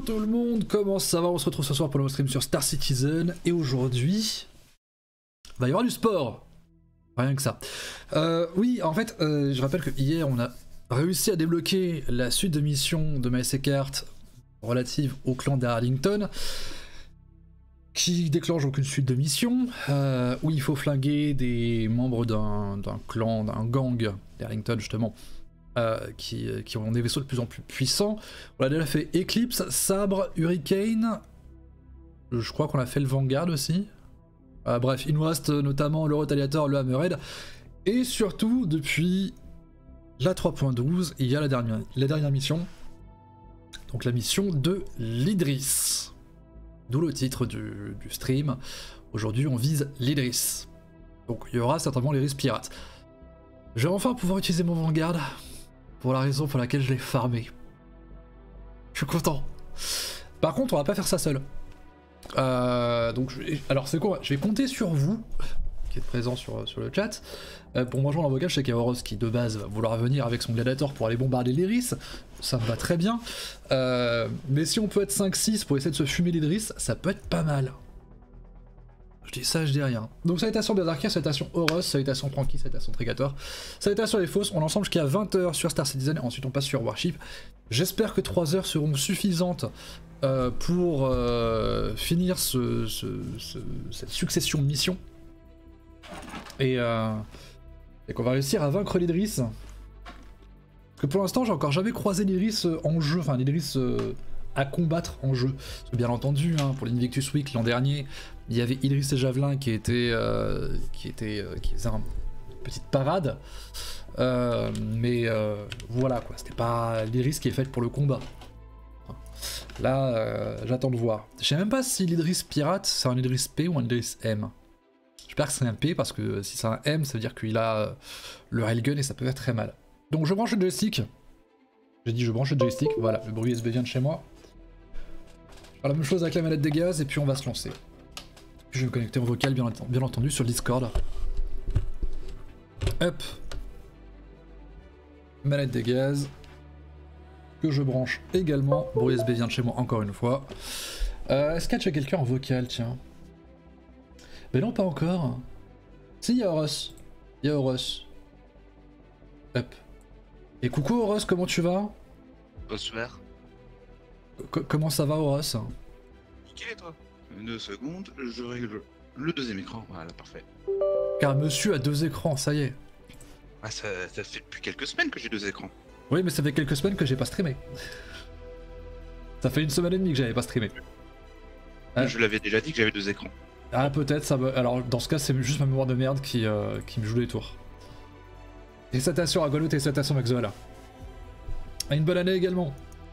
tout le monde, comment ça va? On se retrouve ce soir pour le stream sur Star Citizen et aujourd'hui, va y avoir du sport. Rien que ça. Oui, en fait, je rappelle que hier on a réussi à débloquer la suite de mission de Mass Eckhart relative au clan d'Arlington, qui déclenche donc une suite de missions où il faut flinguer des membres d'un clan, d'un gang d'Arlington justement. Qui ont des vaisseaux de plus en plus puissants. On a déjà fait Eclipse, Sabre, Hurricane. Je crois qu'on a fait le Vanguard aussi. Bref, il nous reste notamment le Retaliator, le Hammerhead. Et surtout, depuis la 3.12, il y a la dernière mission. Donc la mission de l'Idris. D'où le titre du stream. Aujourd'hui, on vise l'Idris. Donc il y aura certainement l'Idris pirate. Je vais enfin pouvoir utiliser mon Vanguard. Pour la raison pour laquelle je l'ai farmé. Je suis content. Par contre, on va pas faire ça seul. Alors c'est quoi? Je vais compter sur vous, qui êtes présents sur le chat, pour me rejoindre en vocal. Je sais qu'il y a Horos qui de base va vouloir venir avec son gladiator pour aller bombarder l'Idris. Ça me va très bien. Mais si on peut être 5-6 pour essayer de se fumer l'Idris, ça peut être pas mal. Je dis ça, je dis rien. Donc salutations Berserker, salutations Horos, salutations Franky, salutations Trigator, salutations les fausses. On est ensemble jusqu'à 20h sur Star Citizen et ensuite on passe sur Warship. J'espère que 3 heures seront suffisantes pour finir cette succession de missions. Et qu'on va réussir à vaincre l'Idris. Parce que pour l'instant j'ai encore jamais croisé l'Idris en jeu, enfin l'Idris à combattre en jeu. Parce que bien entendu, hein, pour l'Invictus Week l'an dernier, il y avait Idris et Javelin qui faisaient une petite parade. Mais voilà quoi, c'était pas l'Idris qui est faite pour le combat. Là, j'attends de voir. Je sais même pas si l'Idris pirate c'est un Idris P ou un Idris M. J'espère que c'est un P parce que si c'est un M, ça veut dire qu'il a le railgun et ça peut faire très mal. Donc je branche le joystick. J'ai dit je branche le joystick, voilà, le bruit USB vient de chez moi. Je ferai la même chose avec la manette des gaz et puis on va se lancer. Puis je vais me connecter en vocal bien entendu sur le Discord. Hop. Manette des gaz. Que je branche également. Bruit USB vient de chez moi encore une fois. Est-ce qu'il y a quelqu'un en vocal, tiens? Mais non, pas encore. Si, il y a Horos. Il y a Horos. Hop. Et coucou Horos, comment tu vas? Bonsoir. Comment ça va Horos? Nickel et toi? 2 secondes, je règle le deuxième écran, voilà, parfait. Car monsieur a 2 écrans, ça y est. Ah, ça fait depuis quelques semaines que j'ai 2 écrans. Oui, mais ça fait quelques semaines que j'ai pas streamé. Ça fait 1 semaine et demie que j'avais pas streamé. Je l'avais déjà dit que j'avais 2 écrans. Ah peut-être, ça me... Alors dans ce cas c'est juste ma mémoire de merde qui me joue les tours. Et salutations à Golut et salutations Maxwell. Une bonne année également.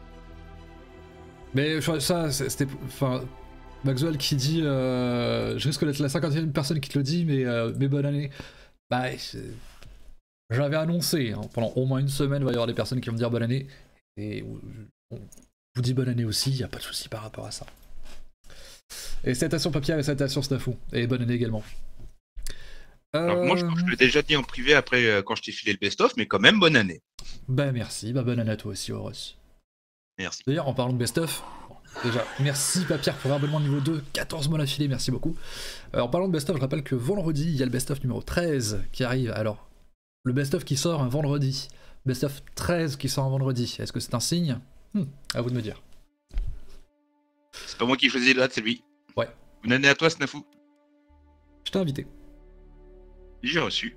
Mais ça c'était... Enfin... Maxwell qui dit... je risque d'être la 50e personne qui te le dit, mais bonne année. Bah... J'avais annoncé, hein, pendant au moins 1 semaine, il va y avoir des personnes qui vont me dire bonne année. Et on vous dit bonne année aussi, il n'y a pas de souci par rapport à ça. Et salutations Papier et salutations Snafou. Et bonne année également. Alors moi je crois que je l'ai déjà dit en privé après quand je t'ai filé le best-of, mais quand même bonne année. Bah merci, bah bonne année à toi aussi Horus. Merci. D'ailleurs en parlant de best-of, déjà merci Papier pour abonnement niveau 2, 14 mois d'affilée, merci beaucoup. En parlant de best-of, je rappelle que vendredi, il y a le best-of numéro 13 qui arrive. Alors, le best-of qui sort un vendredi. Best-of 13 qui sort un vendredi. Est-ce que c'est un signe? À vous de me dire. C'est pas moi qui choisis la date, c'est lui. Ouais. Bonne année à toi, Snafou. Je t'ai invité. J'ai reçu.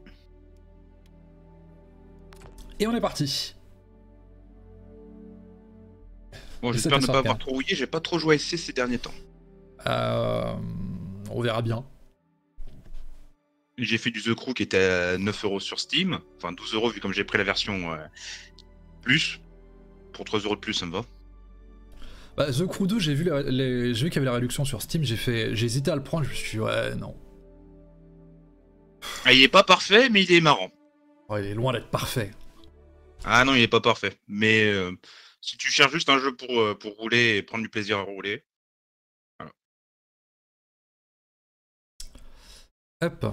Et on est parti. Bon, j'espère ne pas avoir trop rouillé, j'ai pas trop joué à SC ces derniers temps. On verra bien. J'ai fait du The Crew qui était à 9€ sur Steam. Enfin 12€ vu comme j'ai pris la version plus. Pour 3€ de plus, ça me va. Bah, The Crew 2, j'ai vu qu'il y avait la réduction sur Steam, j'ai hésité à le prendre, je me suis dit ouais non. Ah, il est pas parfait, mais il est marrant. Ouais, il est loin d'être parfait. Ah non, il est pas parfait. Mais si tu cherches juste un jeu pour rouler et prendre du plaisir à rouler. Voilà. Hop.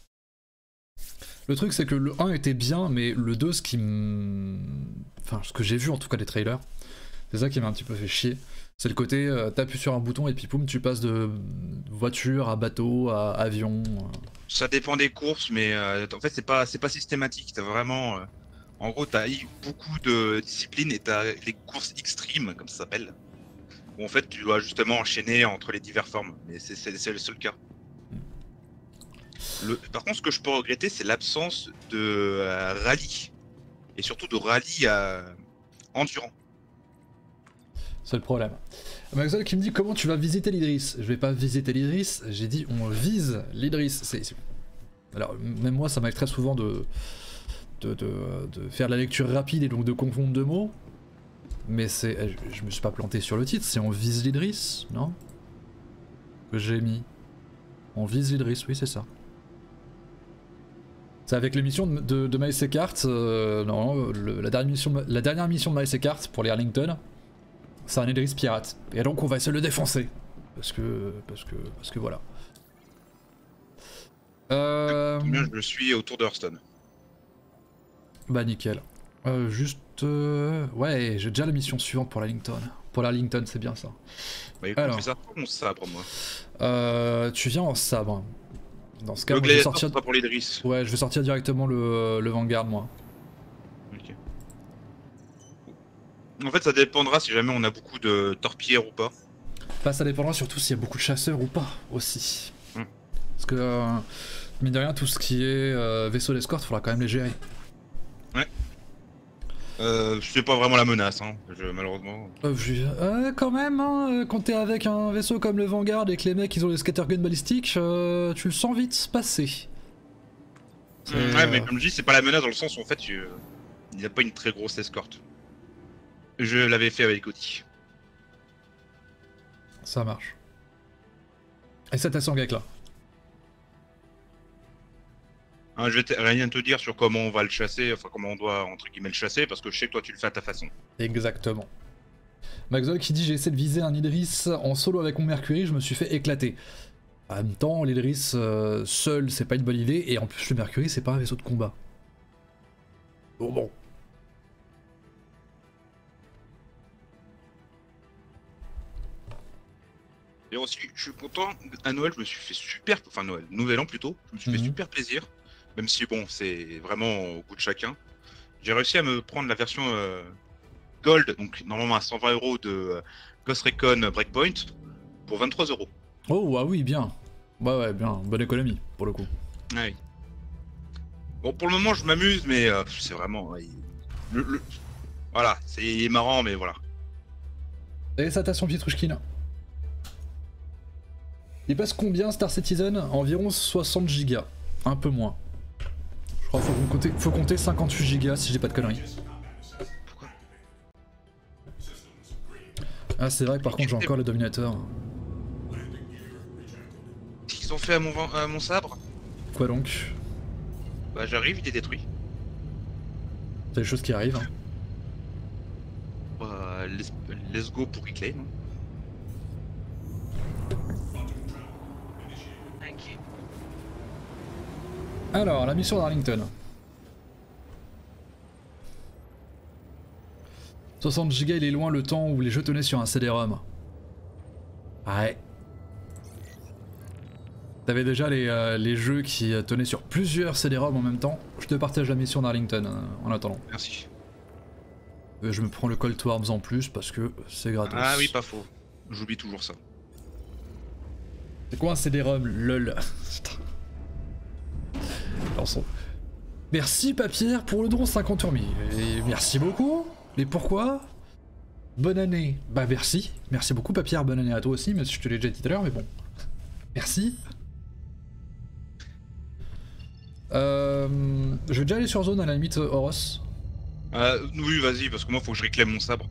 Le truc c'est que le 1 était bien, mais le 2, ce que j'ai vu en tout cas des trailers, c'est ça qui m'a un petit peu fait chier. C'est le côté, t'appuies sur un bouton et puis poum, tu passes de voiture à bateau à avion. Ça dépend des courses, mais en fait, c'est pas systématique. T'as vraiment. En gros, t'as beaucoup de disciplines et t'as les courses extrêmes, comme ça s'appelle. Où en fait, tu dois justement enchaîner entre les diverses formes. Mais c'est le seul cas. Par contre, ce que je peux regretter, c'est l'absence de rallye. Et surtout de rallye endurant. C'est le problème. Maxwell qui me dit comment tu vas visiter l'Idriss. Je vais pas visiter l'Idriss, j'ai dit on vise l'Idriss. Alors même moi ça m'arrive très souvent de faire la lecture rapide et donc de confondre deux mots. Mais je me suis pas planté sur le titre, c'est on vise l'Idriss, non? Que j'ai mis. On vise l'Idriss, oui c'est ça. C'est avec l'émission de Maïs Eckhart, non, la dernière mission de Maïs Eckhart pour les Arlington. C'est un Idriss pirate. Et donc on va essayer de le défoncer. Parce que voilà. Combien je suis autour de Hearthstone. Bah nickel. Ouais, j'ai déjà la mission suivante pour l'Arlington. Pour l'Arlington, c'est bien ça. Bah écoute, alors, fais ça pour mon sabre, moi. Tu viens en sabre. Dans ce cas, le moi, je vais sortir... pas pour l'Idriss. Ouais, je vais sortir directement le Vanguard, moi. Ok. En fait, ça dépendra si jamais on a beaucoup de torpilleurs ou pas. Bah, ça dépendra surtout s'il y a beaucoup de chasseurs ou pas, aussi. Parce que, mine de rien, tout ce qui est vaisseau d'escorte, faudra quand même les gérer. Ouais. C'est pas vraiment la menace, hein, malheureusement. Quand même, hein, quand t'es avec un vaisseau comme le Vanguard et que les mecs ils ont des scatterguns balistiques, tu le sens vite passer. Ouais, mais comme je dis, c'est pas la menace dans le sens où en fait, il n'y a pas une très grosse escorte. Je l'avais fait avec Gauthier. Ça marche. Et ça t'assangak là. Hein, je vais rien te dire sur comment on va le chasser, enfin comment on doit entre guillemets le chasser, parce que je sais que toi tu le fais à ta façon. Exactement. Maxwell qui dit j'ai essayé de viser un Idriss en solo avec mon Mercury, je me suis fait éclater. En même temps, l'Idriss seul c'est pas une bonne idée, et en plus le Mercury c'est pas un vaisseau de combat. Bon. Et aussi, je suis content, à Noël je me suis fait super, enfin Noël, Nouvel An plutôt, je me suis fait super plaisir, même si bon, c'est vraiment au goût de chacun. J'ai réussi à me prendre la version Gold, donc normalement à 120 € de Ghost Recon Breakpoint, pour 23 €. Oh, ah oui, bien. Ouais, bien, bonne économie, pour le coup. Ah oui. Bon, pour le moment je m'amuse, mais c'est vraiment... Voilà, c'est marrant, mais voilà. Et ça t'a son Pietrushkin. Il passe combien Star Citizen? Environ 60 gigas. Un peu moins. Je crois qu'il faut compter 58 gigas si j'ai pas de conneries. Pourquoi? Ah c'est vrai que par contre j'ai encore le Dominator. Qu'est-ce qu'ils ont fait à mon sabre? Quoi donc? Bah j'arrive, il est détruit. C'est des choses qui arrivent. Hein. Bah, let's go pour reclaim. Alors, la mission d'Arlington. 60 gigas, il est loin le temps où les jeux tenaient sur un CD-ROM. Ouais. T'avais déjà les jeux qui tenaient sur plusieurs CD-ROM en même temps. Je te partage la mission d'Arlington en attendant. Merci. Je me prends le Colt Arms en plus parce que c'est gratos. Ah oui, pas faux. J'oublie toujours ça. C'est quoi un CD-ROM? LOL. Merci Papierre pour le don 50 €. Et merci beaucoup. Mais pourquoi? Bonne année. Bah merci. Merci beaucoup Papierre, bonne année à toi aussi, mais je te l'ai déjà dit tout à l'heure, mais bon. Merci. Je vais déjà aller sur zone à la limite Horos. Oui, vas-y, parce que moi faut que je réclame mon sabre.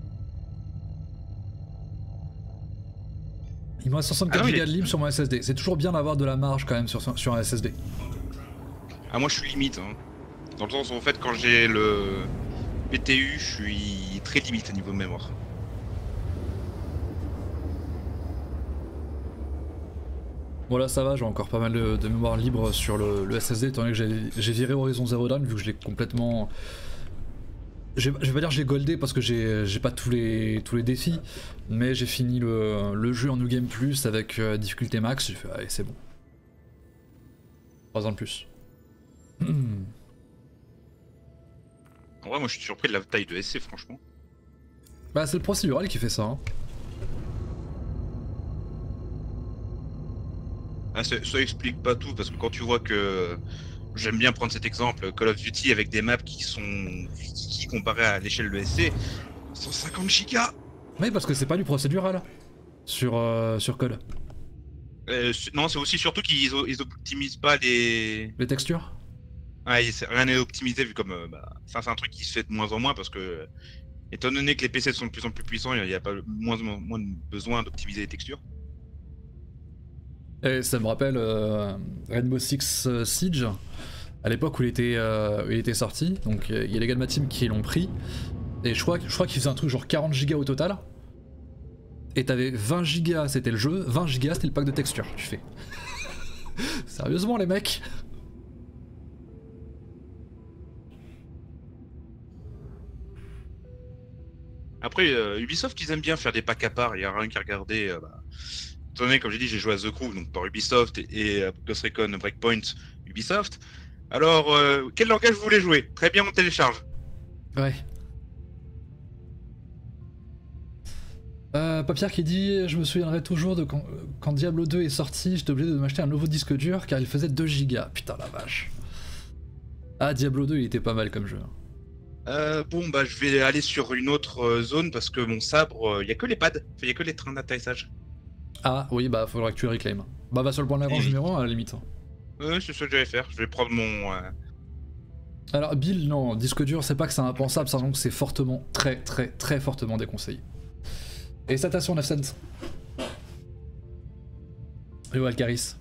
Il me reste 64 Go de libre sur mon SSD. C'est toujours bien d'avoir de la marge quand même sur un SSD. Ah, moi je suis limite. Hein. Dans le sens où en fait, quand j'ai le PTU, je suis très limite à niveau de mémoire. Bon là ça va, j'ai encore pas mal de mémoire libre sur le SSD étant donné que j'ai viré Horizon Zero Dawn vu que je l'ai complètement je vais pas dire j'ai goldé parce que j'ai pas tous les défis, mais j'ai fini le jeu en New Game Plus avec difficulté max, j'ai fait allez c'est bon. 3 ans de plus. En vrai, moi je suis surpris de la taille de SC, franchement. Bah c'est le procédural qui fait ça. Hein. Ah, ça explique pas tout, parce que quand tu vois que... J'aime bien prendre cet exemple, Call of Duty avec des maps qui sont... qui comparées à l'échelle de SC, 150 gigas. Oui parce que c'est pas du procédural sur Call. Non, c'est aussi surtout qu'ils optimisent pas les... Les textures. Ouais, rien n'est optimisé vu comme... bah, ça c'est un truc qui se fait de moins en moins parce que... Étant donné que les PC sont de plus en plus puissants, il n'y a pas moins de besoin d'optimiser les textures. Et ça me rappelle Rainbow Six Siege, à l'époque où il était sorti, donc il y a les gars de ma team qui l'ont pris, et je crois qu'ils faisaient un truc genre 40 gigas au total, et t'avais 20 gigas c'était le jeu, 20 gigas c'était le pack de texture, tu fais. Sérieusement les mecs. Après, Ubisoft, ils aiment bien faire des packs à part, il n'y a rien qu'à regarder. Étant donné, comme j'ai dit, j'ai joué à The Crew, donc par Ubisoft, et Ghost Recon Breakpoint, Ubisoft. Alors, quel langage vous voulez jouer? Très bien, on télécharge. Ouais. Papierre qui dit je me souviendrai toujours de quand Diablo 2 est sorti, j'étais obligé de m'acheter un nouveau disque dur car il faisait 2 gigas. Putain la vache. Ah Diablo 2 il était pas mal comme jeu. Bon, bah je vais aller sur une autre zone parce que mon sabre, il y a que les pads, il y a que les trains d'atterrissage. Ah oui bah faudra que tu le réclames. Bah va sur le point de la range numéro 1 à la limite. C'est ce que je vais faire, je vais prendre mon... Alors Bill, non, disque dur c'est pas que c'est impensable, c'est que c'est fortement, très fortement déconseillé. Et citation 9 cents. Léo Alcaris.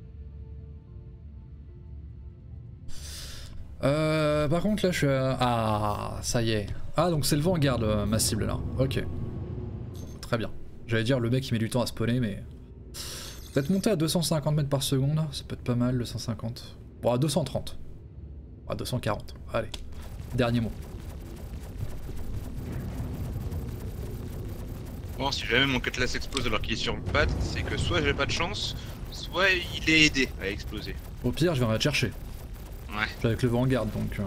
Par contre là je suis à... Ah ça y est. Ah donc c'est le Vanguard ma cible là. Ok. Très bien. J'allais dire le mec il met du temps à spawner mais... Peut-être monter à 250 mètres par seconde, ça peut être pas mal 250. Bon à 230. À 240. Allez. Dernier mot. Bon, si jamais mon Cutlass explose alors qu'il est sur le pad, c'est que soit j'ai pas de chance, soit il est aidé à exploser. Au pire je viendrai te chercher. Ouais. Je suis avec le Vanguard donc...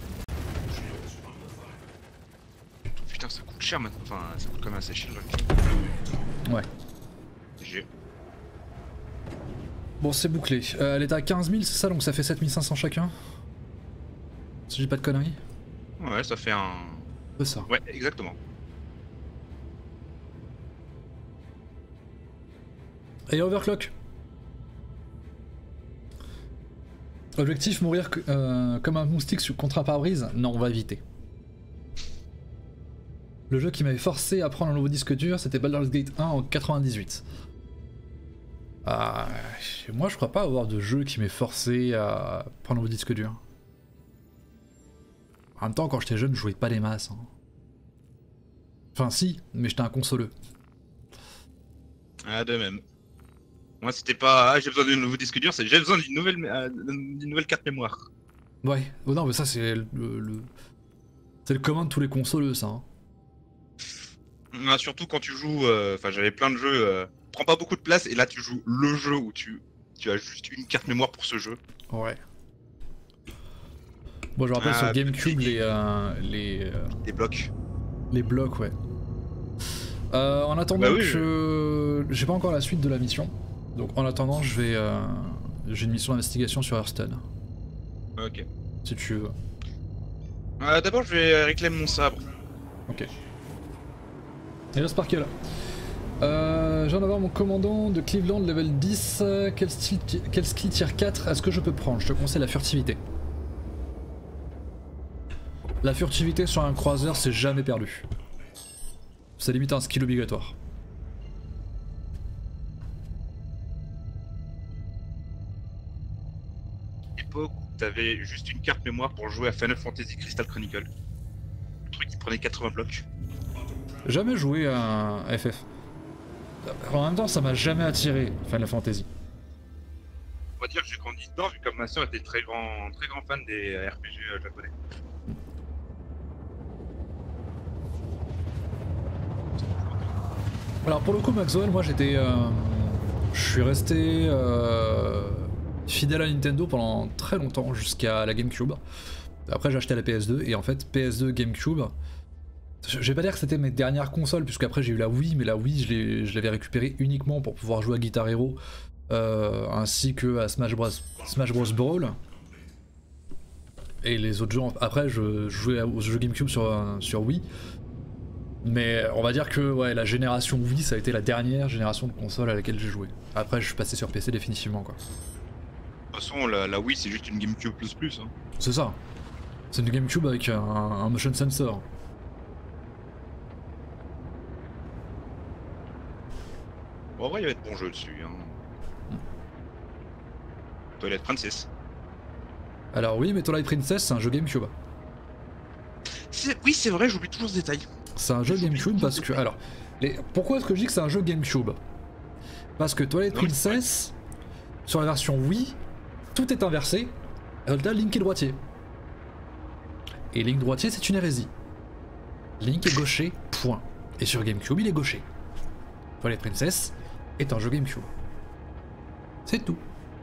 Putain ça coûte cher maintenant, enfin ça coûte quand même assez cher. Ouais. GG. Bon c'est bouclé. Elle est à 15 000 c'est ça donc ça fait 7500 chacun. Si j'ai pas de conneries. Ouais ça fait un... C'est ça. Ouais exactement. Et overclock. Objectif mourir comme un moustique contre un pare-brise? Non, on va éviter. Le jeu qui m'avait forcé à prendre un nouveau disque dur, c'était Baldur's Gate 1 en 98. Moi je crois pas avoir de jeu qui m'ait forcé à prendre un nouveau disque dur. En même temps, quand j'étais jeune, je jouais pas des masses. Hein. Enfin si, mais j'étais un consoleux. Ah de même. Moi c'était pas j'ai besoin d'un nouveau disque dur, c'est j'ai besoin d'une nouvelle carte mémoire. Ouais, oh non mais ça c'est c'est le commun de tous les consoleux ça. Hein. Ah, surtout quand tu joues, enfin j'avais plein de jeux, prends pas beaucoup de place et là tu joues le jeu où tu as juste une carte mémoire pour ce jeu. Ouais. Moi je me rappelle sur GameCube les blocs. Les blocs ouais. En attendant que j'ai pas encore la suite de la mission. Donc en attendant j'ai une mission d'investigation sur Hearthstone. Ok. Si tu veux. D'abord je vais réclamer mon sabre. Ok. Et là Sparkle. Je viens d'avoir mon commandant de Cleveland level 10. Quel skill tier 4 est-ce que je peux prendre? Je te conseille la furtivité. La furtivité sur un croiseur c'est jamais perdu. C'est limite un skill obligatoire. Époque où t'avais juste une carte mémoire pour jouer à Final Fantasy Crystal Chronicle. Le truc qui prenait 80 blocs. Jamais joué à FF. En même temps ça m'a jamais attiré Final Fantasy. On va dire que j'ai grandi dedans vu que ma soeur était très grand fan des RPG japonais. Alors pour le coup Maxwell, moi j'étais... je suis resté fidèle à Nintendo pendant très longtemps, jusqu'à la GameCube. Après j'ai acheté la PS2, et en fait PS2, GameCube... Je vais pas dire que c'était mes dernières consoles, puisque après j'ai eu la Wii, mais la Wii je l'avais récupérée uniquement pour pouvoir jouer à Guitar Hero, ainsi que à Smash Bros Brawl. Et les autres jeux, après je jouais aux jeux GameCube sur Wii. Mais on va dire que ouais, la génération Wii, ça a été la dernière génération de consoles à laquelle j'ai joué. Après je suis passé sur PC définitivement quoi. De toute façon, la Wii c'est juste une GameCube plus. Hein. C'est ça. C'est une GameCube avec un motion sensor. Bon, en vrai, il y avait de bons jeux dessus. Hein. Twilight Princess. Alors oui, mais Twilight Princess, c'est un jeu GameCube. Oui, c'est vrai, j'oublie toujours ce détail. C'est un jeu GameCube parce que... Alors, pourquoi est-ce que je dis que c'est un jeu GameCube? Parce que Twilight Princess, sur la version Wii, tout est inversé. Résultat, Link est droitier. Et Link droitier, c'est une hérésie. Link est gaucher, point. Et sur GameCube, il est gaucher. Twilight Princess est un jeu GameCube. C'est tout.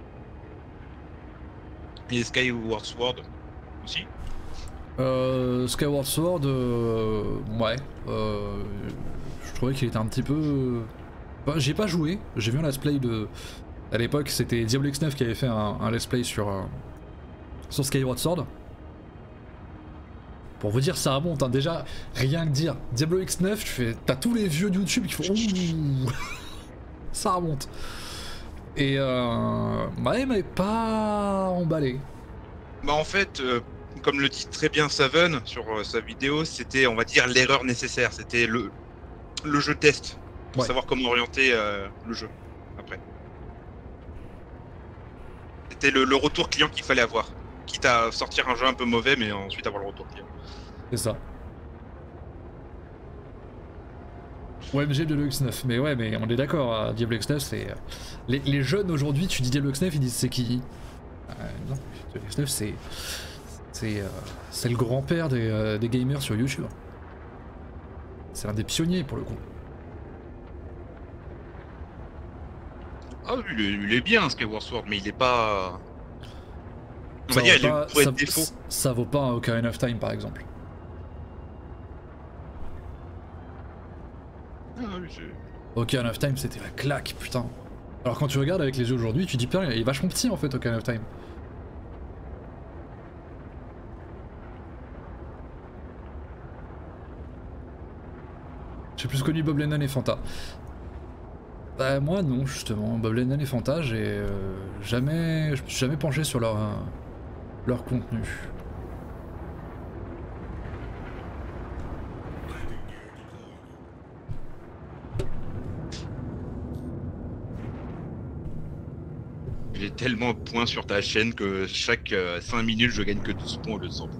Et Skyward Sword aussi. Skyward Sword, ouais. Je trouvais qu'il était un petit peu... Enfin, j'y ai pas joué, j'ai vu un let's play de... À l'époque, c'était Diablo X9 qui avait fait un let's play sur Skyward Sword. Pour vous dire, ça remonte, hein. Déjà, rien que dire Diablo X9, t'as tous les vieux de YouTube qui font ouh. Ça remonte. Et ouais, mais pas emballé. Bah en fait, comme le dit très bien Saven sur sa vidéo, c'était, on va dire, l'erreur nécessaire. C'était le jeu test pour savoir comment orienter le jeu après. C'était le retour client qu'il fallait avoir. Quitte à sortir un jeu un peu mauvais, mais ensuite avoir le retour client. C'est ça. OMG Diablo X9, mais ouais, mais on est d'accord, Diablo X9 c'est... Les jeunes aujourd'hui, tu dis Diablo X9, ils disent c'est qui? Non, Diablo X9 c'est le grand-père des gamers sur YouTube. C'est l'un des pionniers pour le coup. Ah, il est bien Skyward Sword, mais il est pas... On va dire, il pourrait être défaut. Ça vaut pas un Ocarina of Time par exemple. Ah, oui, Ocarina of Time c'était la claque, putain. Alors quand tu regardes avec les yeux aujourd'hui, tu dis putain, il est vachement petit en fait Ocarina of Time. J'ai plus connu Bob Lennon et Fanta. Bah moi non justement, Bob Lennon et Fanta, je me suis jamais penché sur leur contenu. Il est tellement point sur ta chaîne que chaque 5 minutes je gagne que 12 points au lieu de 100 points.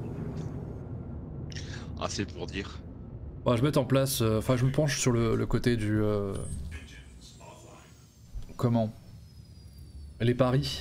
Ah, c'est pour dire. Bon, je mets en place, enfin je me penche sur le côté du... Comment? Les paris.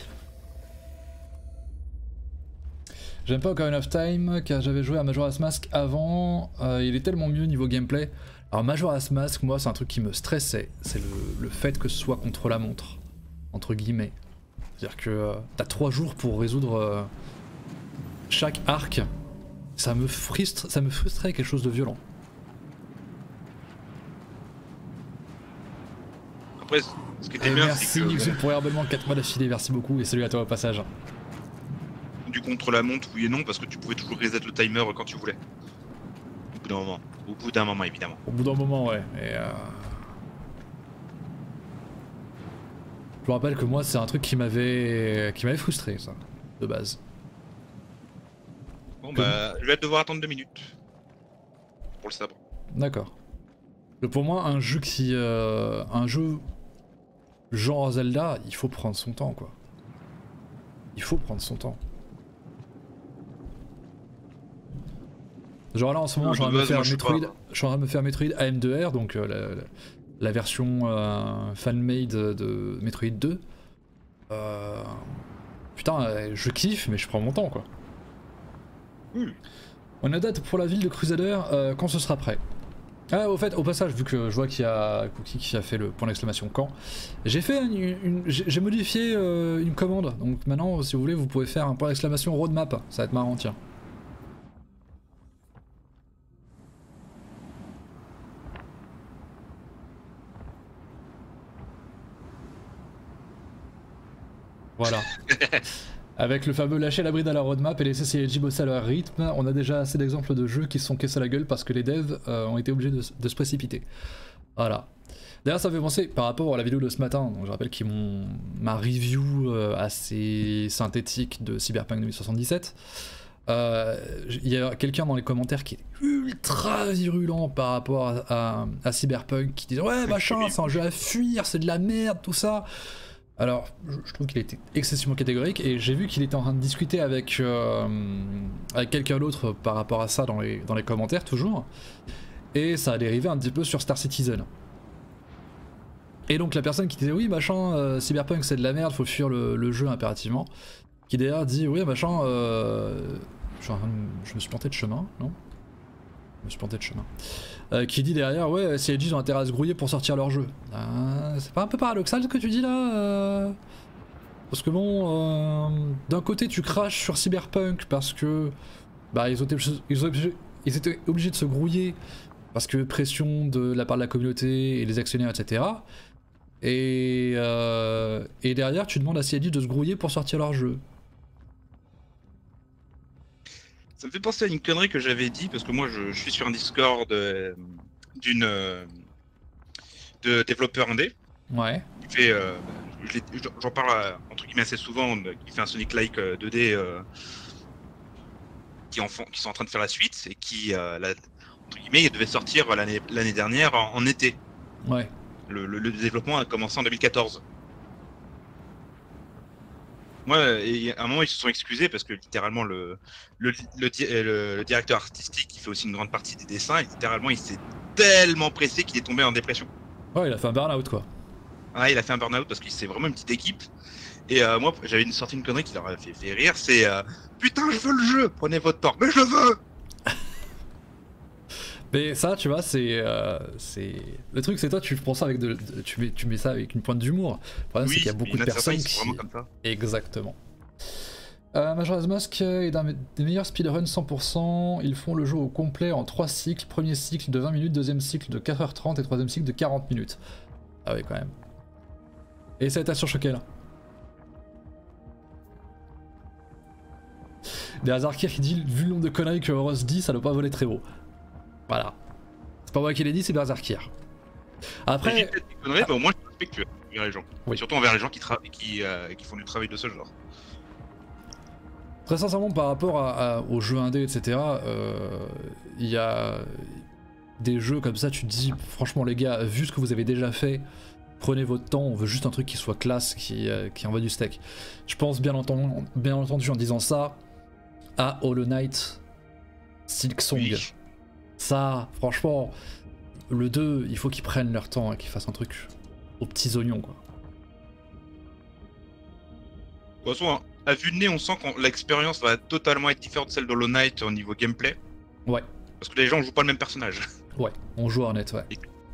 J'aime pas Ocarina of Time car j'avais joué à Majora's Mask avant, il est tellement mieux niveau gameplay. Alors Majora's Mask, moi c'est un truc qui me stressait, c'est le fait que ce soit contre la montre, entre guillemets. C'est-à-dire que t'as 3 jours pour résoudre chaque arc, ça me frustrait quelque chose de violent. Après, ce qui était bien, merci c'est que... Nixon pour Herbellement 4 mois d'affilée, merci beaucoup et salut à toi au passage. Du contre-la-montre, oui et non, parce que tu pouvais toujours reset le timer quand tu voulais. Au bout d'un moment. Au bout d'un moment, évidemment. Au bout d'un moment, ouais. Et je me rappelle que moi, c'est un truc qui m'avait frustré, ça, de base. Bon bah, je vais devoir attendre 2 minutes. Pour le sabre. D'accord. Pour moi, un jeu genre Zelda, il faut prendre son temps, quoi. Il faut prendre son temps. Genre là en ce moment, je suis en train de me faire Metroid AM2R, donc la version fan-made de Metroid 2. Putain, je kiffe, mais je prends mon temps quoi. On a date pour la ville de Crusader quand ce sera prêt. Ah, au fait, au passage, vu que je vois qu'il y a Cookie qui a fait le point d'exclamation quand, j'ai fait j'ai modifié une commande. Donc maintenant, si vous voulez, vous pouvez faire un point d'exclamation roadmap. Ça va être marrant, tiens. Voilà. Avec le fameux lâcher la bride à la roadmap et laisser CIG bosser à leur rythme, on a déjà assez d'exemples de jeux qui se sont cassés la gueule parce que les devs ont été obligés de se précipiter. Voilà. D'ailleurs, ça me fait penser par rapport à la vidéo de ce matin. Donc, je rappelle qu'ils m'ont ma review assez synthétique de Cyberpunk 2077. Il y a quelqu'un dans les commentaires qui est ultra virulent par rapport à Cyberpunk qui disait ouais machin, c'est un jeu à fuir, c'est de la merde, tout ça. Alors, je trouve qu'il était excessivement catégorique et j'ai vu qu'il était en train de discuter avec quelqu'un d'autre par rapport à ça dans les commentaires toujours. Et ça a dérivé un petit peu sur Star Citizen. Et donc la personne qui disait oui machin, Cyberpunk c'est de la merde, faut fuir le jeu impérativement. Qui d'ailleurs dit oui machin, je me suis planté de chemin, non? Je me suis planté de chemin. Qui dit derrière ouais CIG ont intérêt à se grouiller pour sortir leur jeu. C'est pas un peu paradoxal ce que tu dis là Parce que bon, d'un côté tu craches sur Cyberpunk parce que bah ils étaient obligés de se grouiller parce que pression de la part de la communauté et des actionnaires etc. Et derrière tu demandes à CIG de se grouiller pour sortir leur jeu. Ça me fait penser à une connerie que j'avais dit, parce que moi je suis sur un Discord de développeurs indé. Ouais. Qui fait, j'en parle entre guillemets assez souvent, qui fait un Sonic Like 2D qui sont en train de faire la suite et qui, entre guillemets, il devait sortir l'année dernière en été. Ouais. Le développement a commencé en 2014. Moi, et à un moment, ils se sont excusés parce que littéralement, le directeur artistique, qui fait aussi une grande partie des dessins, littéralement, il s'est tellement pressé qu'il est tombé en dépression. Ouais, il a fait un burn-out quoi. Ah, il a fait un burn-out parce que c'est vraiment une petite équipe. Et moi, j'avais sorti une connerie qui leur a fait rire, c'est putain, je veux le jeu, prenez votre temps, mais je le veux. Mais ça, tu vois, c'est le truc, c'est toi, tu prends ça avec tu mets ça avec une pointe d'humour. Le problème, c'est qu'il y a beaucoup de personnes qui vraiment comme ça. Exactement. Majora's Mask est des meilleurs speedruns 100%. Ils font le jeu au complet en 3 cycles. Premier cycle de 20 minutes, deuxième cycle de 4h30 et troisième cycle de 40 minutes. Ah oui, quand même. Et ça t'a surchoqué là. Des Hazarkir qui dit vu le nombre de conneries que Ross dit, ça doit pas voler très haut. Voilà. C'est pas moi qui l'ai dit, c'est Berserkir. Après. J'ai peut-être des conneries, mais au moins je suis respectueux envers les gens. Oui. Surtout envers les gens qui font du travail de ce genre. Très sincèrement, par rapport aux jeux indés, etc., il y a des jeux comme ça, tu te dis, franchement, les gars, vu ce que vous avez déjà fait, prenez votre temps, on veut juste un truc qui soit classe, qui envoie du steak. Je pense bien entendu en disant ça à Hollow Knight, Silksong. Oui. Ça, franchement, le 2, il faut qu'ils prennent leur temps et qu'ils fassent un truc aux petits oignons, quoi. De toute façon, à vue de nez, on sent que l'expérience va totalement être différente de celle d'Hollow Knight au niveau gameplay. Ouais. Parce que les gens jouent pas le même personnage. Ouais, on joue Hornet, ouais.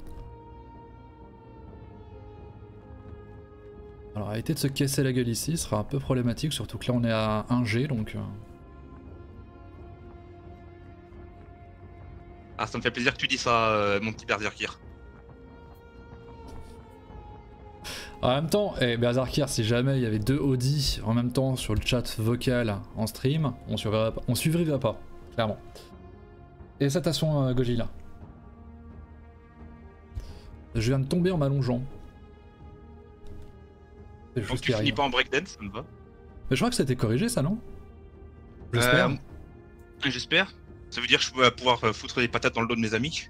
Alors arrêter de se casser la gueule ici sera un peu problématique, surtout que là on est à 1G, donc... Ah, ça me fait plaisir que tu dis ça, mon petit Berserkir. En même temps, Berserkir, si jamais il y avait 2 Audi en même temps sur le chat vocal en stream, on survivrait pas, clairement. Et salutations Goji là. Je viens de tomber en m'allongeant. Donc tu finis pas en breakdance, ça me va. Mais je crois que c'était corrigé ça, non? J'espère. J'espère. Ça veut dire que je vais pouvoir foutre des patates dans le dos de mes amis.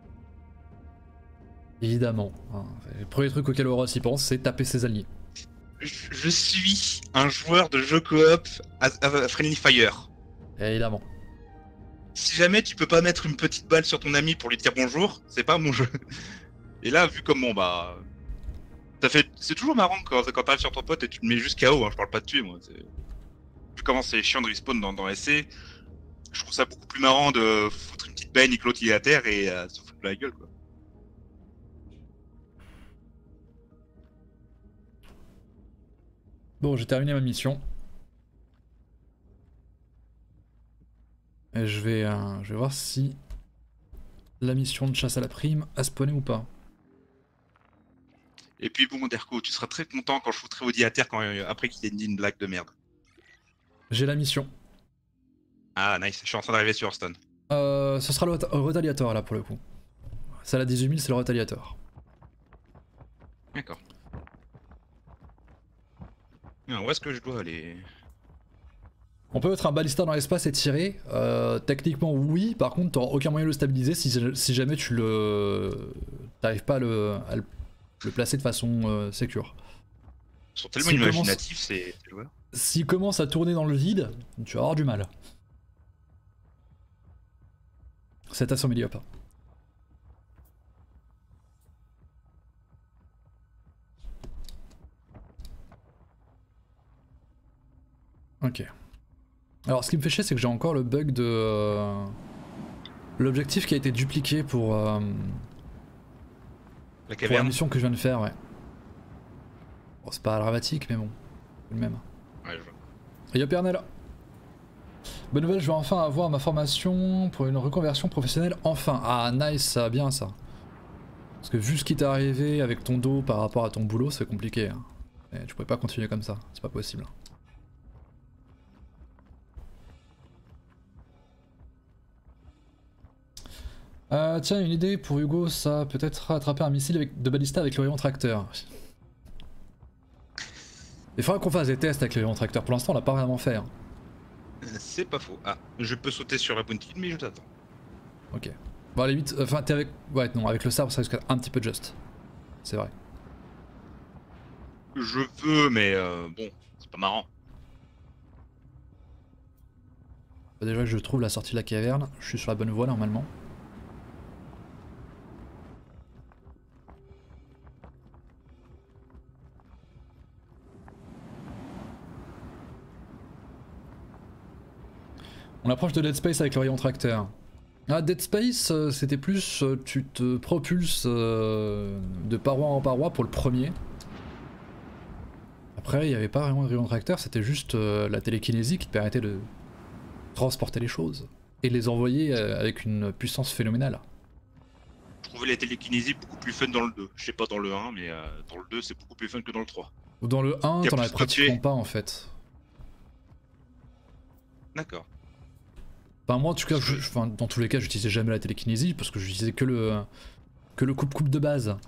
Évidemment. Le premier truc auquel Horos y pense, c'est taper ses alliés. Je suis un joueur de jeu coop à Friendly Fire. Évidemment. Si jamais tu peux pas mettre une petite balle sur ton ami pour lui dire bonjour, c'est pas mon jeu. Et là, vu comme bon, bah... C'est toujours marrant quand t'arrives sur ton pote et tu te mets juste KO, hein, je parle pas de tuer moi. Vu comment c'est chiant de respawn dans SC, je trouve ça beaucoup plus marrant de foutre une petite baigne et que l'autre il est à terre et se foutre plein la gueule, quoi. Bon, j'ai terminé ma mission. Et je vais voir si la mission de chasse à la prime a spawné ou pas. Et puis bon, Derko, tu seras très content quand je foutrai Audi à terre après qu'il ait dit une blague de merde. J'ai la mission. Ah, nice, je suis en train d'arriver sur Hearthstone. Ce sera le Retaliator là pour le coup. Celle à 18 000, c'est le Retaliator. D'accord. Alors, où est-ce que je dois aller? On peut mettre un ballista dans l'espace et tirer. Techniquement, oui. Par contre, t'auras aucun moyen de le stabiliser si jamais tu le. T'arrives pas à le placer de façon sécure. Ils sont tellement imaginatifs, ces joueurs. S'il commence à tourner dans le vide, tu vas avoir du mal. C'est à 100 millions pas. Ok. Alors ce qui me fait chier c'est que j'ai encore le bug de l'objectif qui a été dupliqué pour la mission que je viens de faire, ouais. Bon, c'est pas dramatique mais bon, c'est le même. Ouais, je vois. Yo Pernel. Bonne nouvelle, je vais enfin avoir ma formation pour une reconversion professionnelle, enfin. Ah nice, ça va bien ça. Parce que vu ce qui t'est arrivé avec ton dos par rapport à ton boulot, c'est compliqué. Hein. Et tu pourrais pas continuer comme ça, c'est pas possible. Tiens, une idée pour Hugo, ça peut-être attraper un missile de balista avec l'Orion Tracteur. Il faudra qu'on fasse des tests avec l'Orion Tracteur, pour l'instant on l'a pas vraiment fait. Hein. C'est pas faux. Ah, je peux sauter sur la bounty, mais je t'attends. Ok. Bon allez vite, enfin t'es avec... Ouais non, avec le sabre ça risque un petit peu juste. C'est vrai. Je veux, mais bon, c'est pas marrant. Bah, déjà que je trouve la sortie de la caverne, je suis sur la bonne voie normalement. On approche de Dead Space avec l'Orion Tracteur. Ah, Dead Space, c'était plus tu te propulses de paroi en paroi pour le premier. Après, il n'y avait pas vraiment de rayon tracteur, c'était juste la télékinésie qui te permettait de transporter les choses et les envoyer avec une puissance phénoménale. Je trouvais la télékinésie beaucoup plus fun dans le 2. Je sais pas dans le 1, mais dans le 2, c'est beaucoup plus fun que dans le 3. Ou dans le 1, t'en avais pratiquement pas en fait. D'accord. Enfin, moi en tout cas, dans tous les cas, j'utilisais jamais la télékinésie parce que j'utilisais que le coupe-coupe de base.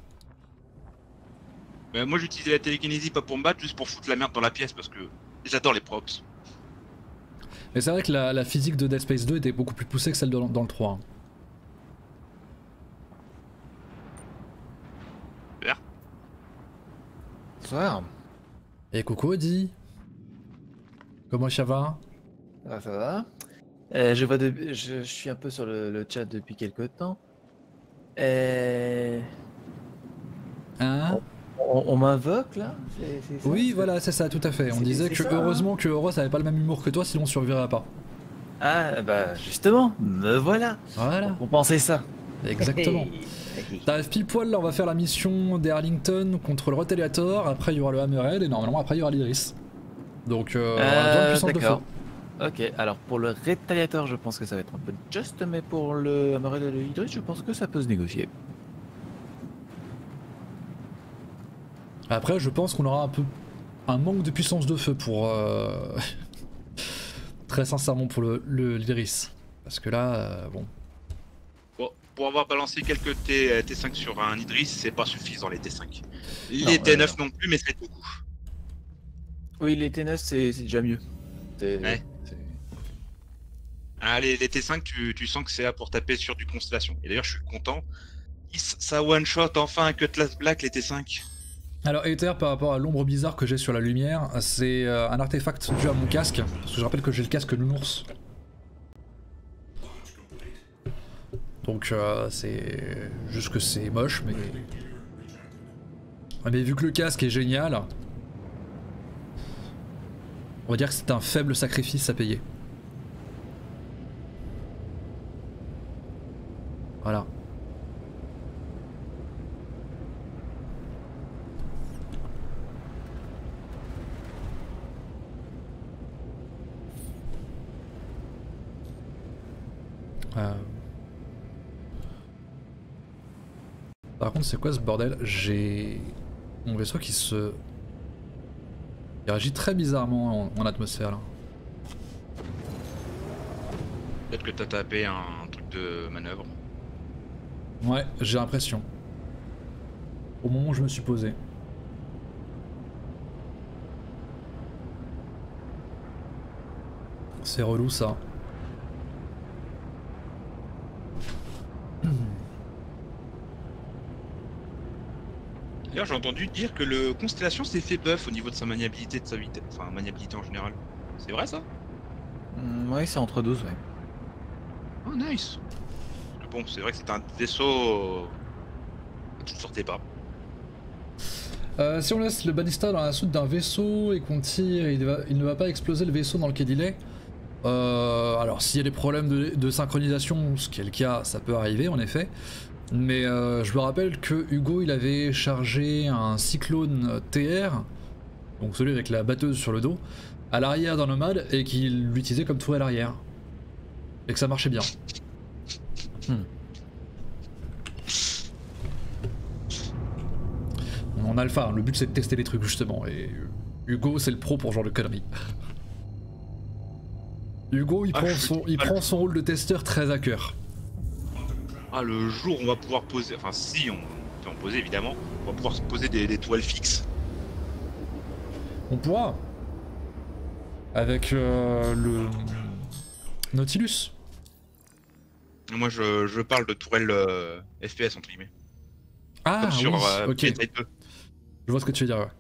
Moi j'utilisais la télékinésie pas pour me battre, juste pour foutre la merde dans la pièce parce que j'adore les props. Mais c'est vrai que la physique de Dead Space 2 était beaucoup plus poussée que celle dans le 3. Super. Bonsoir. Et coucou Audi. Comment ça va? Ça va. Je suis un peu sur le chat depuis quelques temps. Hein? On m'invoque là? C'est ça, oui, c'est... voilà, c'est ça, tout à fait. On disait que ça, heureusement que Euros avait pas le même humour que toi, sinon on survivrait pas. Ah bah justement, me voilà. Voilà. On pensait ça. Exactement. T'arrives pile poil, là on va faire la mission des Arlington contre le Retaliator, après il y aura le Hammerhead et normalement après il y aura l'Iris. Donc on a besoin de puissance de feu. Ok, alors pour le Retaliator je pense que ça va être un peu juste, mais pour le Hammerhead et le Hydris je pense que ça peut se négocier. Après je pense qu'on aura un manque de puissance de feu pour... très sincèrement pour l'Iris. Parce que là, bon... Bon, pour avoir balancé quelques T5 sur un Idris, c'est pas suffisant les T5. Les T9 non plus, mais c'est beaucoup. Oui, les T9 c'est déjà mieux. Ouais. Ah, les T5, tu sens que c'est là pour taper sur du Constellation. Et d'ailleurs, je suis content. Ça one-shot enfin un Cutlass Black, les T5. Alors Aether, par rapport à l'ombre bizarre que j'ai sur la lumière, c'est un artefact dû à mon casque. Parce que je rappelle que j'ai le casque nounours. Donc c'est juste que c'est moche, mais... Mais vu que le casque est génial, on va dire que c'est un faible sacrifice à payer. Voilà. Par contre, c'est quoi ce bordel? J'ai mon vaisseau qui se... Il réagit très bizarrement en atmosphère là. Peut-être que t'as tapé un truc de manœuvre. Ouais, j'ai l'impression. Au moment où je me suis posé. C'est relou ça. D'ailleurs, j'ai entendu dire que le Constellation s'est fait buff au niveau de sa maniabilité, de sa vitesse, enfin maniabilité en général. C'est vrai ça? Ouais, c'est entre 12, ouais. Oh nice. Bon, c'est vrai que c'est un vaisseau... Tu ne sortais pas. Si on laisse le ballista dans la soute d'un vaisseau et qu'on tire, il ne va pas exploser le vaisseau dans lequel il est. Alors s'il y a des problèmes de synchronisation, ce qui est le cas, ça peut arriver en effet. Mais je me rappelle que Hugo il avait chargé un cyclone TR, donc celui avec la batteuse sur le dos, à l'arrière d'un nomade et qu'il l'utilisait comme tourelle arrière. Et que ça marchait bien. En alpha, le but c'est de tester les trucs justement, et Hugo c'est le pro pour ce genre de conneries. Hugo il prend son rôle de testeur très à cœur. Ah, le jour où on va pouvoir poser, enfin si on peut en poser évidemment, on va pouvoir se poser des toiles fixes. On pourra. Avec le Nautilus. Moi je parle de tourelle FPS entre guillemets. Ah comme sur oui, ok. Type 2. Je vois ce que tu veux dire,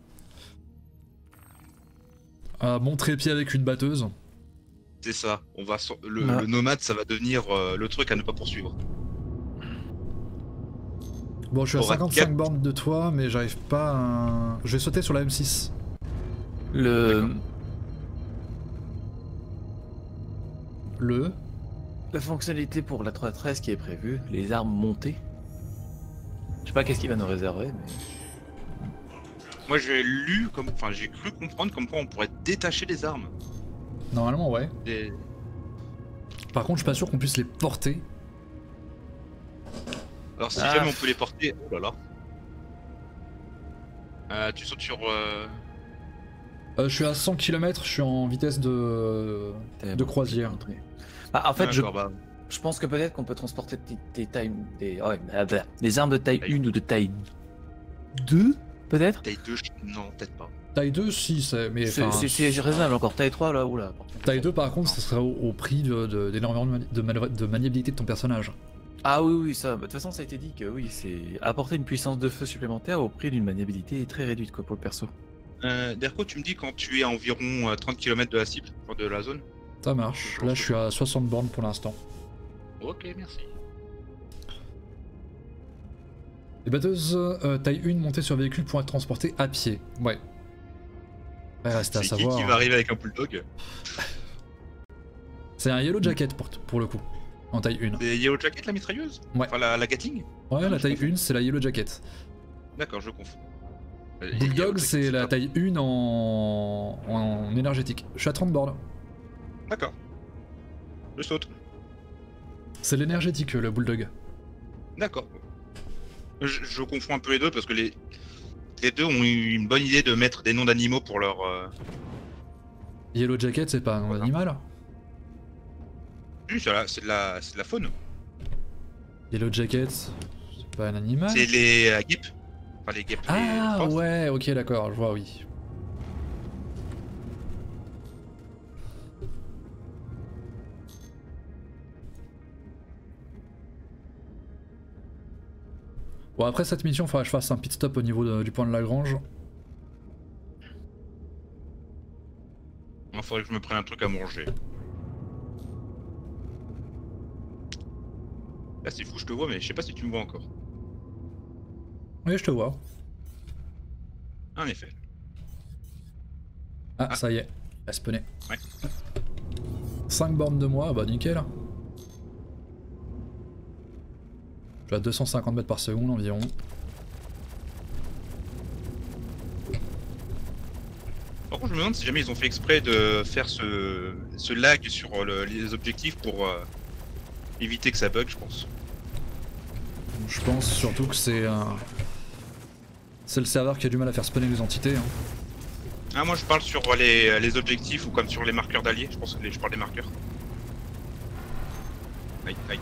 ouais. Mon trépied avec une batteuse. C'est ça, on va le nomade ça va devenir le truc à ne pas poursuivre. Bon, je suis à 55 bornes de toi, mais j'arrive pas à... Je vais sauter sur la M6. La fonctionnalité pour la 313 qui est prévue, les armes montées. Je sais pas qu'est-ce qu'il va nous réserver, mais... Moi j'ai lu, enfin j'ai cru comprendre comme quoi on pourrait détacher les armes. Normalement, ouais. Et... Par contre, je suis pas sûr qu'on puisse les porter. Alors si jamais on peut les porter... Oh là là. Tu sautes sur... Je suis à 100 km, je suis en vitesse de croisière. En fait, je pense que peut-être qu'on peut transporter des armes de taille 1 ou de taille 2, peut-être. Taille 2, non, peut-être pas. Taille 2, si, c'est raisonnable encore. Taille 3, là, oula. Taille 2, par contre, ça serait au prix d'énormément de maniabilité de ton personnage. Ah oui, ça. De toute façon, ça a été dit que oui, c'est apporter une puissance de feu supplémentaire au prix d'une maniabilité très réduite quoi, pour le perso. Derko, tu me dis quand tu es à environ 30 km de la cible, de la zone? Ça marche. Là, je suis à 60 bornes pour l'instant. Ok, merci. Les batteuses taille 1 montées sur véhicule pourront être transportées à pied. Ouais. Ouais, reste à savoir. Qui va arriver avec un bulldog? C'est un Yellow Jacket pour le coup, en taille 1. C'est Yellow Jacket la mitrailleuse? Ouais. Enfin la Gatling? Ouais, la taille 1 c'est la Yellow Jacket. D'accord, je confonds. Bulldog c'est la taille 1 en énergétique. Je suis à 30 bornes. D'accord. Je saute. C'est l'énergétique le Bulldog. D'accord. Je confonds un peu les deux parce que les deux ont eu une bonne idée de mettre des noms d'animaux pour leur... Yellow Jacket c'est pas un nom d'animal? Oui, c'est de la faune. Yellow Jacket, c'est pas un animal? C'est les guêpes. Enfin les guêpes. Ah ouais, ok d'accord, je vois, oui. Bon après cette mission, il faudra que je fasse un pit stop au niveau du point de Lagrange. Il faudrait que je me prenne un truc à manger. Là c'est fou, je te vois mais je sais pas si tu me vois encore. Oui je te vois. En effet. Ah ça y est, elle a spawné. Ouais. 5 bornes de moi, bah nickel. Je suis à 250 mètres par seconde environ. Par contre je me demande si jamais ils ont fait exprès de faire ce lag sur les objectifs pour éviter que ça bug, je pense. Je pense surtout que c'est le serveur qui a du mal à faire spawner les entités. Hein. Ah, moi je parle sur les objectifs ou comme sur les marqueurs d'alliés. Je pense que je parle des marqueurs. Aïe, aïe.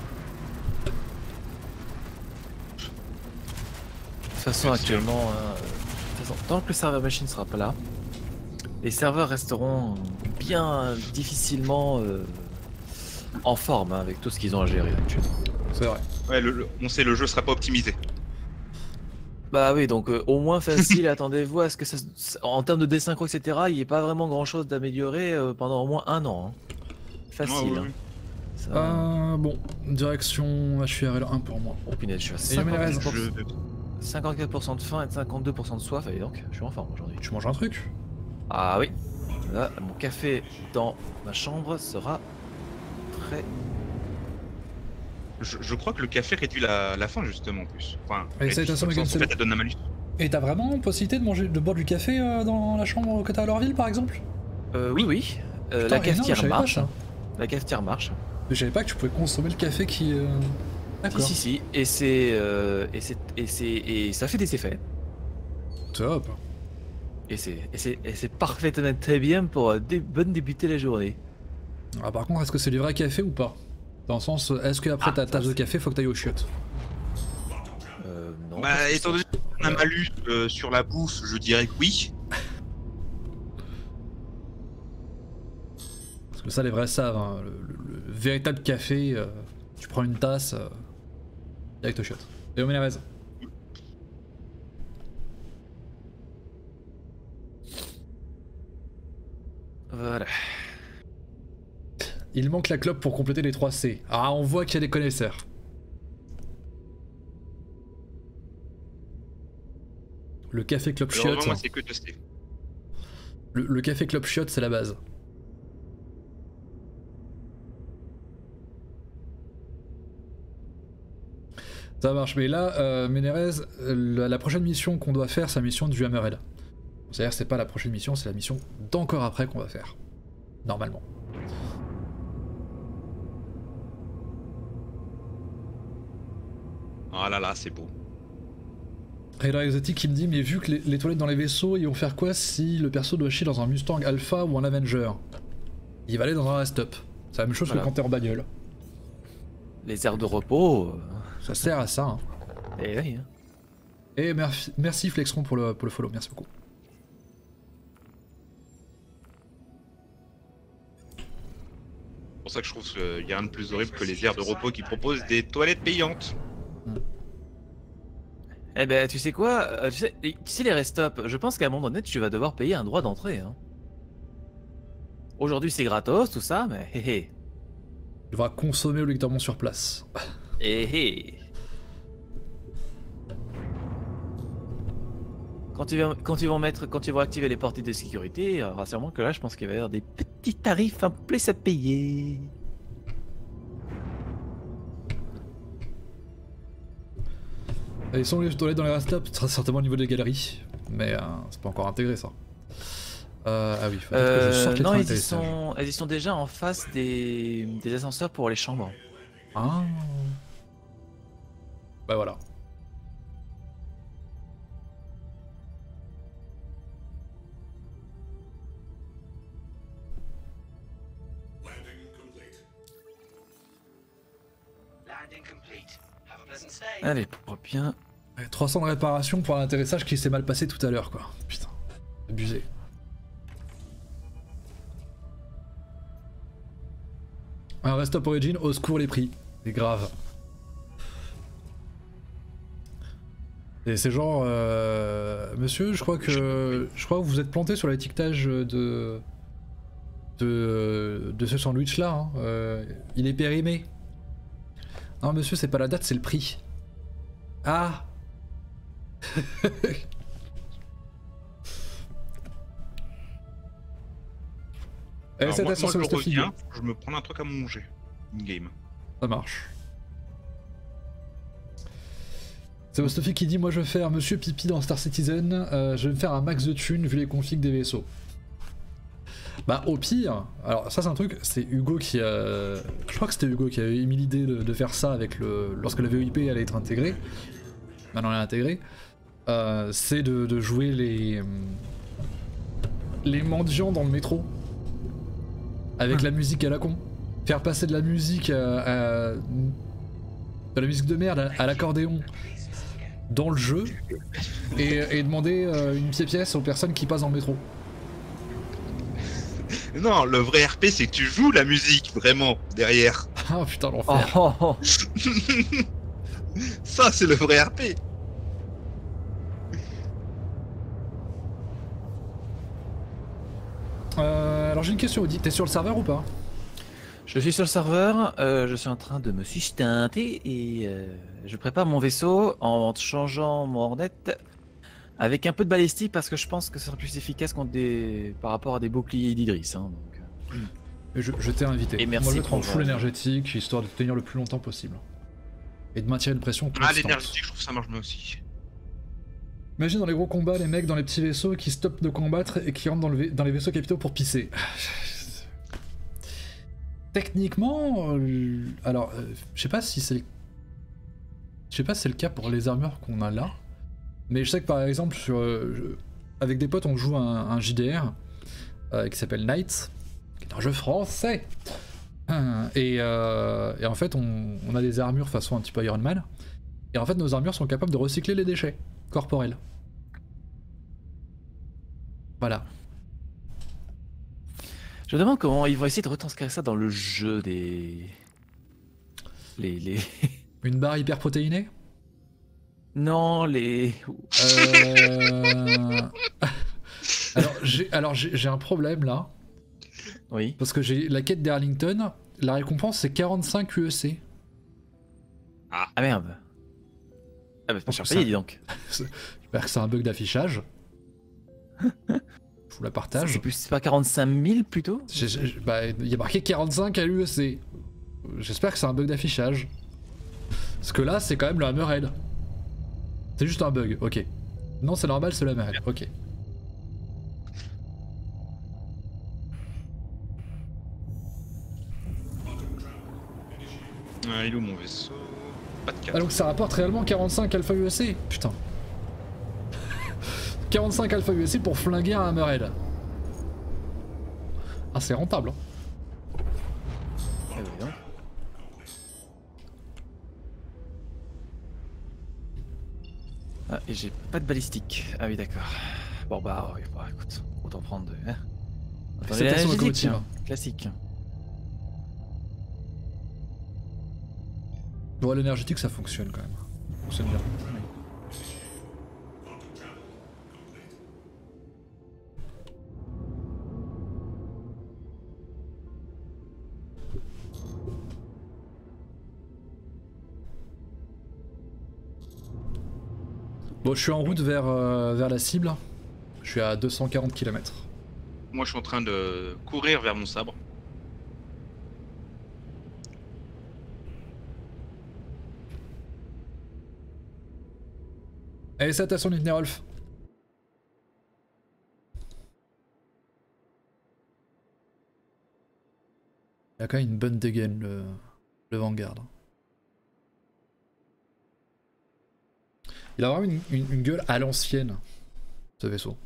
De toute façon, actuellement, tant que le serveur machine sera pas là, les serveurs resteront bien difficilement en forme hein, avec tout ce qu'ils ont à gérer actuellement. C'est vrai. Ouais, on sait, le jeu sera pas optimisé. Bah oui, donc au moins facile, attendez-vous à ce que ça, en termes de désynchro, etc., il n'y ait pas vraiment grand-chose d'améliorer pendant au moins 1 an. Hein. Facile. Ouais, hein. oui. Ça... Bon, direction HURL 1 pour moi. Oh punaise, je suis Et à il y a 54% de faim et de 52% de soif, allez donc, je suis en forme aujourd'hui. Tu manges un truc? Ah oui, là, mon café dans ma chambre sera prêt. Je crois que le café réduit la faim justement en plus. Enfin, Et ça, réduit, attention, dans le sens, en Megan, fait, elle donne un malus. Et t'as vraiment possibilité de boire du café dans la chambre que t'as à Lorville par exemple? Oui. Putain, La énorme, je cafetière savais pas marche. ça. La cafetière marche. Mais je savais pas que tu pouvais consommer le café qui. D'accord. Si. Et c'est et ça fait des effets. Top. Et c'est parfaitement très bien pour bonne débuter la journée. Ah, par contre, est-ce que c'est du vrai café ou pas? Dans le sens, est-ce qu'après ta tasse de café, faut que t'ailles aux chiottes? Non. Bah, étant donné qu'on a un malus sur la bouffe, je dirais que oui. Parce que ça, les vrais savent. Hein. Le véritable café, tu prends une tasse, direct aux chiottes. Et on met les raisins. Voilà. Il manque la clope pour compléter les 3 C. Ah, on voit qu'il y a des connaisseurs. Le café clope Alors, chiotte. moi, c'est que testé. Le café clope chiotte, c'est la base. Ça marche, mais là, Ménérez, la prochaine mission qu'on doit faire, c'est la mission du Hammerhead. C'est-à-dire, c'est pas la prochaine mission, c'est la mission d'encore après qu'on va faire. Normalement. Ah là là, c'est beau. Raider Exotic qui me dit, mais vu que les toilettes dans les vaisseaux, ils vont faire quoi si le perso doit chier dans un Mustang Alpha ou un Avenger? Il va aller dans un rest-up. C'est la même chose que quand t'es en bagnole. Les aires de repos. Ça sert à ça. Hein. Et oui. Hein. Et merci Flexron pour le follow, merci beaucoup. C'est pour ça que je trouve qu'il y a rien de plus horrible que les aires de repos qui proposent des toilettes payantes. Eh ben, tu sais quoi, tu sais les rest-up, je pense qu'à un moment donné, tu vas devoir payer un droit d'entrée. Hein. Aujourd'hui, c'est gratos, tout ça, mais hé hé. Tu devras consommer obligatoirement sur place. Hé. Quand ils vont activer les portiques de sécurité, rassure-moi que là, je pense qu'il va y avoir des petits tarifs en plus à payer. Ils sont les toilettes dans les rest-up, ce sera certainement au niveau des galeries, mais c'est pas encore intégré ça. Ah oui, faut que je sorte les non, trains elles y sont déjà en face des ascenseurs pour les chambres. Ah. Bah voilà. Allez, pour bien. 300 de réparation pour un atterrissage qui s'est mal passé tout à l'heure quoi. Putain, abusé. Un rest-up origin, au secours les prix. C'est grave. Et c'est genre... monsieur, je crois que vous êtes planté sur l'étiquetage de ce sandwich là. Hein. Il est périmé. Non monsieur, c'est pas la date, c'est le prix. Ah. Alors, cette moi, ascension je de reviens, je me prends un truc à manger. Une game. Ça marche. C'est Mostofi qui dit, moi je vais faire Monsieur Pipi dans Star Citizen, je vais me faire un max de thunes vu les configs des vaisseaux. Bah au pire, alors ça c'est un truc, c'est Hugo qui a... Je crois que c'était Hugo qui avait émis l'idée de faire ça avec lorsque la VOIP allait être intégrée. Maintenant elle est intégrée. C'est de jouer les mendiants dans le métro. Avec la musique à la con. Faire passer de la musique de la musique de merde à l'accordéon dans le jeu. Et demander une pièce aux personnes qui passent dans le métro. Non, le vrai RP, c'est que tu joues la musique, vraiment, derrière. Ah putain, l'enfer. Oh. Ça, c'est le vrai RP. Alors j'ai une question, Audi. T'es sur le serveur ou pas? Je suis sur le serveur, je suis en train de me sustenter et je prépare mon vaisseau en changeant mon Hornet avec un peu de balistique parce que je pense que ce sera plus efficace par rapport à des boucliers d'Idris. Hein, donc. Je t'ai invité. Et merci Moi je vais pour prendre full votre- énergétique histoire de tenir le plus longtemps possible. Et de maintenir une pression Ah, constante. l'énergie, je trouve ça marche bien aussi. Imagine dans les gros combats les mecs dans les petits vaisseaux qui stoppent de combattre et qui rentrent dans les vaisseaux capitaux pour pisser. Techniquement, alors je sais pas si c'est le cas pour les armures qu'on a là, mais je sais que par exemple avec des potes on joue un JDR qui s'appelle Knights, qui est un jeu français. Et en fait on a des armures façon un petit peu Iron Man, et en fait nos armures sont capables de recycler les déchets corporels. Voilà. Je me demande comment ils vont essayer de retranscrire ça dans le jeu des. Les. Une barre hyper protéinée. Non, les. Alors j'ai un problème là, Oui. parce que j'ai la quête d'Arlington, la récompense c'est 45 UEC. Ah merde. Ah bah c'est pas cher payé, dis donc. J'espère que c'est un bug d'affichage. Je vous la partage. C'est pas 45 000 plutôt? Bah, il y a marqué 45 à l'UEC. J'espère que c'est un bug d'affichage. Parce que là, c'est quand même le Hammerhead. C'est juste un bug, ok. Non, c'est normal, c'est le Hammerhead, ok. Il est où mon vaisseau? Pas de Ah, cadre. donc ça rapporte réellement 45 Alpha UEC. Putain. 45 Alpha UEC pour flinguer un Hammerhead. Ah, c'est rentable. Hein. Ah oui, donc. Ah, et j'ai pas de balistique. Ah oui, d'accord. Bon bah, oui, bah écoute, autant prendre de. Hein. Attendez, Félicitations, la locomotive. musique, classique. Bon, l'énergétique ça fonctionne quand même. Ça fonctionne bien. Bon, je suis en route vers la cible. Je suis à 240 km. Moi, je suis en train de courir vers mon sabre. Allez, salutations, Nitnerolf. Il a quand même une bonne dégaine, le Vanguard. Il a vraiment une gueule à l'ancienne, ce vaisseau.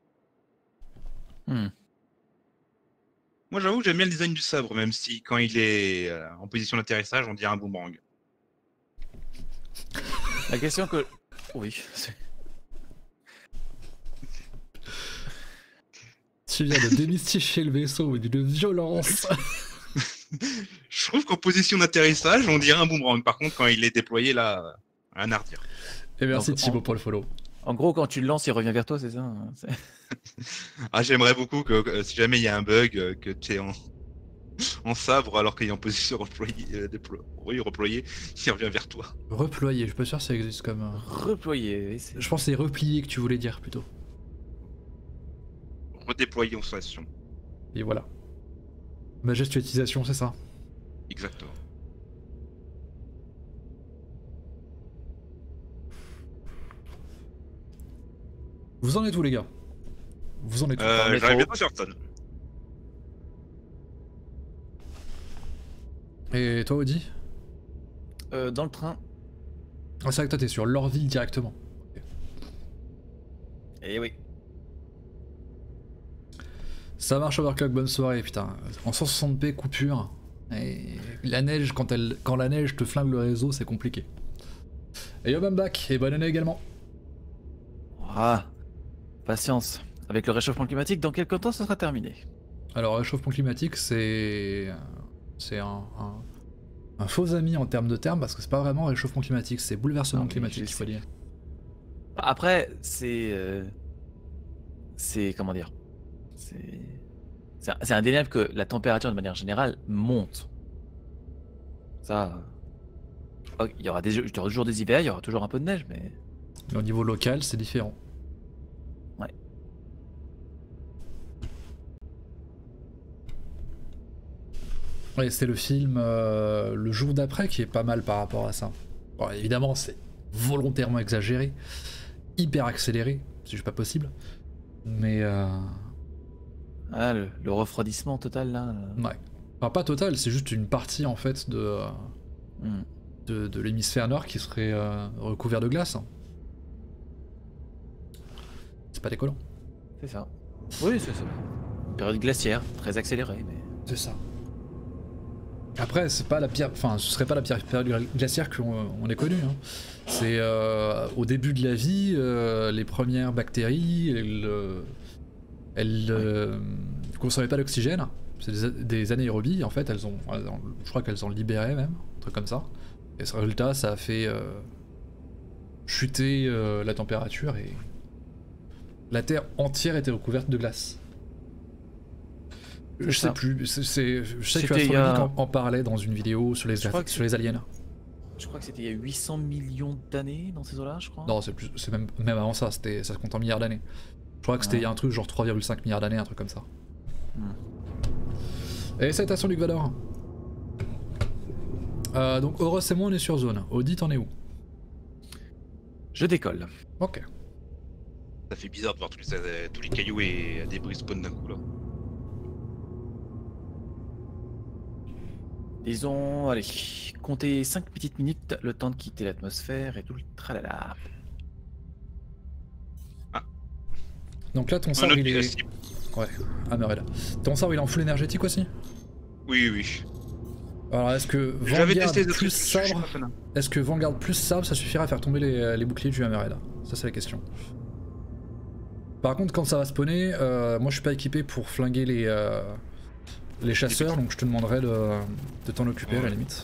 Hmm. Moi, j'avoue que j'aime bien le design du sabre, même si quand il est en position d'atterrissage, on dirait un boomerang. La question que. Oui. Tu viens de démystifier le vaisseau d'une violence. Je trouve qu'en position d'atterrissage, on dirait un boomerang. Par contre, quand il est déployé, là, rien à redire. Et merci Donc, Thibaut pour le follow. En gros, quand tu le lances, il revient vers toi, c'est ça? Ah, j'aimerais beaucoup que si jamais il y a un bug, que tu es en sabre alors qu'il est en position reployée, reployé, il revient vers toi. Reployer, je suis pas sûr que ça existe comme... Reployer. Oui, Je pense que c'est replier que tu voulais dire plutôt. Redéployer en station. Et voilà. Majestuatisation, c'est ça. Exactement. Vous en êtes où les gars? Vous en êtes où? métro. J'arrive bientôt sur Ton. Et toi, Audi? Dans le train. Ah, c'est vrai que toi, t'es sur Lorville directement. Et oui. Ça marche, Overclock, bonne soirée, putain. En 160p, coupure. Et la neige, quand la neige te flingue le réseau, c'est compliqué. Et yo, I'm back, et bonne année également. Ah, patience. Avec le réchauffement climatique, dans quelques temps, ça sera terminé. Alors, réchauffement climatique, c'est un faux ami en termes de termes, parce que c'est pas vraiment réchauffement climatique, c'est bouleversement Non, mais climatique, je il faut sais. dire. Après, c'est comment dire, c'est indéniable que la température de manière générale monte. Ça, il y aura toujours des hivers, il y aura toujours un peu de neige, mais Mais au niveau local, c'est différent. ouais. Ouais, c'est le film Le jour d'après qui est pas mal par rapport à ça. Bon, évidemment, c'est volontairement exagéré, hyper accéléré, c'est juste pas possible. Mais Ah, le refroidissement total là. ouais. Enfin, pas total, c'est juste une partie en fait Hmm. de l'hémisphère nord qui serait recouvert de glace. C'est pas décollant. C'est ça. Oui, c'est ça. Une période glaciaire, très accélérée, mais. C'est ça. Après, c'est pas la pire, enfin, ce serait pas la pire période glaciaire qu'on ait connue. Hein. C'est au début de la vie, les premières bactéries, elles consommaient pas d'oxygène. C'est des anaérobies, en fait, je crois qu'elles ont libéré même, un truc comme ça. Et ce résultat, ça a fait chuter la température et la Terre entière était recouverte de glace. Je sais plus, je sais que Astronomique en parlait dans une vidéo sur les aliens. Je crois que c'était il y a 800 millions d'années dans ces eaux-là, je crois. Non, c'est même avant ça, ça se compte en milliards d'années. Je crois que c'était il y a un truc genre 3,5 milliards d'années, un truc comme ça. Et salutations Luc Vador. Donc Horus et moi on est sur zone. Audi, t'en es où? Je décolle. Ok. Ça fait bizarre de voir tous les cailloux et débris spawn d'un coup là. Disons, allez, comptez 5 petites minutes, le temps de quitter l'atmosphère et tout le tralala. Donc là ton sabre il est... Ouais, Hammer est là. Ton sabre il est en full énergétique aussi? Oui, oui. Alors est-ce que Vanguard plus sabre... Est-ce que Vanguard plus sabre ça suffira à faire tomber les boucliers du Hammerhead? Ça c'est la question. Par contre quand ça va spawner, moi je suis pas équipé pour flinguer les chasseurs, donc je te demanderai de t'en occuper à la limite.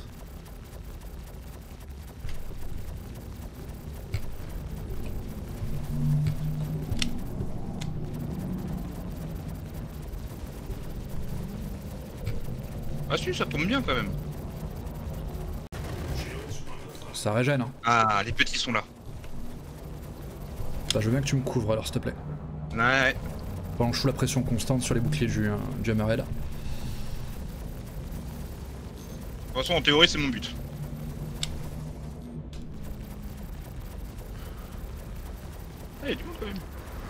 Ah si, ça tombe bien quand même. Ça régène. Hein. Ah, les petits sont là. Bah, je veux bien que tu me couvres alors s'il te plaît. Ouais. Pendant que je fous la pression constante sur les boucliers du Hammerhead. De toute façon, en théorie, c'est mon but. Ah, il y a du monde quand même.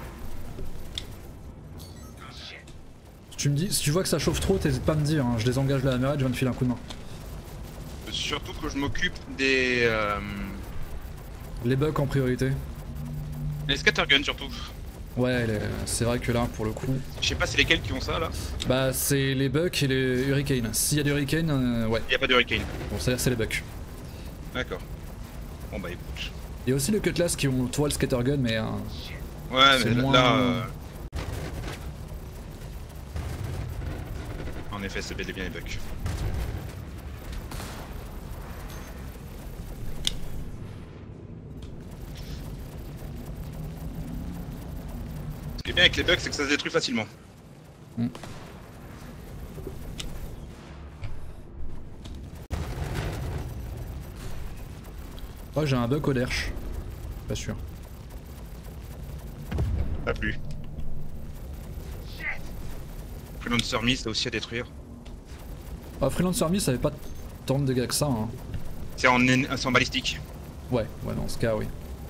Si tu vois que ça chauffe trop, t'hésites pas à me dire, hein. Je désengage le Hammerhead, je viens de filer un coup de main. Surtout que je m'occupe des... Les bugs en priorité. Les scatterguns surtout. Ouais, c'est vrai que là, pour le coup... Je sais pas c'est lesquels qui ont ça là. Bah c'est les bugs et les hurricanes. S'il y a des hurricanes, ouais. Il y a pas de hurricane. Bon, c'est-à-dire c'est les bugs. D'accord. Bon bah écoute. Il y a aussi le Cutlass qui ont toi le scattergun, mais... Ouais, mais moins... là... En effet, c'est bel et bien les bugs. Ce qui est bien avec les bugs, c'est que ça se détruit facilement. Mm. Ouais, j'ai un bug au derche. Pas sûr. Pas plus. Freelancer Miss, t'as aussi à détruire. Ah, Freelancer Miss, ça avait pas tant de dégâts que ça. Hein. C'est en balistique. Ouais, dans ce cas, oui.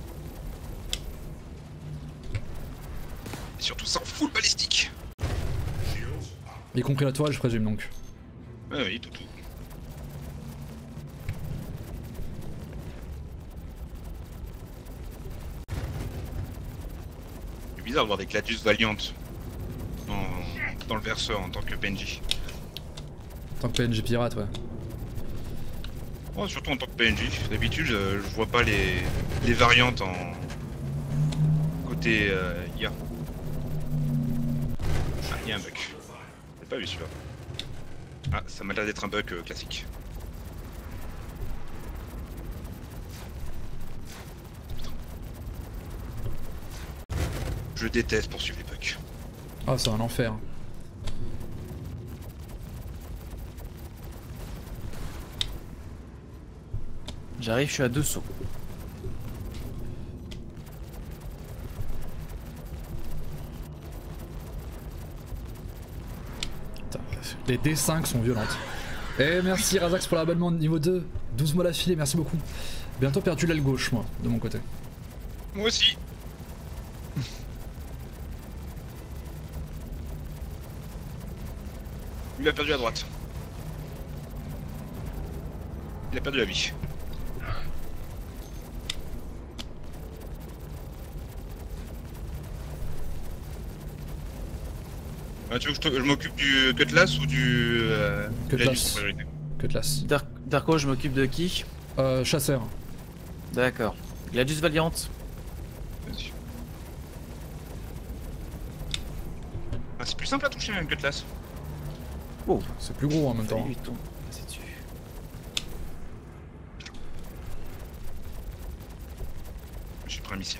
Et surtout, ça en full balistique. Y compris la toile, je présume donc. Ouais, oui, tout. bizarre de voir des Gladius Valiant dans le verseur en tant que PNJ. En tant que PNJ pirate, ouais. Oh, surtout en tant que PNJ. D'habitude, je vois pas les variantes en côté IA. Ah, il y a un bug. J'ai pas vu celui-là. Ah, ça m'a l'air d'être un bug classique. Je déteste poursuivre les bugs. Ah, c'est un enfer. J'arrive, je suis à 2 sauts. Putain, les D5 sont violentes. Et merci Razax pour l'abonnement de niveau 2. 12 mois d'affilée, merci beaucoup. Bientôt perdu l'aile gauche, moi, de mon côté. Moi aussi. Il a perdu la droite. Il a perdu la vie. Ah, tu veux que je m'occupe du Cutlass ou du Gladius en priorité? Cutlass. Darko, je m'occupe de qui? Chasseur. D'accord. Gladius Valiant. Vas-y. Ah, c'est plus simple à toucher un Cutlass. Oh, C'est plus gros en même temps. lui tombe. C'est dessus. J'ai pris un missile.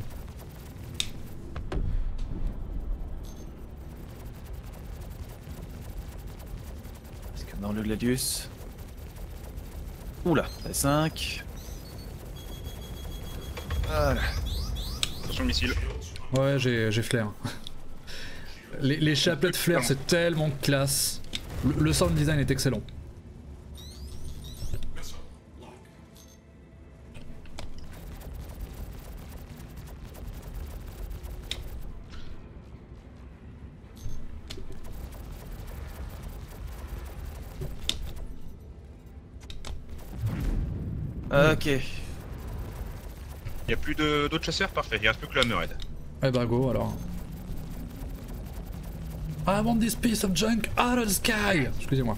Parce que dans le Gladius. Oula, 5. Voilà. Attention le missile. Ouais, j'ai flair. Les chapelets de flair, c'est tellement classe. Le sound design est excellent. Ok. Il y a plus d'autres chasseurs? Parfait, il reste plus que la Meurède. Eh bah go alors. I want this piece of junk out of the sky. Excusez-moi.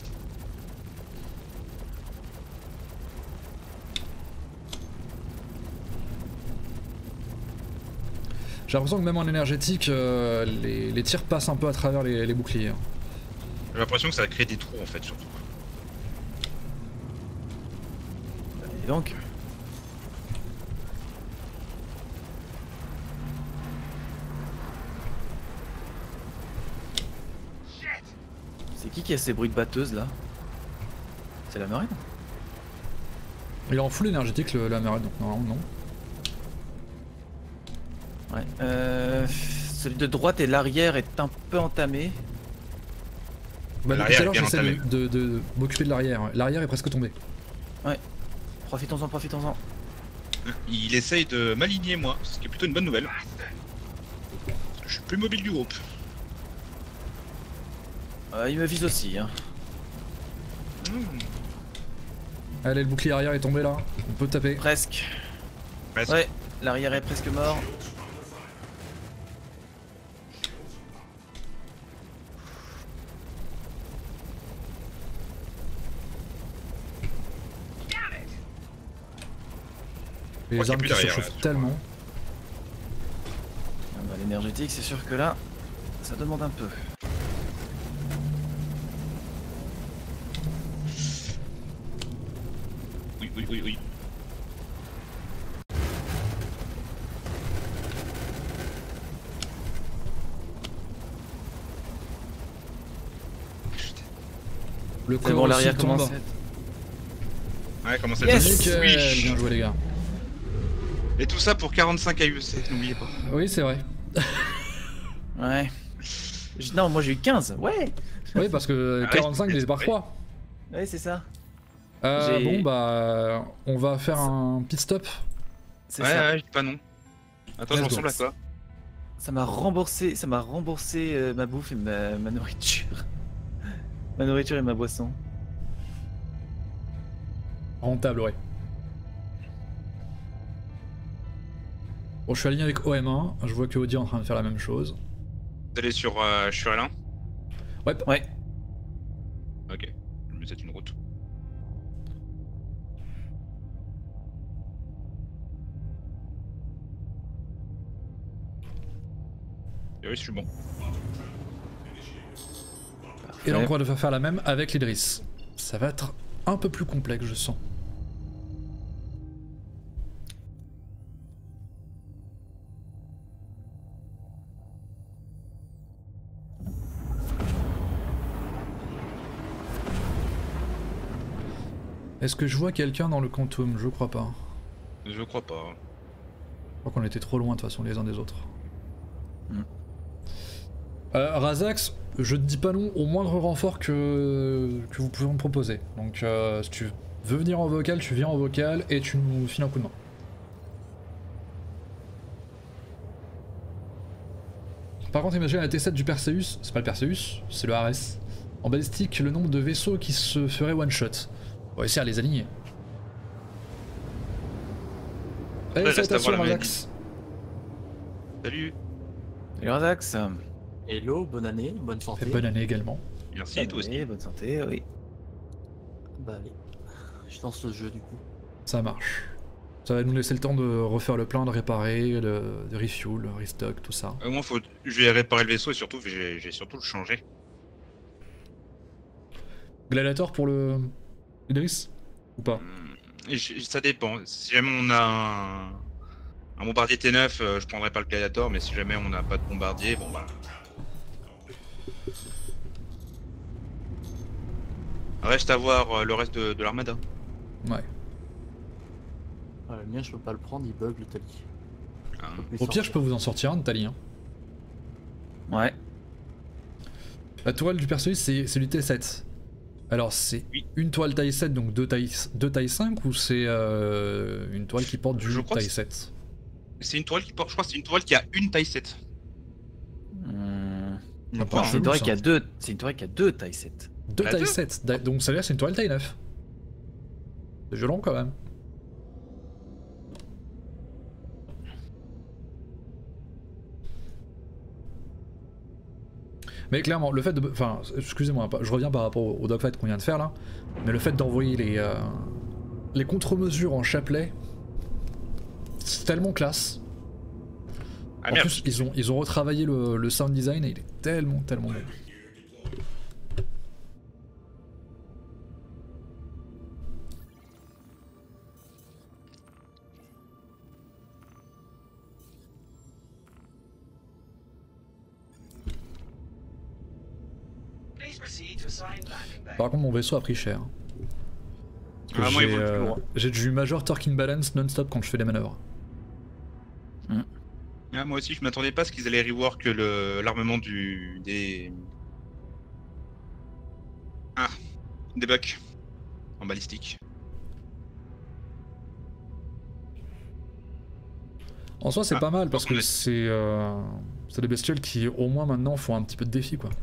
J'ai l'impression que même en énergétique, les tirs passent un peu à travers les boucliers. J'ai l'impression que ça va créer des trous en fait surtout. Et donc. C'est qui a ces bruits de batteuse là? C'est la marine? Il est en full énergétique la Meurède, donc non. Ouais. Celui de droite et l'arrière est un peu entamé. Bah depuis tout L'arrière à est l'heure bien j'essaie entamé. de m'occuper de l'arrière. L'arrière est presque tombé. Profitons-en, profitons-en. Il essaye de m'aligner moi, ce qui est plutôt une bonne nouvelle. Je suis plus mobile du groupe. Il me vise aussi. Hein. Allez, le bouclier arrière est tombé là. On peut taper. Presque. Presque. Ouais, l'arrière est presque mort. Les qu'il y a armes plus qui se derrière, chauffent là, tellement. Ah bah, l'énergétique, c'est sûr que là, ça demande un peu. Oui. Le C'est corps bon, aussi l'arrière tombe. commence. Ouais, comment ça Yes. se Nickel, Oui. bien joué les gars. Et tout ça pour 45 AUC, n'oubliez pas. Oui, c'est vrai. Ouais. Non, moi j'ai eu 15. Ouais. Oui, parce que Ah ouais, 45 divisé par 3. Ouais, c'est ça. Bon, bah, on va faire un pit stop. C'est Ouais, ça. je dis pas non. Attends, je Let's go. ressemble à quoi? Ça m'a remboursé ma bouffe et ma nourriture. Ma nourriture et ma boisson. Rentable, ouais. Bon, je suis aligné avec OM1, je vois que Audi est en train de faire la même chose. Vous allez sur L1? Ouais. Ouais. Ok, je me set une route. Et oui, je suis bon. Et donc on va devoir faire la même avec l'Idris. Ça va être un peu plus complexe, je sens. Est-ce que je vois quelqu'un dans le quantum? Je crois pas. Je crois pas. Je crois qu'on était trop loin de toute façon les uns des autres. Mm. Razax, je te dis pas non au moindre renfort que vous pouvez me proposer. Donc si tu veux venir en vocal, tu viens en vocal et tu nous files un coup de main. Par contre, imagine la T7 du Perseus, c'est pas le Perseus, c'est le Ares. En balistique, le nombre de vaisseaux qui se feraient one shot. On va essayer à les aligner. Allez, reste à salutations voir la Razax. Salut. Et Razax. Hello, bonne année, bonne Et santé. bonne année également. Merci, toi aussi. Bonne santé, oui. Bah allez, je lance le jeu du coup. Ça marche. Ça va nous laisser le temps de refaire le plein, de réparer, de refuel, le restock, tout ça. Moi, je vais réparer le vaisseau et surtout, j'ai surtout le changer. Gladiator pour le... Idris? Ou pas? Ça dépend. Si jamais on a un bombardier T9, je prendrai pas le Gladiator, mais si jamais on n'a pas de bombardier, bon bah... Reste à voir le reste de l'armada. Ouais. Le mien, je peux pas le prendre, il bug le tali. Hein. Au pire, je peux vous en sortir un de Tali. Hein. Ouais. La tourelle du Perseus, c'est du T7. Alors, c'est une toile taille 7, donc deux taille 5, ou c'est une toile qui porte du Je crois taille que 7? C'est une toile qui porte, je crois que c'est une toile qui a une taille 7. Ah, Quoi, C'est une chelou, toile ça. qui a deux. C'est une toile qui a deux taille 7. Deux La taille deux 7, donc ça veut dire que c'est une toile taille 9. C'est violent quand même. Mais clairement, le fait de... Enfin, excusez-moi, je reviens par rapport au dogfight qu'on vient de faire là, mais le fait d'envoyer les contre-mesures en chapelet, c'est tellement classe. Ah En merde. plus, ils ont retravaillé le sound design et il est tellement bon. Par contre, mon vaisseau a pris cher. Ah, moi, il vaut le plus lourd. J'ai du major torque imbalance non-stop quand je fais des manœuvres. Ah, moi aussi, je m'attendais pas à ce qu'ils allaient rework l'armement des bucks en balistique. En soi, c'est pas mal parce que on est- c'est des bestioles qui, au moins maintenant, font un petit peu de défi quoi.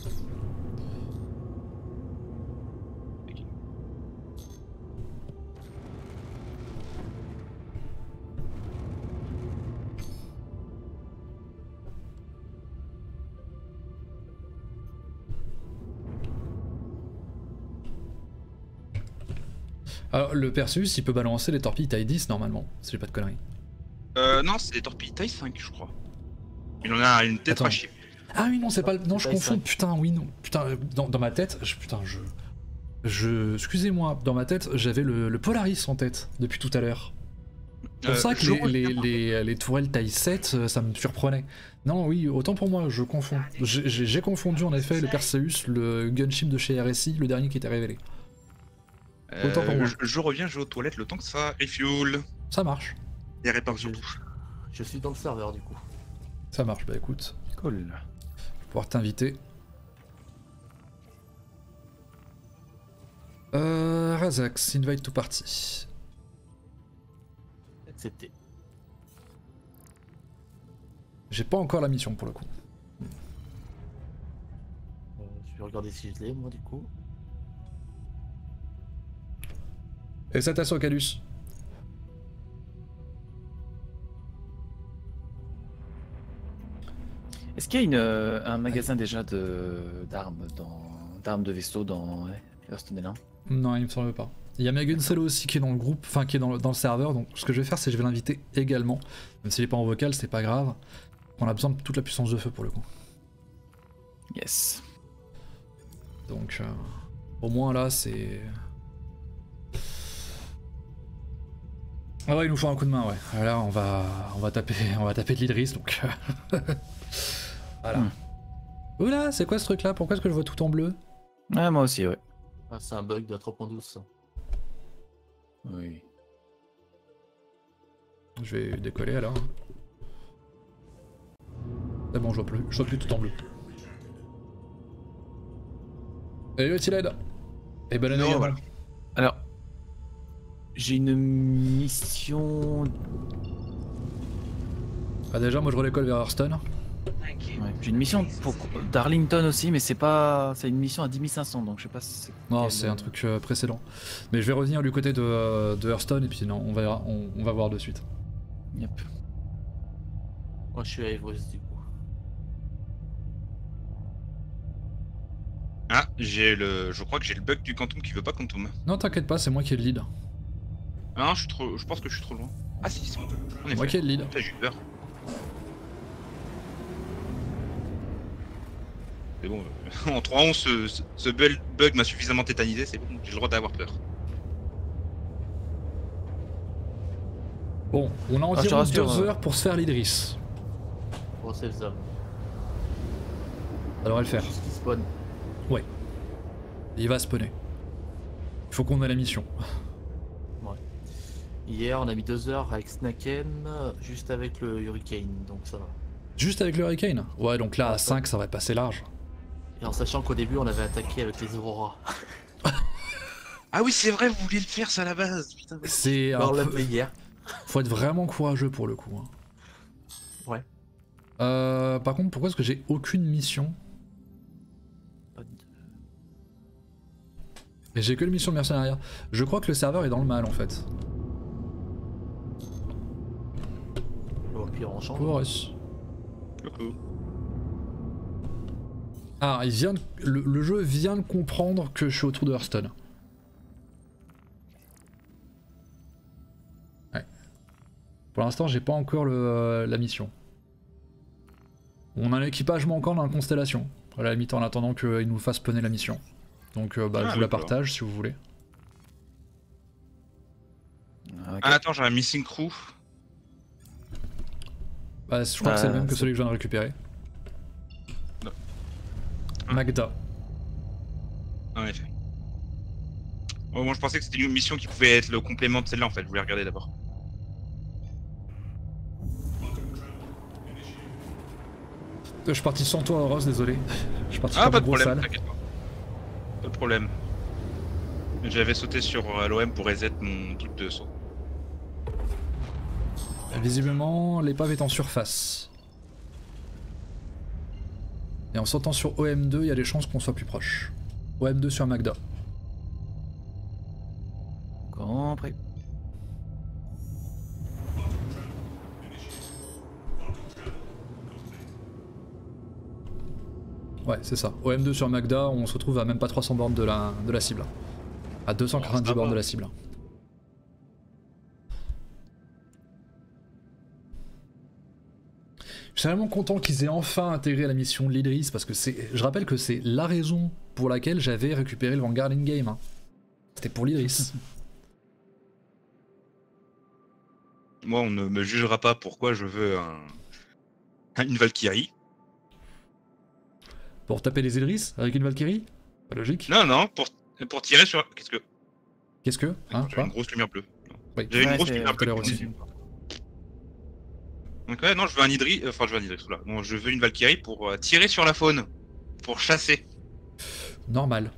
Alors, le Perseus, il peut balancer les torpilles taille 10 normalement, si j'ai pas de conneries. Non, c'est des torpilles taille 5, je crois. Il en a une tête Attends. à chier. Ah oui, non, c'est pas le... Non, je Taille confonds, 5. putain, oui, non. Putain, dans ma tête, excusez-moi, dans ma tête, j'avais le Polaris en tête depuis tout à l'heure. C'est pour ça que je reviens les tourelles taille 7, ça me surprenait. Non, oui, autant pour moi, je confonds. J'ai confondu en effet le Perseus, le gunship de chez RSI, le dernier qui était révélé. Autant pour moi. Je reviens, je vais aux toilettes le temps que ça refuel. Ça marche, Et répare surtout. Je suis dans le serveur du coup. ça marche, bah écoute, Cool. je vais pouvoir t'inviter. Razax, invite to party. Accepté. J'ai pas encore la mission pour le coup. Je vais regarder si je l'ai moi du coup. Et salutations Calus. Est-ce qu'il y a un magasin déjà d'armes d'armes de vaisseau dans Hearthstone L1? Non, il me semble pas. Il y a Meguncello aussi qui est dans le groupe, enfin qui est dans le serveur, donc ce que je vais faire c'est que je vais l'inviter également. Même s'il est pas en vocal, c'est pas grave. On a besoin de toute la puissance de feu pour le coup. Yes. Donc au moins là c'est... Ah ouais, il nous faut un coup de main, ouais. Là on va taper de l'Idris donc... voilà. Oula, c'est quoi ce truc là? Pourquoi est-ce que je vois tout en bleu? Ouais, moi aussi, ouais. Ah, c'est un bug de 3.12 ça. Oui. Je vais décoller alors. C'est bon, je vois plus tout en bleu. Allez le Tiled. Et bonne année. Non, voilà. Alors, j'ai une mission... Ah déjà, moi je redécolle vers Hearthstone. Ouais, j'ai une mission pour Darlington aussi, mais c'est une mission à 10 500, donc je sais pas si c'est... Non, c'est un truc précédent. Mais je vais revenir du côté de Hearthstone et puis non, on va voir de suite. Yep. Moi je suis à Everest du coup. Ah, je crois que j'ai le bug du quantum qui veut pas quantum. Non, t'inquiète pas, c'est moi qui ai le lead. Ah, je pense que je suis trop loin. Ah si, c'est bon. En Moi qui ai le lead. J'ai eu peur. C'est bon, en 3-11, ce bug m'a suffisamment tétanisé, c'est bon, j'ai le droit d'avoir peur. Bon, on a je te environ rassure, 2 heures pour se faire l'Idris. Pour save zone. Ça devrait le faire. Juste qui spawn. Ouais. Il va spawner. Il faut qu'on ait la mission. Hier on a mis 2 heures avec Snaken, juste avec le Hurricane, donc ça va. Juste avec le Hurricane? Ouais, donc là à 5 ça va passer large. Et en sachant qu'au début on avait attaqué avec les Auroras. Ah oui, c'est vrai, vous vouliez le faire ça à la base, putain. C'est... On l'a fait hier. Faut être vraiment courageux pour le coup. Hein. Ouais. Par contre, pourquoi est-ce que j'ai aucune mission? Et j'ai que le mission de mercenariat. Je crois que le serveur est dans le mal en fait. Au pire on change. Pour us. Coucou. Ah, le jeu vient de comprendre que je suis autour de Hearthstone. Ouais. Pour l'instant, j'ai pas encore la mission. On a un équipage manquant dans la constellation. À la limite, en attendant qu'il nous fasse spawner la mission. Donc, je vous la d'accord. partage si vous voulez. Okay. Ah attends, j'ai un missing crew. Bah, je crois que c'est le même que celui que je viens de récupérer. Non. Magda. En effet. Oh, moi je pensais que c'était une mission qui pouvait être le complément de celle-là en fait, je voulais regarder d'abord. Je suis parti sans toi, Ross, désolé. Je suis parti Ah, comme pas une de grosse problème, salle. t'inquiète pas. Pas de problème. J'avais sauté sur l'OM pour reset mon truc de saut. Visiblement, l'épave est en surface. Et en sautant sur OM2, il y a des chances qu'on soit plus proche. OM2 sur Magda. Compris. Ouais, c'est ça. OM2 sur Magda, on se retrouve à même pas 300 bornes de la cible. À 290 bornes de la cible. Je suis vraiment content qu'ils aient enfin intégré la mission de l'Idris parce que je rappelle que c'est la raison pour laquelle j'avais récupéré le Vanguard in-game. Hein. C'était pour l'Idris. Moi, on ne me jugera pas pourquoi je veux une Valkyrie. Pour taper les Idris avec une Valkyrie? Pas logique. Non, non, pour tirer sur... Qu'est-ce que... Qu'est-ce que? Hein, J'avais quoi? une grosse lumière bleue. Oui. J'avais une Ouais, grosse c'est lumière tout à l'heure bleue. aussi. Donc ouais, non, je veux un Idris... Enfin, je veux un Idris, là. Non, je veux une Valkyrie pour tirer sur la faune. Pour chasser. Normal.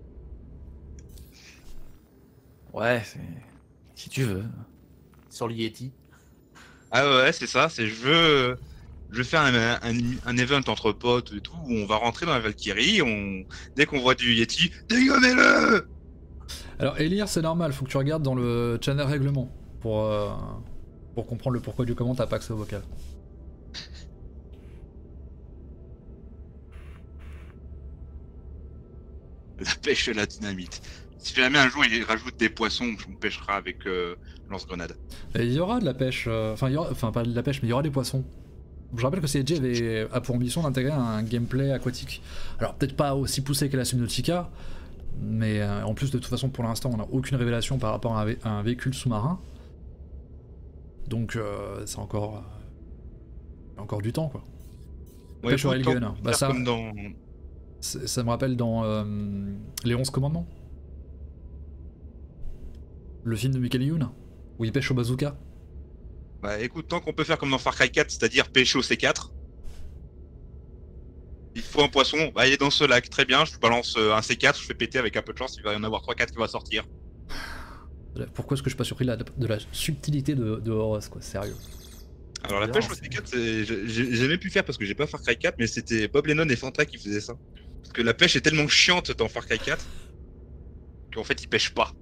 Ouais, si tu veux. Sur le Yeti. Ah ouais, c'est ça, c'est je veux faire un event entre potes et tout, où on va rentrer dans la Valkyrie, dès qu'on voit du Yeti, dégommez-le! Alors Elir, c'est normal, faut que tu regardes dans le channel règlement pour comprendre le pourquoi du comment t'as pas accès au vocal. la pêche et la dynamite. Si jamais un jour il rajoute des poissons, on pêchera avec lance-grenade. Et il y aura de la pêche, enfin pas de la pêche, mais il y aura des poissons. Je rappelle que CSG a pour ambition d'intégrer un gameplay aquatique. Alors peut-être pas aussi poussé que la Subnautica, mais en plus de toute façon pour l'instant on n'a aucune révélation par rapport à un véhicule sous-marin. Donc c'est encore du temps quoi. Ouais, Pêche au railgun, bah ça, comme dans... ça me rappelle dans les 11 commandements. Le film de Michael Youn, où il pêche au bazooka. Bah écoute, tant qu'on peut faire comme dans Far Cry 4, c'est-à-dire pêcher au C4, il faut un poisson, bah il est dans ce lac, très bien, je balance un C4, je fais péter avec un peu de chance, il va y en avoir 3-4 qui va sortir. Pourquoi est-ce que je suis pas surpris de la subtilité de Horus, quoi, sérieux. Alors la pêche au C4, j'ai jamais pu faire parce que j'ai pas Far Cry 4, mais c'était Bob Lennon et Fanta qui faisaient ça. Parce que la pêche est tellement chiante dans Far Cry 4 qu'en fait ils pêchent pas.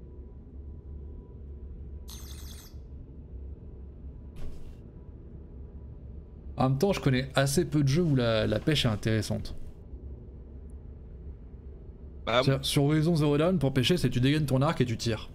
En même temps, je connais assez peu de jeux où la pêche est intéressante. Bah, Sur Horizon Zero Dawn, pour pêcher, c'est tu dégaines ton arc et tu tires.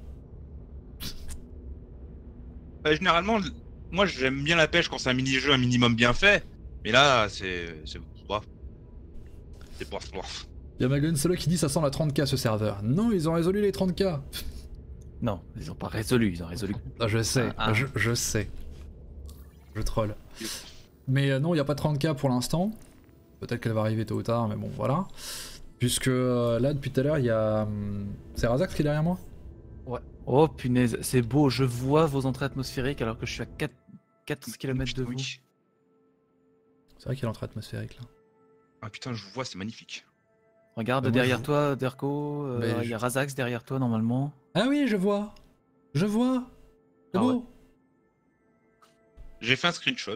bah, généralement, moi j'aime bien la pêche quand c'est un mini-jeu un minimum bien fait, mais là c'est pas. C'est pas. Y'a Magun Solo qui dit ça sent la 30k ce serveur. Non, ils ont résolu les 30k. Non, ils ont pas résolu, ils ont résolu. Ah, je sais, je sais. Je troll. Mais non, il n'y a pas 30k pour l'instant. Peut-être qu'elle va arriver tôt ou tard, mais bon, voilà. Puisque là, depuis tout à l'heure, il y a... C'est Razak qui est derrière moi? Ouais. Oh punaise, c'est beau, je vois vos entrées atmosphériques alors que je suis à 4 km de vous. Oui. C'est vrai qu'il y a l'entrée atmosphérique, là. Ah putain, je vous vois, c'est magnifique. Regarde Moi, derrière toi, Derko, Mais il y a Razax derrière toi normalement. Ah oui, je vois. Je vois. C'est Ah beau. ouais. J'ai fait un screenshot.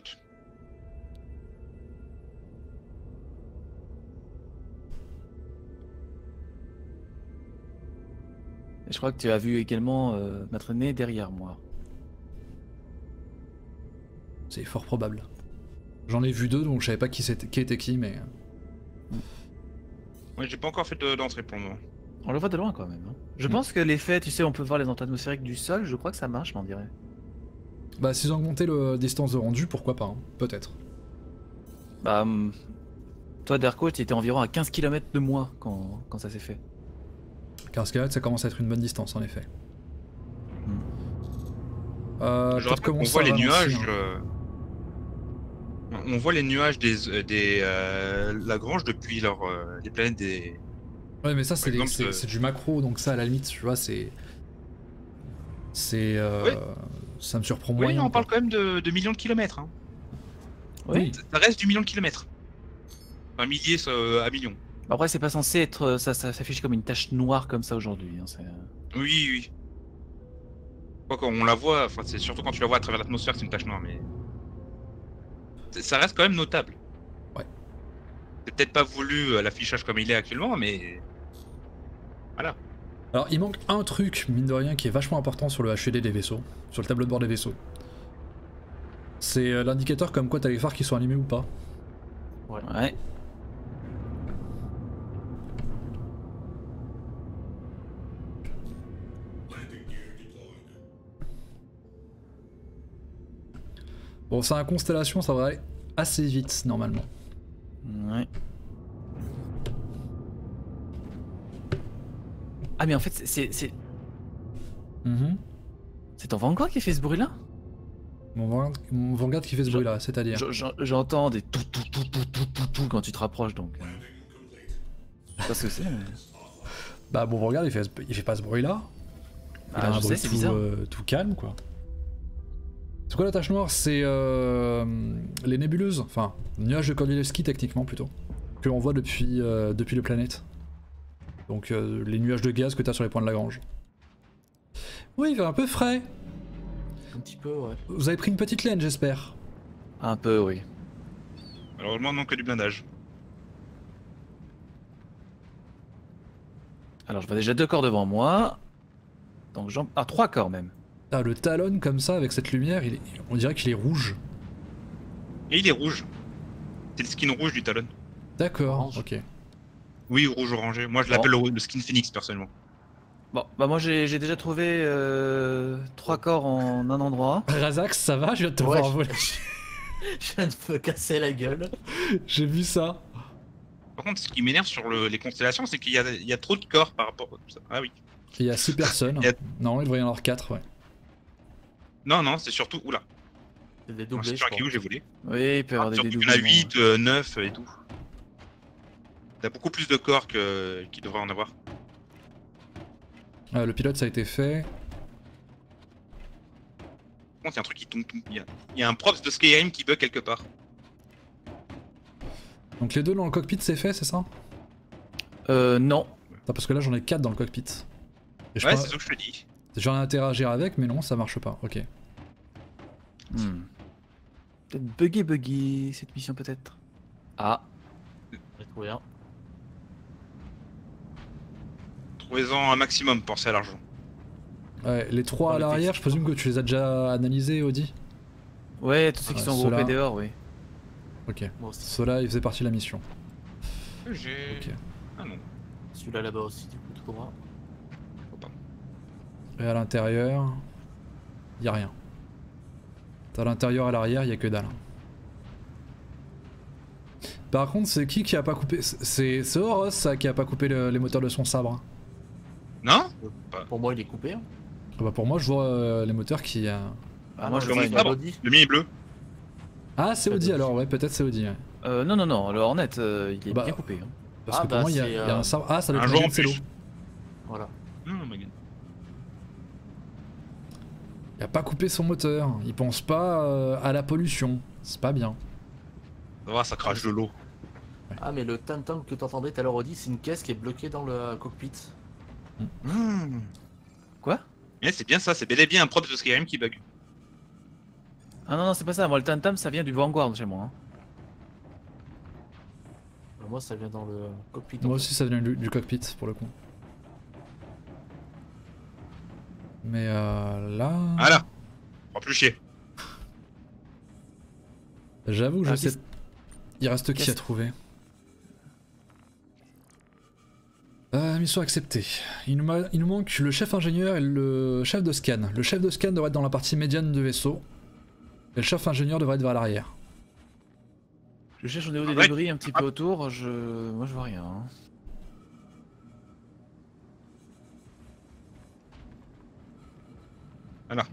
Et je crois que tu as vu également m'entraîner derrière moi. C'est fort probable. J'en ai vu deux, donc je savais pas qui était qui, mais... Ouais, j'ai pas encore fait d'entrée pour le moment. On le voit de loin quand même. Hein. Je pense que l'effet, tu sais, on peut voir les entrées atmosphériques du sol, je crois que ça marche, m'en dirait. Bah, s'ils ont augmenté la distance de rendu, pourquoi pas, hein. Peut-être. Bah, toi, Derko, tu étais environ à 15 km de moi quand ça s'est fait. 15 km, ça commence à être une bonne distance, en effet. Je peut-être rappelle qu'on commencer voit à les ralentir, nuages. hein. On voit les nuages des Lagrange depuis les planètes des. Ouais, mais ça, Par exemple, c'est du macro, donc ça, à la limite, tu vois, c'est... Oui. Ça me surprend Oui, moyen. on parle quand même de millions de kilomètres. Hein. Oui. Ça reste du million de kilomètres. Un millier à millions. Après, c'est pas censé être. Ça s'affiche comme une tache noire comme ça aujourd'hui. Hein, Oui, oui. Quoi, quand on la voit, enfin, c'est surtout quand tu la vois à travers l'atmosphère, c'est une tache noire, mais. Ça reste quand même notable. Ouais. C'est peut-être pas voulu l'affichage comme il est actuellement, mais. Voilà. Alors, il manque un truc, mine de rien, qui est vachement important sur le HUD des vaisseaux, sur le tableau de bord des vaisseaux. C'est l'indicateur comme quoi t'as les phares qui sont allumés ou pas. Ouais. Bon, c'est un constellation, ça va aller assez vite, normalement. Ouais. Ah, mais en fait, c'est ton Vanguard qui fait ce bruit-là? Mon Vanguard qui fait ce bruit-là, c'est-à-dire... J'entends des tout quand tu te rapproches, donc... Je sais pas ce que c'est, mais... Bah, mon Vanguard, il fait pas ce bruit-là. Il a un bruit tout calme, quoi. C'est quoi la tache noire? C'est les nébuleuses, enfin, nuages de Kordylewski techniquement plutôt, que l'on voit depuis les planètes. Donc les nuages de gaz que t'as sur les points de Lagrange. Oui, il fait un peu frais. Un petit peu, ouais. Vous avez pris une petite laine, j'espère. Un peu, oui. Malheureusement, non que du blindage. Alors, je vois déjà 2 corps devant moi. Donc, 3 corps même. Ah, le Talon comme ça, avec cette lumière, on dirait qu'il est rouge. Et il est rouge. C'est le skin rouge du Talon. D'accord, Orange. ok. Oui, rouge orangé. Moi, je l'appelle le skin Phoenix personnellement. Bon, bah moi j'ai déjà trouvé 3 corps en un endroit. Razax, ça va? Je viens de te Ouais, voir voler. je viens de me casser la gueule. J'ai vu ça. Par contre, ce qui m'énerve sur les constellations, c'est qu'il y a trop de corps par rapport. Ah oui. Il y a 6 personnes. Il y a- Non, il devrait y en avoir 4, ouais. Non, c'est surtout. Oula. C'est des Non, doublés, c'est je sur crois. qui où j'ai volé. Oui, il peut y avoir Surtout des qu'il y en a dédoublements. 8, 9 et tout. T'as beaucoup plus de corps qu'il devrait en avoir. Le pilote, ça a été fait. Par contre, il y a un truc qui tombe. Il y a un props de Skyrim qui bug quelque part. Donc les deux dans le cockpit, c'est fait, c'est ça? Non. Attends, parce que là, j'en ai 4 dans le cockpit. Et je Ouais, crois- c'est ce que je te dis. J'en ai interagir avec, mais non, ça marche pas. Ok. Peut-être buggy cette mission peut-être. Ah. J'ai trouvé un. Trouvez-en un maximum, pensez à l'argent. Ouais, les 3 à Dans le l'arrière, texte. je présume que tu les as déjà analysés, Audi? Ouais, tous ceux qui Ah, sont ceux-là. groupés dehors, oui. Ok. Moi aussi. Ceux-là, ils faisaient partie de la mission. J'ai. Ok. Ah non. Celui-là là-bas aussi, du coup, tout droit. Oh, pardon. Et à l'intérieur, y a rien. À l'intérieur, à l'arrière, y a que dalle. Par contre, c'est qui a pas coupé? C'est Horus, ça, qui a pas coupé les moteurs de son sabre. Non Pour moi, il est coupé. Hein. Ah bah pour moi, je vois les moteurs qui. Ah, moi je non, vois mais une... pas bon. Audi. Le mien est bleu. Ah, c'est Audi alors, ouais, peut-être c'est Audi. Ouais. non, le Hornet, il est Bah, bien coupé. Hein. Parce Ah, que pour bah, moi, il y c'est, a un sabre. Ah, ça doit un être jour un en Cello. plus. Voilà. Oh my god. Il a pas coupé son moteur. Il pense pas à la pollution. C'est pas bien. Ça va, ça crache de l'eau. Ah, mais le tam-tam que t'entendais tout à l'heure, Audi, c'est une caisse qui est bloquée dans le cockpit. Quoi? Mais c'est bien ça, c'est bel et bien un props de Skyrim qui bug. Ah non, c'est pas ça. Moi, le tam-tam, ça vient du Vanguard chez moi. Hein. Moi, ça vient dans le cockpit. Moi aussi, ça vient du cockpit pour le coup. Mais là. Ah là On va plus chier. J'avoue, je Ah, sais. qu'est-ce- Il reste qui à qu'est-ce- trouver? Mission acceptée. Il nous manque le chef ingénieur et le chef de scan. Le chef de scan devrait être dans la partie médiane du vaisseau. Et le chef ingénieur devrait être vers l'arrière. Je cherche au niveau des Ouais. débris un petit peu autour. Moi, je vois rien. Hein. Voilà.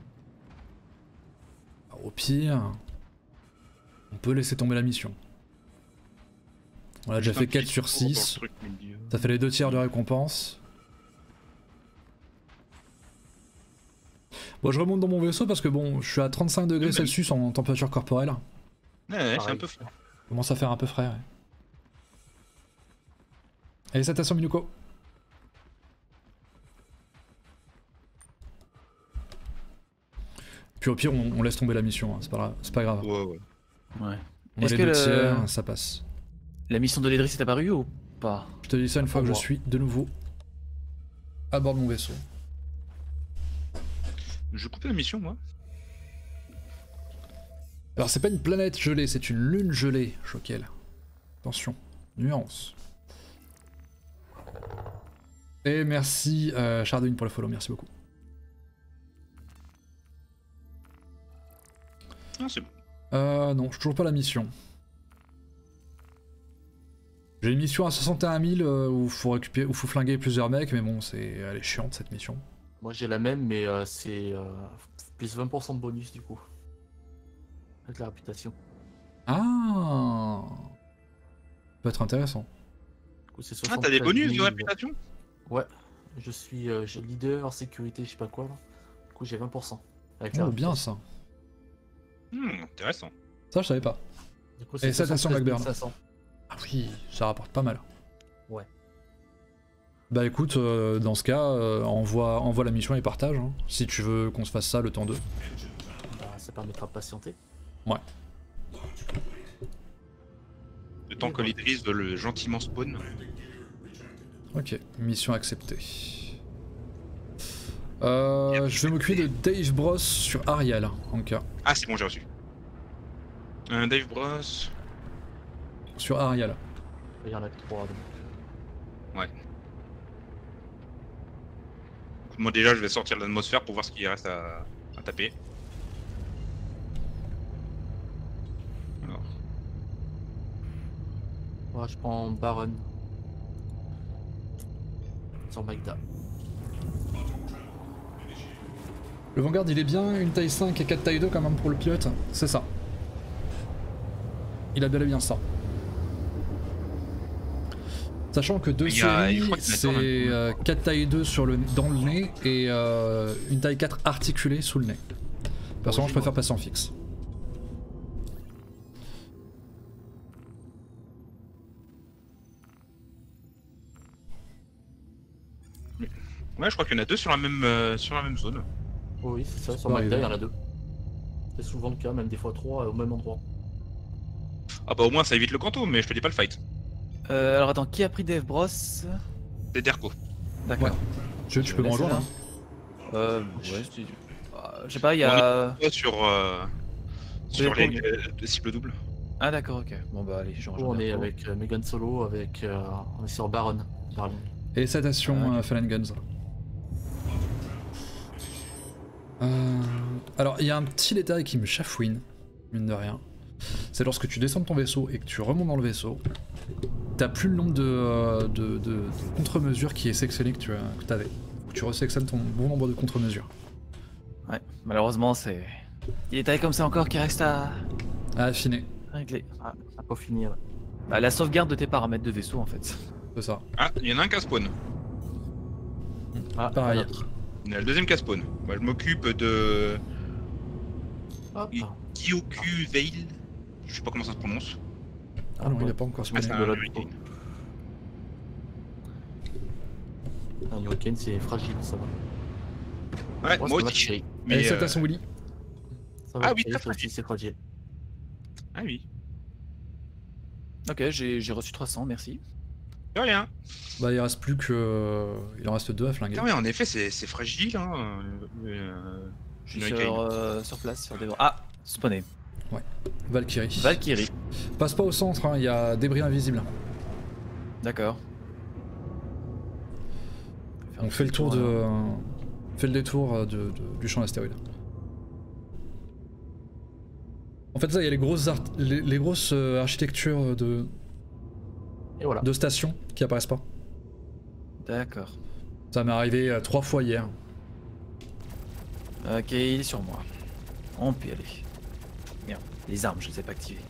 Au pire, on peut laisser tomber la mission. On a déjà fait 4 sur 6. Ça fait les 2 tiers de récompense. Bon, je remonte dans mon vaisseau parce que bon, je suis à 35 degrés Celsius en température corporelle. Ouais, c'est un Pareil. peu frais. Commence à faire un peu frais. Ouais. Allez, salutations Minuko. Puis au pire, on laisse tomber la mission, hein, c'est pas grave. Ouais. Ouais. On a Est-ce les que 2 tiers, ça passe. la mission de l'Edris est apparue ou pas? Je te dis ça une fois que je revoir. suis de nouveau à bord de mon vaisseau. Je coupe la mission, moi. Alors c'est pas une planète gelée, c'est une lune gelée, Choquel. Attention, nuance. Et merci Chardonnay pour le follow, merci beaucoup. Non, c'est bon. Non, je suis toujours pas la mission. J'ai une mission à 61 000 où faut flinguer plusieurs mecs, mais bon, elle est chiante cette mission. Moi, j'ai la même, mais c'est plus 20% de bonus, du coup. Avec la réputation. Ah, ça peut être intéressant. Du coup, c'est Ah, t'as des 73 bonus 000. de réputation? Ouais. Je suis j'ai leader, sécurité, je sais pas quoi, là. Du coup, j'ai 20%. Avec la Oh, bien réputation. ça. Intéressant. Ça, je savais pas. Du coup, Et c'est salutations, 73 Blackburn. 500. Ah oui, ça rapporte pas mal. Ouais. Bah écoute, dans ce cas, envoie la mission et partage, hein, si tu veux qu'on se fasse ça le temps 2. Bah, ça permettra de patienter. Le temps que l'Idris veut le gentiment spawn. Ok, mission acceptée. Je vais m'occuper de Dave Bros sur Ariel, en cas. Ah, c'est bon, j'ai reçu. Dave Bros. Sur Ariel. Il y en a que 3. Donc. Moi déjà je vais sortir de l'atmosphère pour voir ce qu'il reste à taper. Alors. Ouais, je prends Baron. Sur Magda. Le Vanguard il est bien, une taille 5 et 4 taille 2 quand même pour le pilote, c'est ça. Il a bel et bien ça. Sachant que deux Je crois séries, qu'il y en a c'est 4 taille 2 dans le nez et une taille 4 articulée sous le nez. Personnellement je préfère passer en fixe. Ouais, je crois qu'il y en a deux sur la même zone. Oh oui, c'est ça, sur Ouais, Magda, il y ouais. en a 2. C'est souvent le cas, même des fois 3 au même endroit. Ah bah au moins ça évite le canto, mais je te dis pas le fight. Alors attends, qui a pris Dave Bros? C'est Derko. D'accord. Ouais. Tu peux me laisse rejoindre là. hein. Ouais, je sais pas, il y a... Sur les cibles doubles. Ah d'accord, ok. Bon bah allez, je Du coup, rejoins on est Derko. avec Megan Solo, on est sur Baron. Darling. Et citation Ah, ok. Fallen Guns. Alors il y a un petit détail qui me chafouine, mine de rien. C'est lorsque tu descends de ton vaisseau et que tu remontes dans le vaisseau, t'as plus le nombre de contre-mesures qui est sélectionné que t'avais. Faut que tu resélectionnes ton bon nombre de contre-mesures. Ouais, malheureusement c'est... Il y a des détails comme ça encore qui restent à À affiner, régler. Ah, à pas finir. Bah, la sauvegarde de tes paramètres de vaisseau en fait. c'est ça. Ah, il y en a un qui a spawn. Ah, Pareil. un autre. Il y en a le deuxième qui a spawn. Moi je m'occupe de Hop. Oui. Gyoku Veil. Je sais pas comment ça se prononce. Ah non, il ouais. a pas encore Ah, spawné. c'est de un l'autre hurricane. Un Hurricane, c'est fragile, ça va. Ouais, Moi, moi ça va, aussi. chérie. Mais Et citation Willy. Ça va, Ah oui, chérie, très toi aussi, fragile. c'est fragile. Ah oui. Ok, j'ai reçu 300, merci. De rien. Bah il reste plus que... Il en reste 2 à flinguer. Ah ouais, en effet, c'est fragile. Hein. Je suis Hurricane. sur place, sur des... Ah, spawné. Valkyrie. Valkyrie. Passe pas au centre, hein, il y a débris invisibles. D'accord. On fait le tour de... fait le détour du champ d'astéroïdes. En fait ça, il y a les grosses architectures Et voilà. de stations qui apparaissent pas. D'accord. Ça m'est arrivé 3 fois hier. Ok, il est sur moi. On peut y aller. Merde, les armes, je les ai pas activées.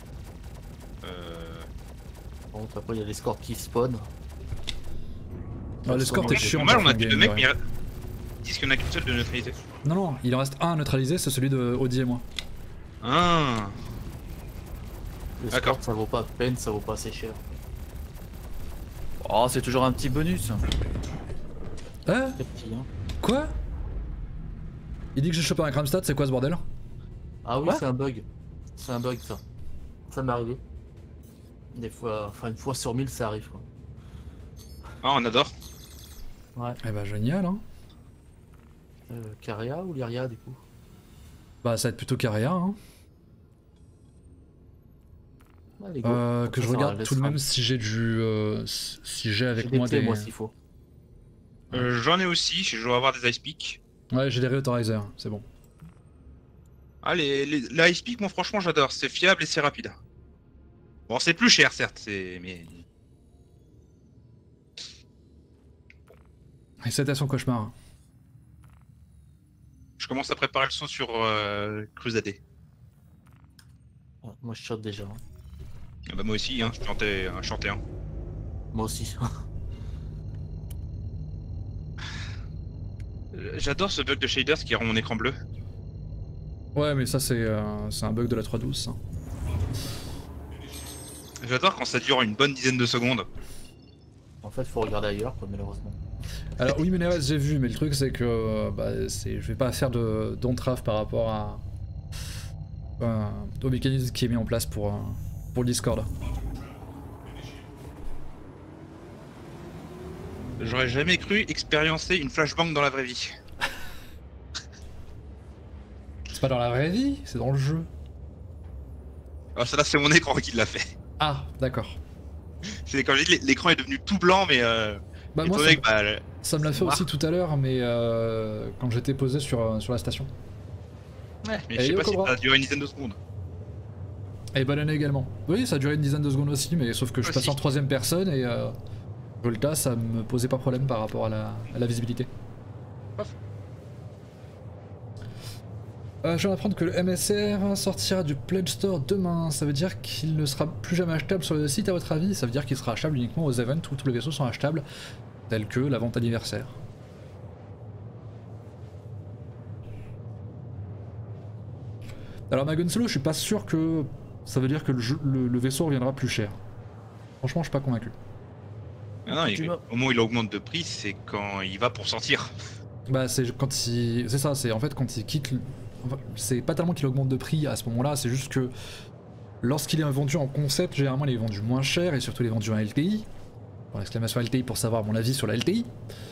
Bon, après, il y a les scores qui spawn. Ah, le score est chiant. Normal, on a flinguer, plus de mine mecs, rien. mais ils disent qu'il y en a qu'une seule de neutralité. Non, non, il en reste un à neutraliser, c'est celui de Audi et moi. Ah. Le D'accord. score, ça vaut pas de peine, ça vaut pas assez cher. Oh, c'est toujours un petit bonus. Hein? Très petit, hein. Quoi? Il dit que j'ai chopé un Kramstad, c'est quoi ce bordel? Ah oui, Quoi c'est un bug. C'est un bug, ça. Ça m'est arrivé. Des fois, enfin, une fois sur 1000, ça arrive, quoi. Ah, on adore. Ouais. Eh bah génial hein. Caria ou Lyria, du coup? Bah ça va être plutôt Carrea hein. Allez, go. Que je Ça regarde tout de laissera. même si j'ai si j'ai avec J'ai moi clés, des... moi, s'il faut. J'en ai aussi, je dois avoir des ice peak. Ouais j'ai des reautorizers, c'est bon. Ah, la ice peak, moi franchement j'adore, c'est fiable et c'est rapide. Bon, c'est plus cher certes, mais. Et c'était son cauchemar. Je commence à préparer le son sur Crusader. Ouais, moi, je shot déjà. Hein. Ah bah moi aussi, hein, je chantais un. Moi aussi. J'adore ce bug de shaders qui rend mon écran bleu. Ouais mais ça c'est un bug de la 3.12 ça. J'adore quand ça dure une bonne dizaine de secondes. En fait, faut regarder ailleurs, quoi, malheureusement. Alors oui Ménéres j'ai vu mais le truc c'est que je vais pas faire d'entrave par rapport au mécanisme qui est mis en place pour le Discord. J'aurais jamais cru expériencer une flashbang dans la vraie vie. C'est pas dans la vraie vie, c'est dans le jeu. Alors ça là c'est mon écran qui l'a fait. Ah d'accord. C'est quand j'ai dit l'écran est devenu tout blanc mais Bah, Étant moi, donné que, bah, ça me l'a fait Noir. aussi tout à l'heure, mais quand j'étais posé sur la station. ouais, mais Et je sais yo, pas si Cobra. ça a duré une dizaine de secondes. Et banané également. Oui, ça a duré une dizaine de secondes aussi, mais sauf que je Aussi. passais en troisième personne et Volta, ça me posait pas problème par rapport à la visibilité. Pas faux. Je viens d'apprendre que le MSR sortira du Play Store demain. Ça veut dire qu'il ne sera plus jamais achetable sur le site, à votre avis? Ça veut dire qu'il sera achetable uniquement aux events où tous les vaisseaux sont achetables, tels que la vente anniversaire. Alors ma Gunsolo, je suis pas sûr que ça veut dire que le vaisseau reviendra plus cher. Franchement, je suis pas convaincu. Ah non, Tu m'as- au moment où il augmente de prix, c'est quand il va pour sortir. Bah c'est quand il... C'est ça, c'est en fait quand il quitte... enfin, c'est pas tellement qu'il augmente de prix à ce moment-là, c'est juste que lorsqu'il est vendu en concept, généralement il est vendu moins cher et surtout il est vendu en LTI. Pour l'exclamation LTI pour savoir mon avis sur la LTI.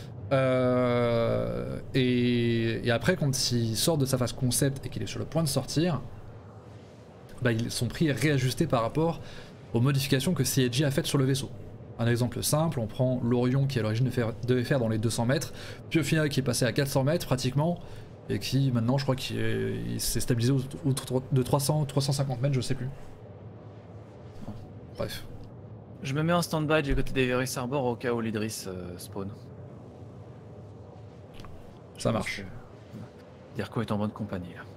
Et après quand il sort de sa phase concept et qu'il est sur le point de sortir, bah, son prix est réajusté par rapport aux modifications que CIG a faites sur le vaisseau. Un exemple simple, on prend l'Orion qui à l'origine devait faire dans les 200 mètres, puis au final qui est passé à 400 mètres pratiquement, et qui maintenant je crois qu'il s'est stabilisé autour de 300, 350 mètres, je sais plus. Bref. Je me mets en stand-by du côté des Veris Arbor au cas où l'Idris spawn. Ça marche. Dirko est en bonne compagnie là.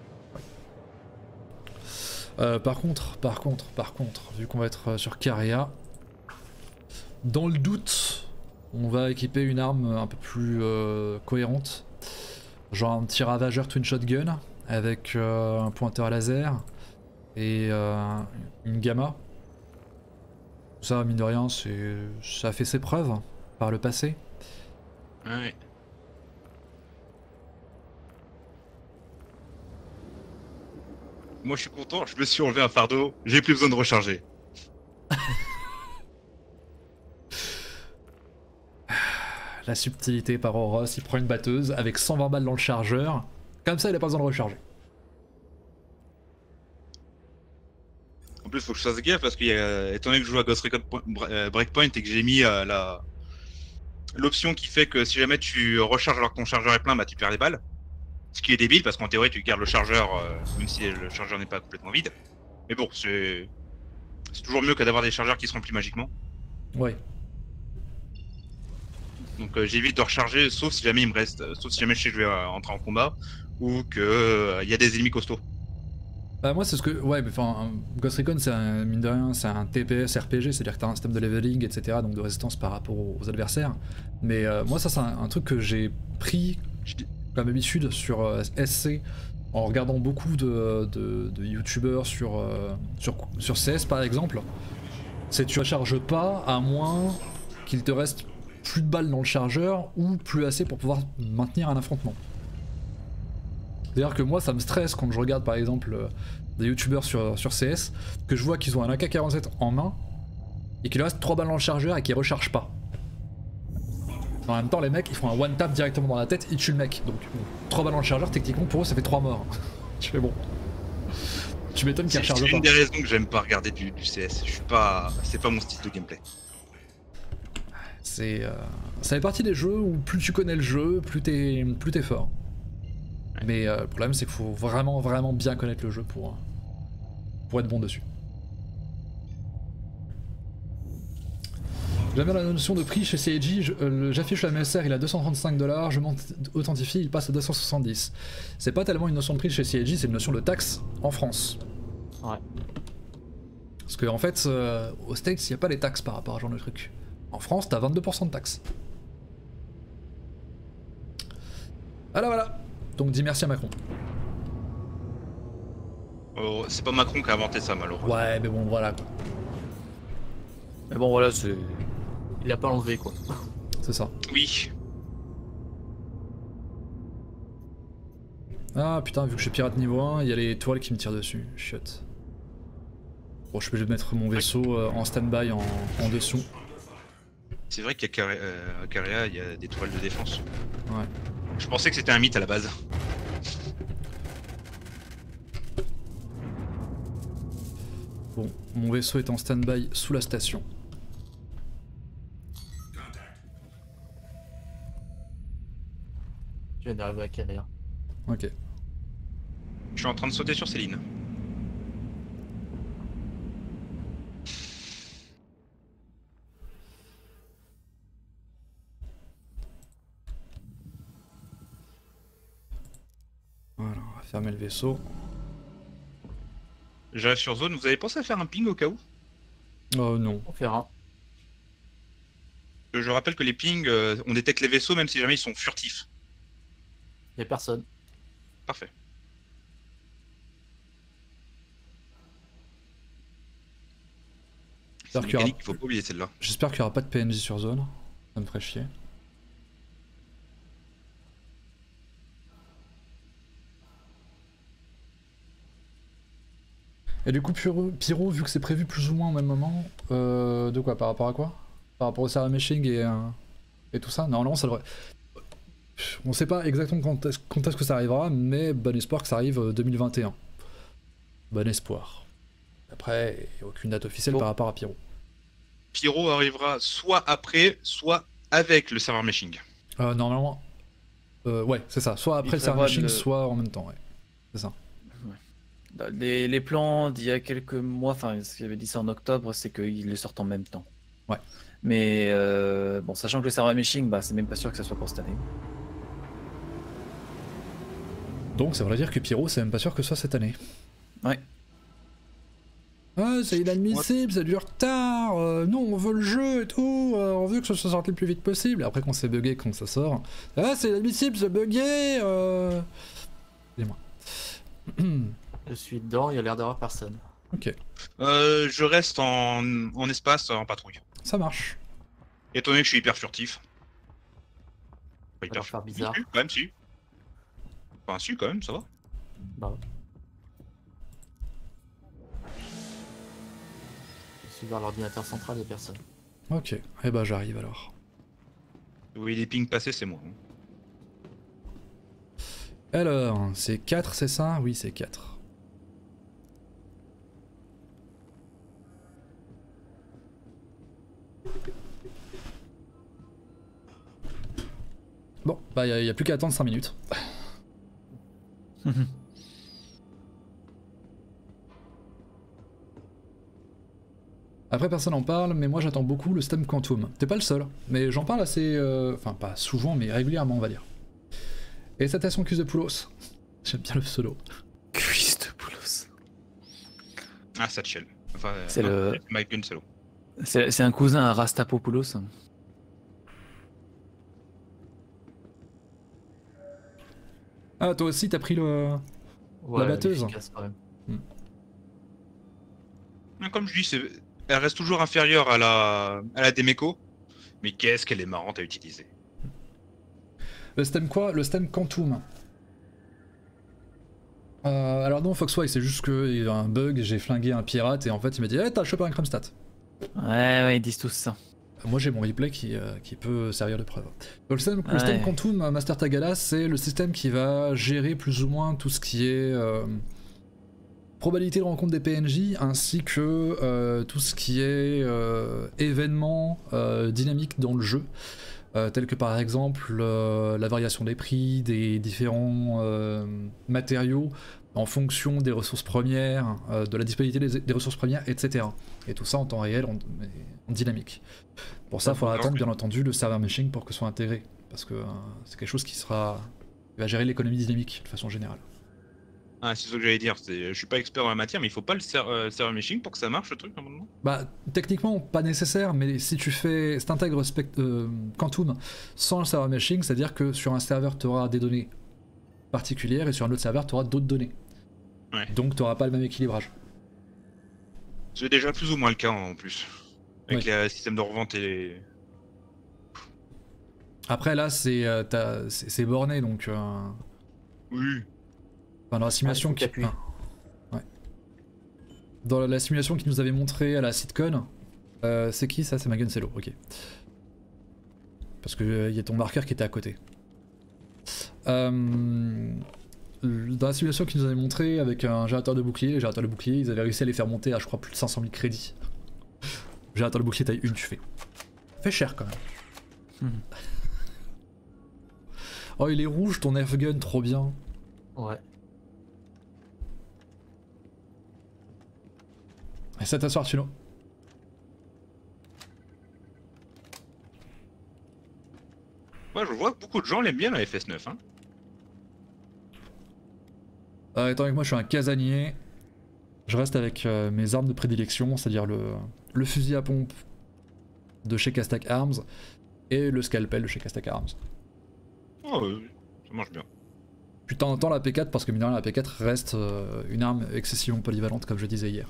Par contre, vu qu'on va être sur Caria, dans le doute, on va équiper une arme un peu plus cohérente. Genre un petit ravageur twin shotgun avec un pointeur à laser et une gamma. Ça, mine de rien, ça a fait ses preuves par le passé. Ouais. Moi je suis content, je me suis enlevé un fardeau, j'ai plus besoin de recharger. La subtilité par Oros, il prend une batteuse avec 120 balles dans le chargeur. Comme ça, il a pas besoin de recharger. En plus faut que je fasse gaffe parce que étant donné que je joue à Ghost Recon Breakpoint et que j'ai mis l'option qui fait que si jamais tu recharges alors que ton chargeur est plein, bah tu perds des balles. Ce qui est débile parce qu'en théorie tu gardes le chargeur même si le chargeur n'est pas complètement vide. Mais bon, c'est toujours mieux que d'avoir des chargeurs qui se remplissent magiquement. Ouais. Donc j'évite de recharger sauf si jamais il me reste, sauf si jamais je sais que je vais entrer en combat ou que il y a des ennemis costauds. Bah moi c'est ce que... Ouais mais enfin Ghost Recon c'est un... mine de rien c'est un TPS RPG, c'est-à-dire que t'as un système de leveling etc, donc de résistance par rapport aux adversaires. Mais moi ça c'est un truc que j'ai pris comme habitude sur SC en regardant beaucoup de youtubeurs sur CS par exemple. C'est tu recharges pas à moins qu'il te reste plus de balles dans le chargeur ou plus assez pour pouvoir maintenir un affrontement. C'est-à-dire que moi ça me stresse quand je regarde par exemple des youtubeurs sur CS, que je vois qu'ils ont un AK-47 en main et qu'il leur reste 3 balles dans le chargeur et qu'ils rechargent pas. En même temps les mecs ils font un one tap directement dans la tête, ils tuent le mec. Donc 3 balles dans le chargeur techniquement pour eux ça fait 3 morts. Je fais bon. Tu m'étonnes qu'ils rechargent C'est pas. une des raisons que j'aime pas regarder du CS. Je suis pas, c'est pas mon style de gameplay. Ça fait partie des jeux où plus tu connais le jeu, plus t'es fort. Mais le problème c'est qu'il faut vraiment bien connaître le jeu pour être bon dessus. J'aime bien la notion de prix chez CIG, j'affiche le MSR, il a 235$, je m'authentifie, il passe à 270. C'est pas tellement une notion de prix chez CIG, c'est une notion de taxe en France. Ouais. Parce qu'en fait, aux States, il n'y a pas les taxes par rapport à ce genre de truc. En France, t'as 22% de taxes. Voilà. Donc dis merci à Macron. Oh, c'est pas Macron qui a inventé ça malheureusement. Ouais, mais bon, voilà quoi. Mais bon voilà, c'est... Il a pas enlevé quoi. C'est ça. Oui. Ah putain, vu que je suis pirate niveau 1, il y a les toiles qui me tirent dessus. Chut. Bon, je suis obligé de mettre mon vaisseau en stand-by en dessous. C'est vrai qu'à Caria, il y a des toiles de défense. Ouais. Je pensais que c'était un mythe à la base. Bon, mon vaisseau est en stand-by sous la station. Je viens d'arriver à quelle heure? Ok. Je suis en train de sauter sur Céline. Voilà, on va fermer le vaisseau. J'arrive sur zone, vous avez pensé à faire un ping au cas où? Oh non. On fera. Je rappelle que les pings, on détecte les vaisseaux même si jamais ils sont furtifs. Y'a personne. Parfait. C'est J'espère qu'il y aura- mécanique, il faut pas oublier celle-là. J'espère qu'il n'y aura pas de PNJ sur zone. Ça me ferait chier. Et du coup, Pyro, vu que c'est prévu plus ou moins au même moment, de quoi? Par rapport à quoi? Par rapport au server meshing et tout ça? Normalement, ça devrait. On sait pas exactement quand est-ce que ça arrivera, mais bon espoir que ça arrive 2021. Bon espoir. Après, il n'y a aucune date officielle Bon. par rapport à Pyro. Pyro arrivera soit après, soit avec le serveur meshing. Normalement, ouais, c'est ça. Soit après Il le server prévoit meshing, de- soit en même temps, ouais. C'est ça. Les plans d'il y a quelques mois, enfin, ce qu'il avait dit ça en octobre, c'est qu'ils les sortent en même temps. Ouais. Mais bon, sachant que le server meshing, bah, c'est même pas sûr que ça soit pour cette année. Donc ça voudrait dire que Pyro, c'est même pas sûr que ce soit cette année. Ouais. Ah, c'est inadmissible, c'est du retard, non, on veut le jeu et tout, on veut que ça soit sorti le plus vite possible. Après, quand c'est bugué, quand ça sort, ah, c'est inadmissible, c'est bugué, Dis-moi. Je suis dedans, il y a l'air d'avoir personne. Ok, Je reste en espace, en patrouille. ça marche. Étant donné que je suis hyper furtif. Pas Ça va faire bizarre. Si, quand même, si. Enfin, si, quand même, ça va. Bah ouais. Je suis vers l'ordinateur central, il y a personne. Ok, et bah j'arrive alors. Vous voyez les pings passer, c'est moi. hein. Alors, c'est 4, c'est ça? Oui, c'est 4. Bon, bah y a plus qu'à attendre 5 minutes. Après personne en parle, mais moi j'attends beaucoup le stem Quantum. T'es pas le seul, mais j'en parle assez... Enfin pas souvent, mais régulièrement on va dire. Et citation Cusepoulos. J'aime bien le pseudo. Christopoulos. Ah, Satchel. Enfin, C'est le- Mike Gunselo. C'est un cousin à Rastapopoulos. Ah toi aussi t'as pris le... Ouais, batteuse. efficace, quand même. Comme je dis, elle reste toujours inférieure à la Demeco. Mais qu'est-ce qu'elle est marrante à utiliser. Le stem quoi? Le stem Quantum. Alors non, Foxway, c'est juste qu'il y a un bug, j'ai flingué un pirate et en fait il m'a dit « Eh, t'as chopé un Kremstat !» Ouais, ils disent tous ça. Moi j'ai mon replay qui peut servir de preuve. Donc le stem Ouais. Quantum Master Tagala, c'est le système qui va gérer plus ou moins tout ce qui est probabilité de rencontre des PNJ ainsi que tout ce qui est événements dynamiques dans le jeu. Tels que par exemple la variation des prix, des différents matériaux en fonction des ressources premières, de la disponibilité des ressources premières, etc. Et tout ça en temps réel, en dynamique. Pour ça, il faudra attendre bien entendu le server meshing pour que ce soit intégré, parce que c'est quelque chose qui va gérer l'économie dynamique de façon générale. Ah, c'est ce que j'allais dire. Je suis pas expert dans la matière, mais il faut pas le server meshing pour que ça marche, le truc, normalement. Bah, techniquement, pas nécessaire, mais si tu t'intègres Quantum sans le server meshing, c'est-à-dire que sur un serveur, tu auras des données particulières et sur un autre serveur, tu auras d'autres données. Ouais. Donc, tu n'auras pas le même équilibrage. C'est déjà plus ou moins le cas en plus. Avec Ouais. les systèmes de revente et. Après, là, c'est borné, donc... Oui. Enfin, dans la simulation faut qu'appuyer. ouais. Dans la simulation qu'il nous avait montré à la SitCon, c'est qui ça? C'est Magunselo, ok. Parce que y a ton marqueur qui était à côté. Dans la simulation qu'ils nous avait montré avec un générateur de bouclier, les générateurs de bouclier, ils avaient réussi à les faire monter à je crois plus de 500 000 crédits. Générateur de bouclier taille 1, tu fais. Fait cher quand même. Oh, il est rouge ton F-gun, trop bien. Ouais. Et c'est à t'asseoir, Tuno. Moi, je vois que beaucoup de gens l'aiment bien la FS9. Hein. Étant donné que moi je suis un casanier, je reste avec mes armes de prédilection, c'est-à-dire le fusil à pompe de chez Castac Arms et le scalpel de chez Castac Arms. Oh, ça marche bien. Puis de temps en temps la P4 parce que mine de rien, la P4 reste une arme excessivement polyvalente comme je disais hier.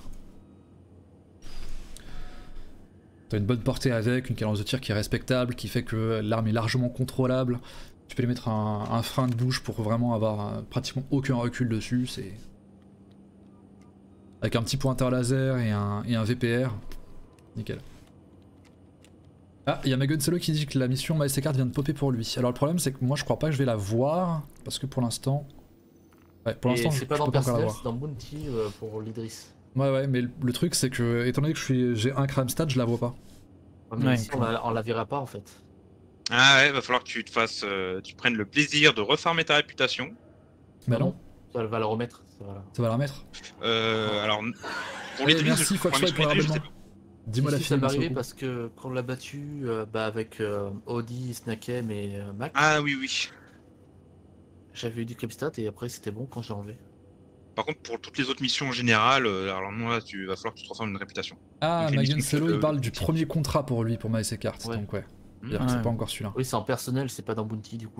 T'as une bonne portée avec, une cadence de tir qui est respectable, qui fait que l'arme est largement contrôlable. Tu peux lui mettre un frein de bouche pour vraiment avoir pratiquement aucun recul dessus. C'est avec un petit pointeur laser et un VPR, nickel. Ah, il y a Megunselo qui dit que la mission MySCard vient de popper pour lui. Alors le problème c'est que moi je crois pas que je vais la voir parce que pour l'instant, ouais, pour l'instant c'est pas je dans peux pas encore la personnel, voir. c'est dans Bounty pour l'Idris. Ouais, mais le truc c'est que étant donné que j'ai un crime stat, je la vois pas. Mais Ouais. ici, on la verra pas en fait. Ah ouais, va falloir que tu te fasses, tu prennes le plaisir de refarmer ta réputation. Bah Ah non, Ça va le remettre. Ça va... ça va la remettre. Alors, pour Ouais, les merci Foxboy pour l'abonnement. Dis-moi la ça fille. m'est merci arrivé beaucoup. parce que quand on l'a battu avec Audi, Snakem et Mac, Ah oui. j'avais eu du capstat et après c'était bon quand j'ai enlevé. Par contre, pour toutes les autres missions générales, alors moi, tu va falloir que tu te reformes une réputation. Ah, Donc, les missions Megunselo il de- parle du premier contrat pour lui pour MySCard, Ouais. donc ouais. Hmm. C'est-à-dire que c'est Ouais. pas encore celui-là. Oui, c'est en personnel, c'est pas dans Bounty du coup.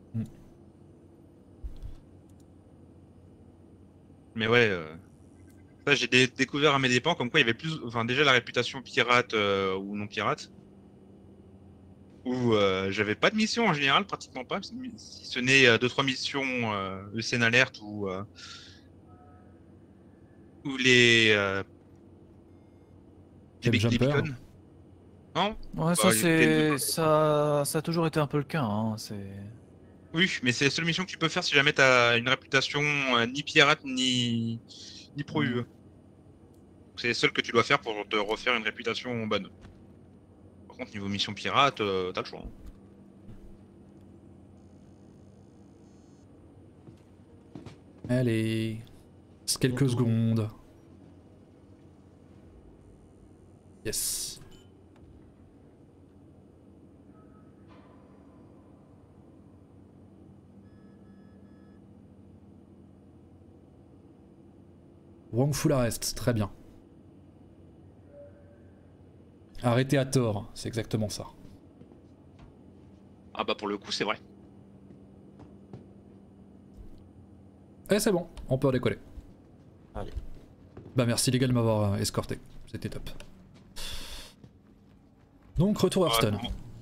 Mais ouais, ça j'ai découvert à mes dépens comme quoi il y avait plus, enfin déjà la réputation pirate ou non pirate, où j'avais pas de mission en général, pratiquement pas, si ce n'est 2-3 missions ECN Alert ou les Les des jumpers. beacons. Non? Ouais, Bah, ça a toujours été un peu le cas. Hein. Oui, mais c'est la seule mission que tu peux faire si jamais t'as une réputation ni pirate ni pro UE. C'est les seules que tu dois faire pour te refaire une réputation bonne. Par contre, niveau mission pirate, t'as le choix. Hein. Allez. Quelques secondes. Yes. Wrongful Arrest, très bien. Arrêté à tort, c'est exactement ça. Ah bah pour le coup, c'est vrai. Et c'est bon, on peut redécoller. Allez. Bah merci les gars de m'avoir escorté, c'était top. Donc retour à Hearthstone.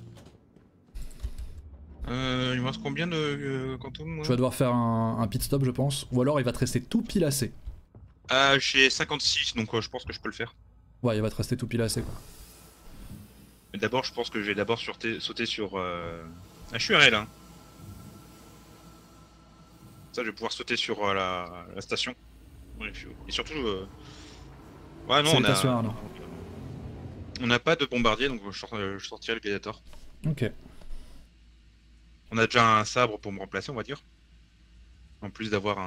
Il me reste combien de Quantum moi Tu vas devoir faire un pit stop je pense, ou alors il va te rester tout pile assez. J'ai 56, donc je pense que je peux le faire. Ouais, il va te rester tout pile assez quoi. Mais d'abord, je pense que je vais d'abord sauter sur... Ah, je suis RL, hein. Ça, je vais pouvoir sauter sur la station. Ouais, et surtout... Ouais, non, Salutations, Arnaud. on n'a pas de bombardier, donc je sortirai le gladiator. Ok. On a déjà un sabre pour me remplacer, on va dire. En plus d'avoir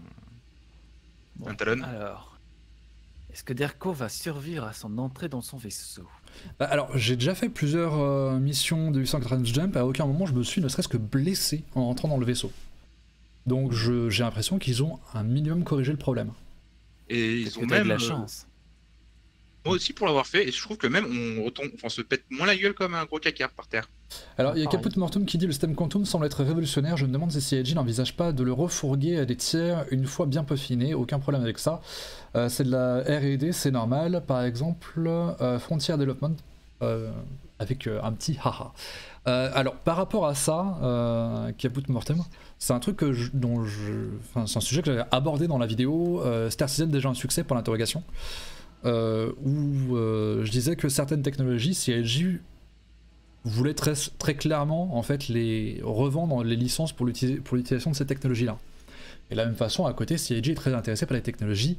un talon. Alors, est-ce que Derko va survivre à son entrée dans son vaisseau? Bah, alors j'ai déjà fait plusieurs missions de 800 Transjump, à aucun moment je me suis ne serait-ce que blessé en rentrant dans le vaisseau. Donc j'ai l'impression qu'ils ont un minimum corrigé le problème. Et ils Est-ce ont que t'as même... de la chance? Moi aussi pour l'avoir fait, et je trouve que même on se pète moins la gueule comme un gros caca par terre. Alors il y a Pareil. Caput Mortum qui dit le système Quantum semble être révolutionnaire, je me demande si CIG n'envisage pas de le refourguer à des tiers une fois bien peaufiné, aucun problème avec ça. C'est de la R&D, c'est normal, par exemple Frontier Development avec un petit haha. Alors par rapport à ça, Caput Mortum, c'est un truc que enfin, c'est un sujet que j'avais abordé dans la vidéo Star Citizen déjà un succès pour l'interrogation. Où je disais que certaines technologies, CIG voulait très clairement en fait les revendre les licences pour l'utilisation de ces technologies-là. Et de la même façon, à côté, CIG est très intéressé par les technologies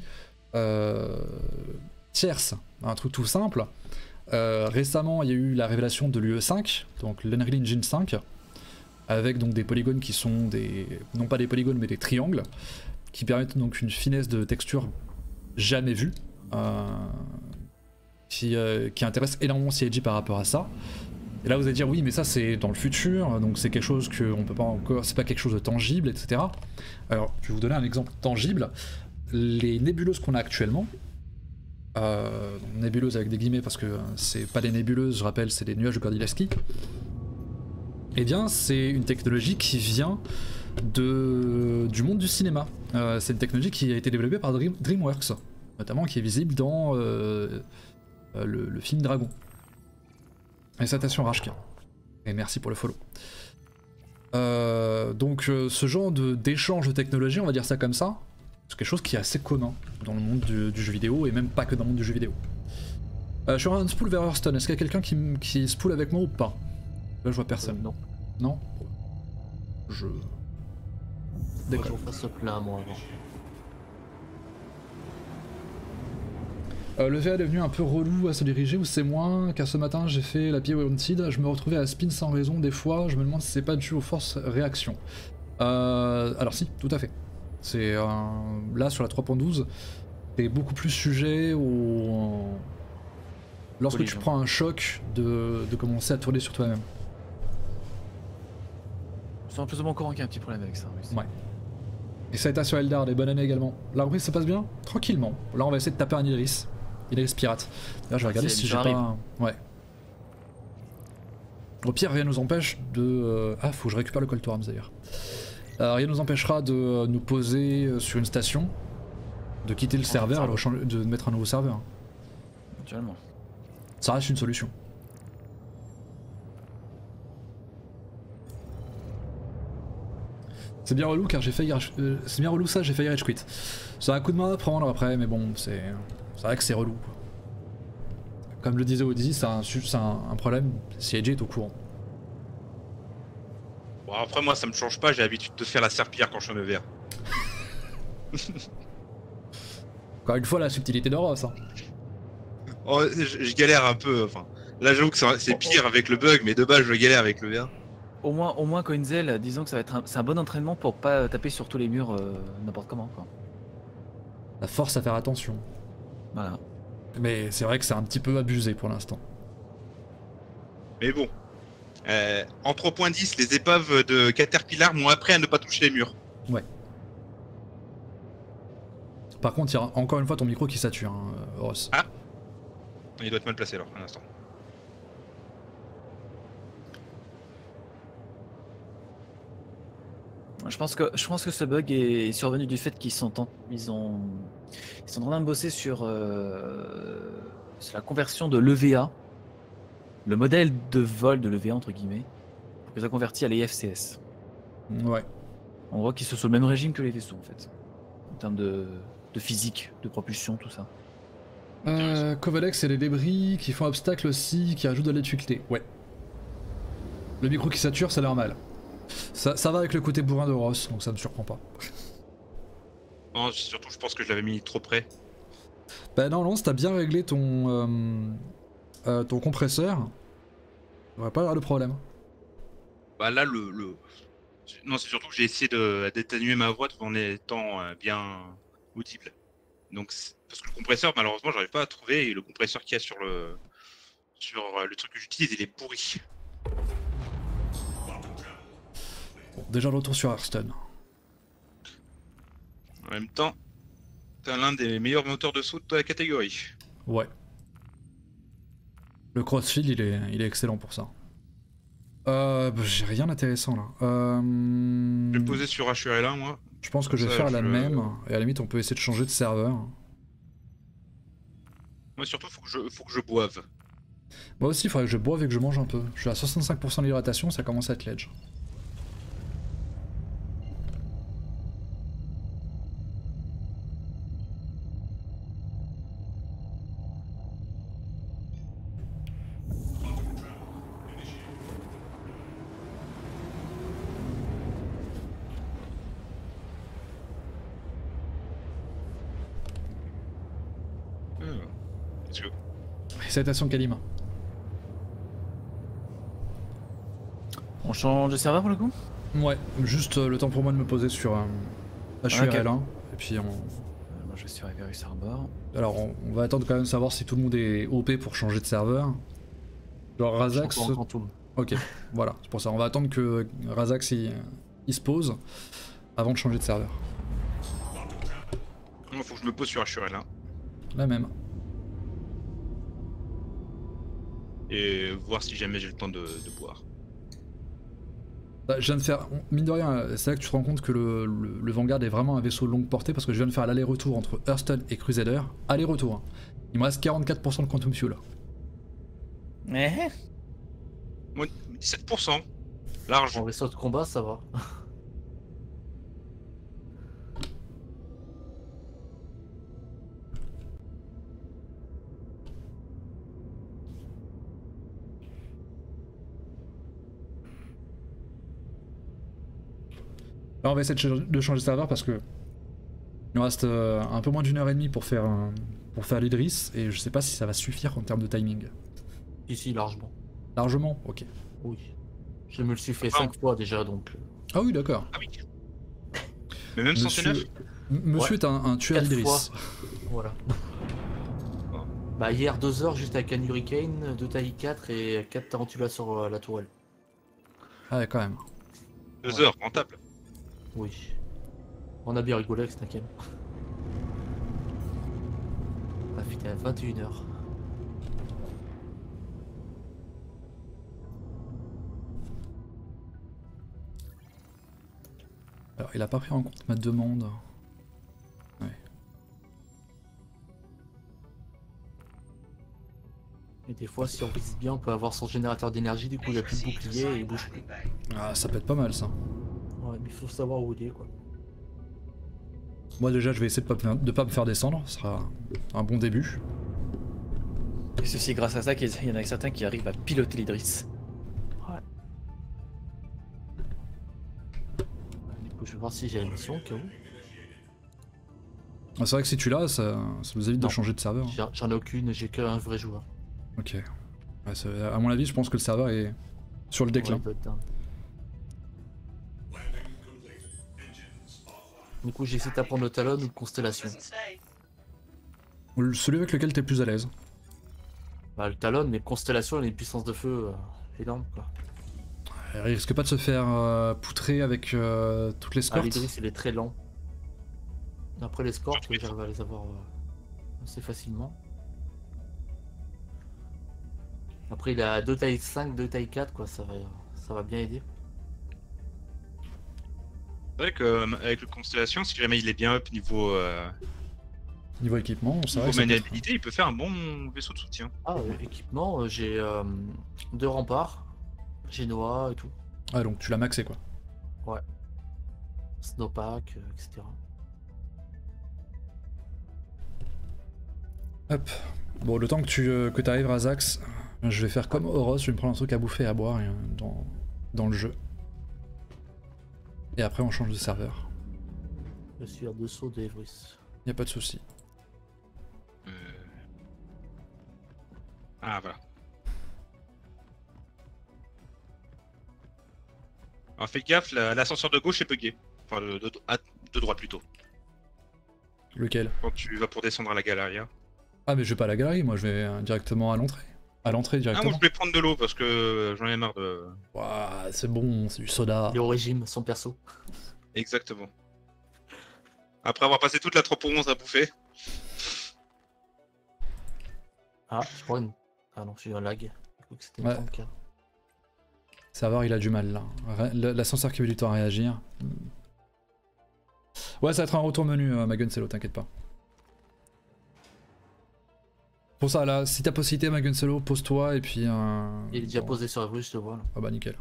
tierces. Un truc tout simple. Récemment, il y a eu la révélation de l'UE5, donc l'Unreal Engine 5, avec donc des polygones qui sont non pas des polygones mais des triangles, qui permettent donc une finesse de texture jamais vue, qui intéresse énormément CIG par rapport à ça. Et là vous allez dire oui mais ça c'est dans le futur, donc c'est quelque chose qu'on peut pas encore, c'est pas quelque chose de tangible, etc. Alors je vais vous donner un exemple tangible. Les nébuleuses qu'on a actuellement, nébuleuses avec des guillemets parce que c'est pas des nébuleuses, je rappelle, c'est des nuages de Gordievsky. Eh bien c'est une technologie qui vient du monde du cinéma. C'est une technologie qui a été développée par DreamWorks, notamment qui est visible dans le film Dragon. Et salutations Rashka. Et merci pour le follow. Donc ce genre d'échange de technologie, on va dire ça comme ça, c'est quelque chose qui est assez commun dans le monde du jeu vidéo, et même pas que dans le monde du jeu vidéo. Je suis en spool vers Hearthstone, est-ce qu'il y a quelqu'un qui spool avec moi ou pas? Là je vois personne. Non. Non. Je... D'accord. Moi, je fasse ce plat moi avant. Le VA est devenu un peu relou à se diriger ou c'est moi, car ce matin j'ai fait la pied Wanted, je me retrouvais à spin sans raison des fois, je me demande si c'est pas dû aux forces réactions. Alors si, tout à fait. C'est là sur la 3.12, t'es beaucoup plus sujet au... Lorsque tu prends un choc de commencer à tourner sur toi-même. Je sens plus ou moins encore qu'il y a un petit problème avec ça. Oui, ouais. Et ça a été sur Eldar, et bonne année également. La reprise ça passe bien? Tranquillement. Là on va essayer de taper un Idris. Idris pirate. Là je vais regarder si j'ai pas... Ouais. Au pire rien nous empêche de... Ah faut que je récupère le Colt to Arms d'ailleurs. Rien nous empêchera de nous poser sur une station, de quitter le serveur et de mettre un nouveau serveur. Actuellement. Ça reste une solution. C'est bien relou car j'ai failli... c'est bien relou ça, j'ai failli rage quit. C'est un coup de main à prendre après, mais bon, c'est vrai que c'est relou. Comme le disait Odyssey, c'est un problème, CIG est au courant. Bon après moi ça me change pas, j'ai l'habitude de faire la serpillière quand je suis en EVR. Encore une fois la subtilité de Ross. Hein. Oh, je galère un peu, enfin. Là j'avoue que c'est pire avec le bug, mais de base je galère avec le VR. Au moins Coinzel, disons que ça va être c'est un bon entraînement pour pas taper sur tous les murs n'importe comment quoi. La force à faire attention. Voilà. Mais c'est vrai que c'est un petit peu abusé pour l'instant. Mais bon. En 3.10, les épaves de Caterpillar m'ont appris à ne pas toucher les murs. Ouais. Par contre, il y a encore une fois ton micro qui sature, hein, Ross. Ah. Il doit être mal placé alors, un instant. Je pense que ce bug est survenu du fait qu'ils sont en train de bosser sur la conversion de l'EVA, le modèle de vol de l'EVA entre guillemets, pour que ça convertit à l'EFCS. Ouais. On voit qu'ils sont sur le même régime que les vaisseaux en fait, en termes de physique, de propulsion, tout ça. Kovalex et les débris qui font obstacle aussi, qui ajoutent de la difficulté. Ouais. Le micro qui sature, c'est normal. Ça va avec le côté bourrin de Ross, donc ça me surprend pas. Non, surtout je pense que je l'avais mis trop près. Bah non, si t'as bien réglé ton compresseur, on va pas avoir de problème. Bah là non, c'est surtout que j'ai essayé d'atténuer ma voix tout en étant bien audible. Donc parce que le compresseur malheureusement j'arrive pas à trouver, et le compresseur qu'il y a sur le truc que j'utilise il est pourri. Bon, déjà le retour sur Hearthstone. En même temps, t'as l'un des meilleurs moteurs de saut de la catégorie. Ouais. Le crossfield il est excellent pour ça. J'ai rien d'intéressant là. Je vais me poser sur HURL1 moi. Je pense que je vais faire la même, et à la limite on peut essayer de changer de serveur. Moi surtout faut que je boive. Moi aussi il faudrait que je boive et que je mange un peu. Je suis à 65% d'hydratation, ça commence à être ledge. Salutations Kalima. On change de serveur pour le coup? Ouais, juste le temps pour moi de me poser sur HURL1. Et puis Moi je vais sur Everus Harbor. Alors on va attendre quand même de savoir si tout le monde est OP pour changer de serveur. Genre Razax... Ok, voilà, c'est pour ça. On va attendre que Razax il se pose avant de changer de serveur. Il faut que je me pose sur HURL1. La même. Et voir si jamais j'ai le temps de boire. Bah, je viens de faire, mine de rien, c'est là que tu te rends compte que le Vanguard est vraiment un vaisseau longue portée parce que je viens de faire l'aller-retour entre Hurston et Crusader. Aller-retour. Hein. Il me reste 44% de Quantum Fuel. Eh Moi, 17%. Large. En vaisseau de combat, ça va. Là, on va essayer de changer de serveur parce que il nous reste un peu moins d'une heure et demie pour faire l'Idris et je sais pas si ça va suffire en termes de timing. Ici, largement. Largement? Ok. Oui. Je me le suis fait 5 fois déjà, donc... Ah oui, d'accord. Ah oui. Mais même sans T9 Monsieur Ouais. est un tueur 4 Idris. fois. Voilà. Bah hier 2 heures juste avec un Hurricane, 2 tailles 4 et 4 tarentulas sur la tourelle. Ah ouais, quand même. 2 heures, rentable. Oui. On a bien rigolé avec Snaken. Ah putain, 21h. Alors, il a pas pris en compte ma demande. Ouais. Et des fois, si on vise bien, on peut avoir son générateur d'énergie, du coup il a plus de bouclier et il bouge plus. Ah, ça peut être pas mal ça. Ouais, mais il faut savoir où il est quoi. Moi déjà, je vais essayer de pas me faire descendre. Ce sera un bon début. Et ceci grâce à ça qu'il y en a certains qui arrivent à piloter l'Idris. Ouais. Du coup, je vais voir si j'ai la mission au cas où. Ah, c'est vrai que si tu l'as, ça nous évite de Non. changer de serveur. J'en ai aucune, j'ai qu'un vrai joueur. Ok. Ouais, à mon avis, je pense que le serveur est sur le déclin. Ouais, il doit être down. Du coup, j'essaie d'apprendre le Talon ou le Constellation. Celui avec lequel t'es plus à l'aise. Bah, le Talon, mais Constellation, il a une puissance de feu énorme quoi. Il risque pas de se faire poutrer avec toutes les Ah, scorts. l'Idris, il est très lent. Après les scores, j'arrive à les avoir assez facilement. Après, il a 2 tailles 5, 2 tailles 4, quoi, ça va bien aider. C'est vrai qu'avec le Constellation, si jamais il est bien up niveau Niveau équipement, c'est vrai niveau que ça peut être- maniabilité, il peut faire un bon vaisseau de soutien. Ah, équipement, j'ai 2 remparts, Genoa et tout. Ah, donc tu l'as maxé quoi. Ouais. Snowpack, etc. Hop. Bon, le temps que t'arrives à Zax, je vais faire comme Horos, je vais me prendre un truc à bouffer et à boire dans le jeu. Et après on change de serveur. Je suis à 2 sauts d'Evris. Y a pas de souci. Ah voilà. Alors faites gaffe, l'ascenseur de gauche est bugué. Enfin de droite plutôt. Lequel? Quand tu vas pour descendre à la galeria. Ah, mais je vais pas à la galerie, moi je vais directement à l'entrée. À l'entrée Ah moi directement. je voulais prendre de l'eau parce que j'en ai marre de... Ouah, c'est bon, c'est du soda. Il est au régime, son perso. Exactement. Après avoir passé toute la 3/11 à bouffer. Ah, je crois une... Ah non, j'ai eu un lag. Je crois que c'était une Ouais. 34. Le serveur il a du mal là. L'ascenseur qui met du temps à réagir. Ouais, ça va être un retour menu, Maguncello, t'inquiète pas. Pour ça, là, si t'as possibilité, Maguncello, pose-toi et puis. Il est déjà bon. posé sur Evris, je le vois là. Ah bah nickel.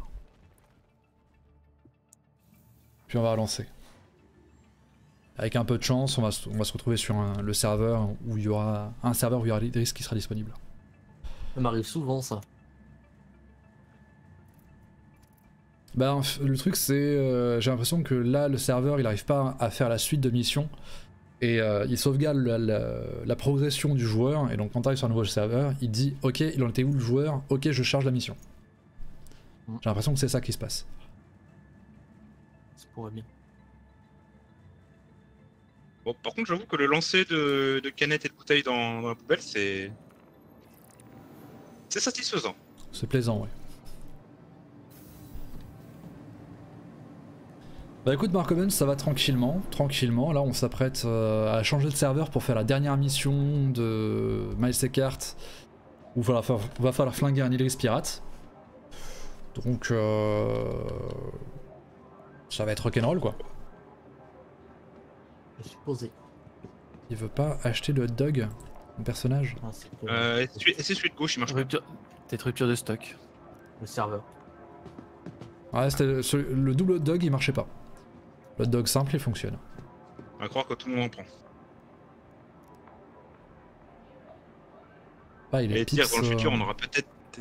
Puis on va relancer. Avec un peu de chance, on va se retrouver sur le serveur où il y aura un serveur où il y aura l'Idris qui sera disponible. Ça m'arrive souvent ça. Bah, le truc c'est, j'ai l'impression que là le serveur il arrive pas à faire la suite de missions et il sauvegarde la progression du joueur et donc quand tu arrives sur un nouveau serveur il dit ok il en était où le joueur, ok je charge la mission. J'ai l'impression que c'est ça qui se passe. Ça pourrait bien. Bon, par contre, j'avoue que le lancer de canettes et de bouteilles dans la poubelle, c'est satisfaisant. C'est plaisant, ouais. Bah écoute Mark ça va tranquillement. Là on s'apprête à changer de serveur pour faire la dernière mission de Miles Eckhart où va falloir flinguer un Ilris pirate. Donc ça va être rock'n'roll quoi. Je suis posé. Il veut pas acheter le hot dog, mon personnage. Ah, c'est C'est celui de gauche, il marche pas. Peut-être rupture de stock. le serveur. Ouais, le double hot dog il marchait pas. Le hot dog simple il fonctionne. On va croire que tout le monde en prend. Ah, il est Et dire, pips, dans le futur, on aura peut-être des...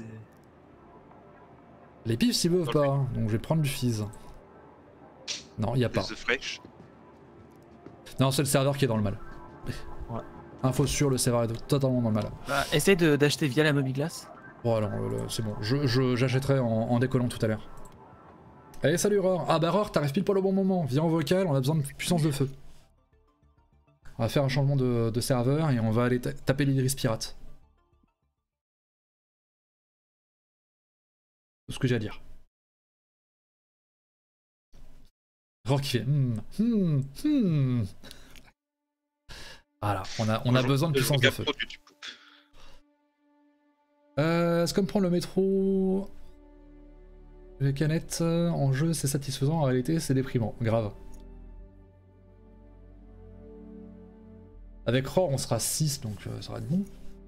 Les pips ils veulent pas, hein, donc je vais prendre du fizz. Non, y a pas. The Fresh. Non, c'est le serveur qui est dans le mal. Ouais. Info sûre, le serveur est totalement dans le mal. Bah, essaye d'acheter via la Mobiglass. Bon alors, c'est bon, j'achèterai en décollant tout à l'heure. Allez, salut Roar. Ah bah Roar, t'arrives pile pas au bon moment. Viens en vocal, on a besoin de puissance de feu. On va faire un changement de serveur et on va aller taper l'Ilris pirate. C'est ce que j'ai à dire. Roar qui fait Voilà, on a besoin de puissance de feu. Est-ce qu'on prend le métro? Les canettes en jeu c'est satisfaisant, en réalité c'est déprimant, grave. Avec Roar on sera 6 donc ça va être bon.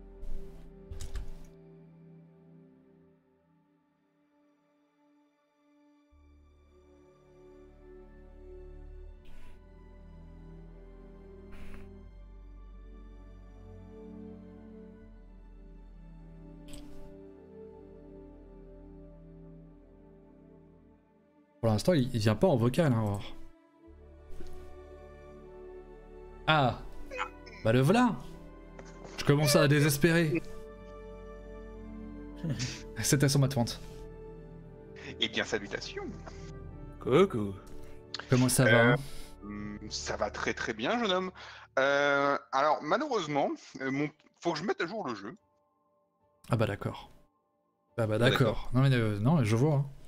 Pour l'instant, il vient pas en vocal, hein, Roar. Ah, bah le voilà. Je commence à désespérer. C'était sur ma tente. Eh bien, salutations. Coucou. Comment ça va hein Ça va très très bien, jeune homme. Alors, malheureusement, faut que je mette à jour le jeu. Ah bah d'accord. Ah bah d'accord. Non mais je vois. Hein.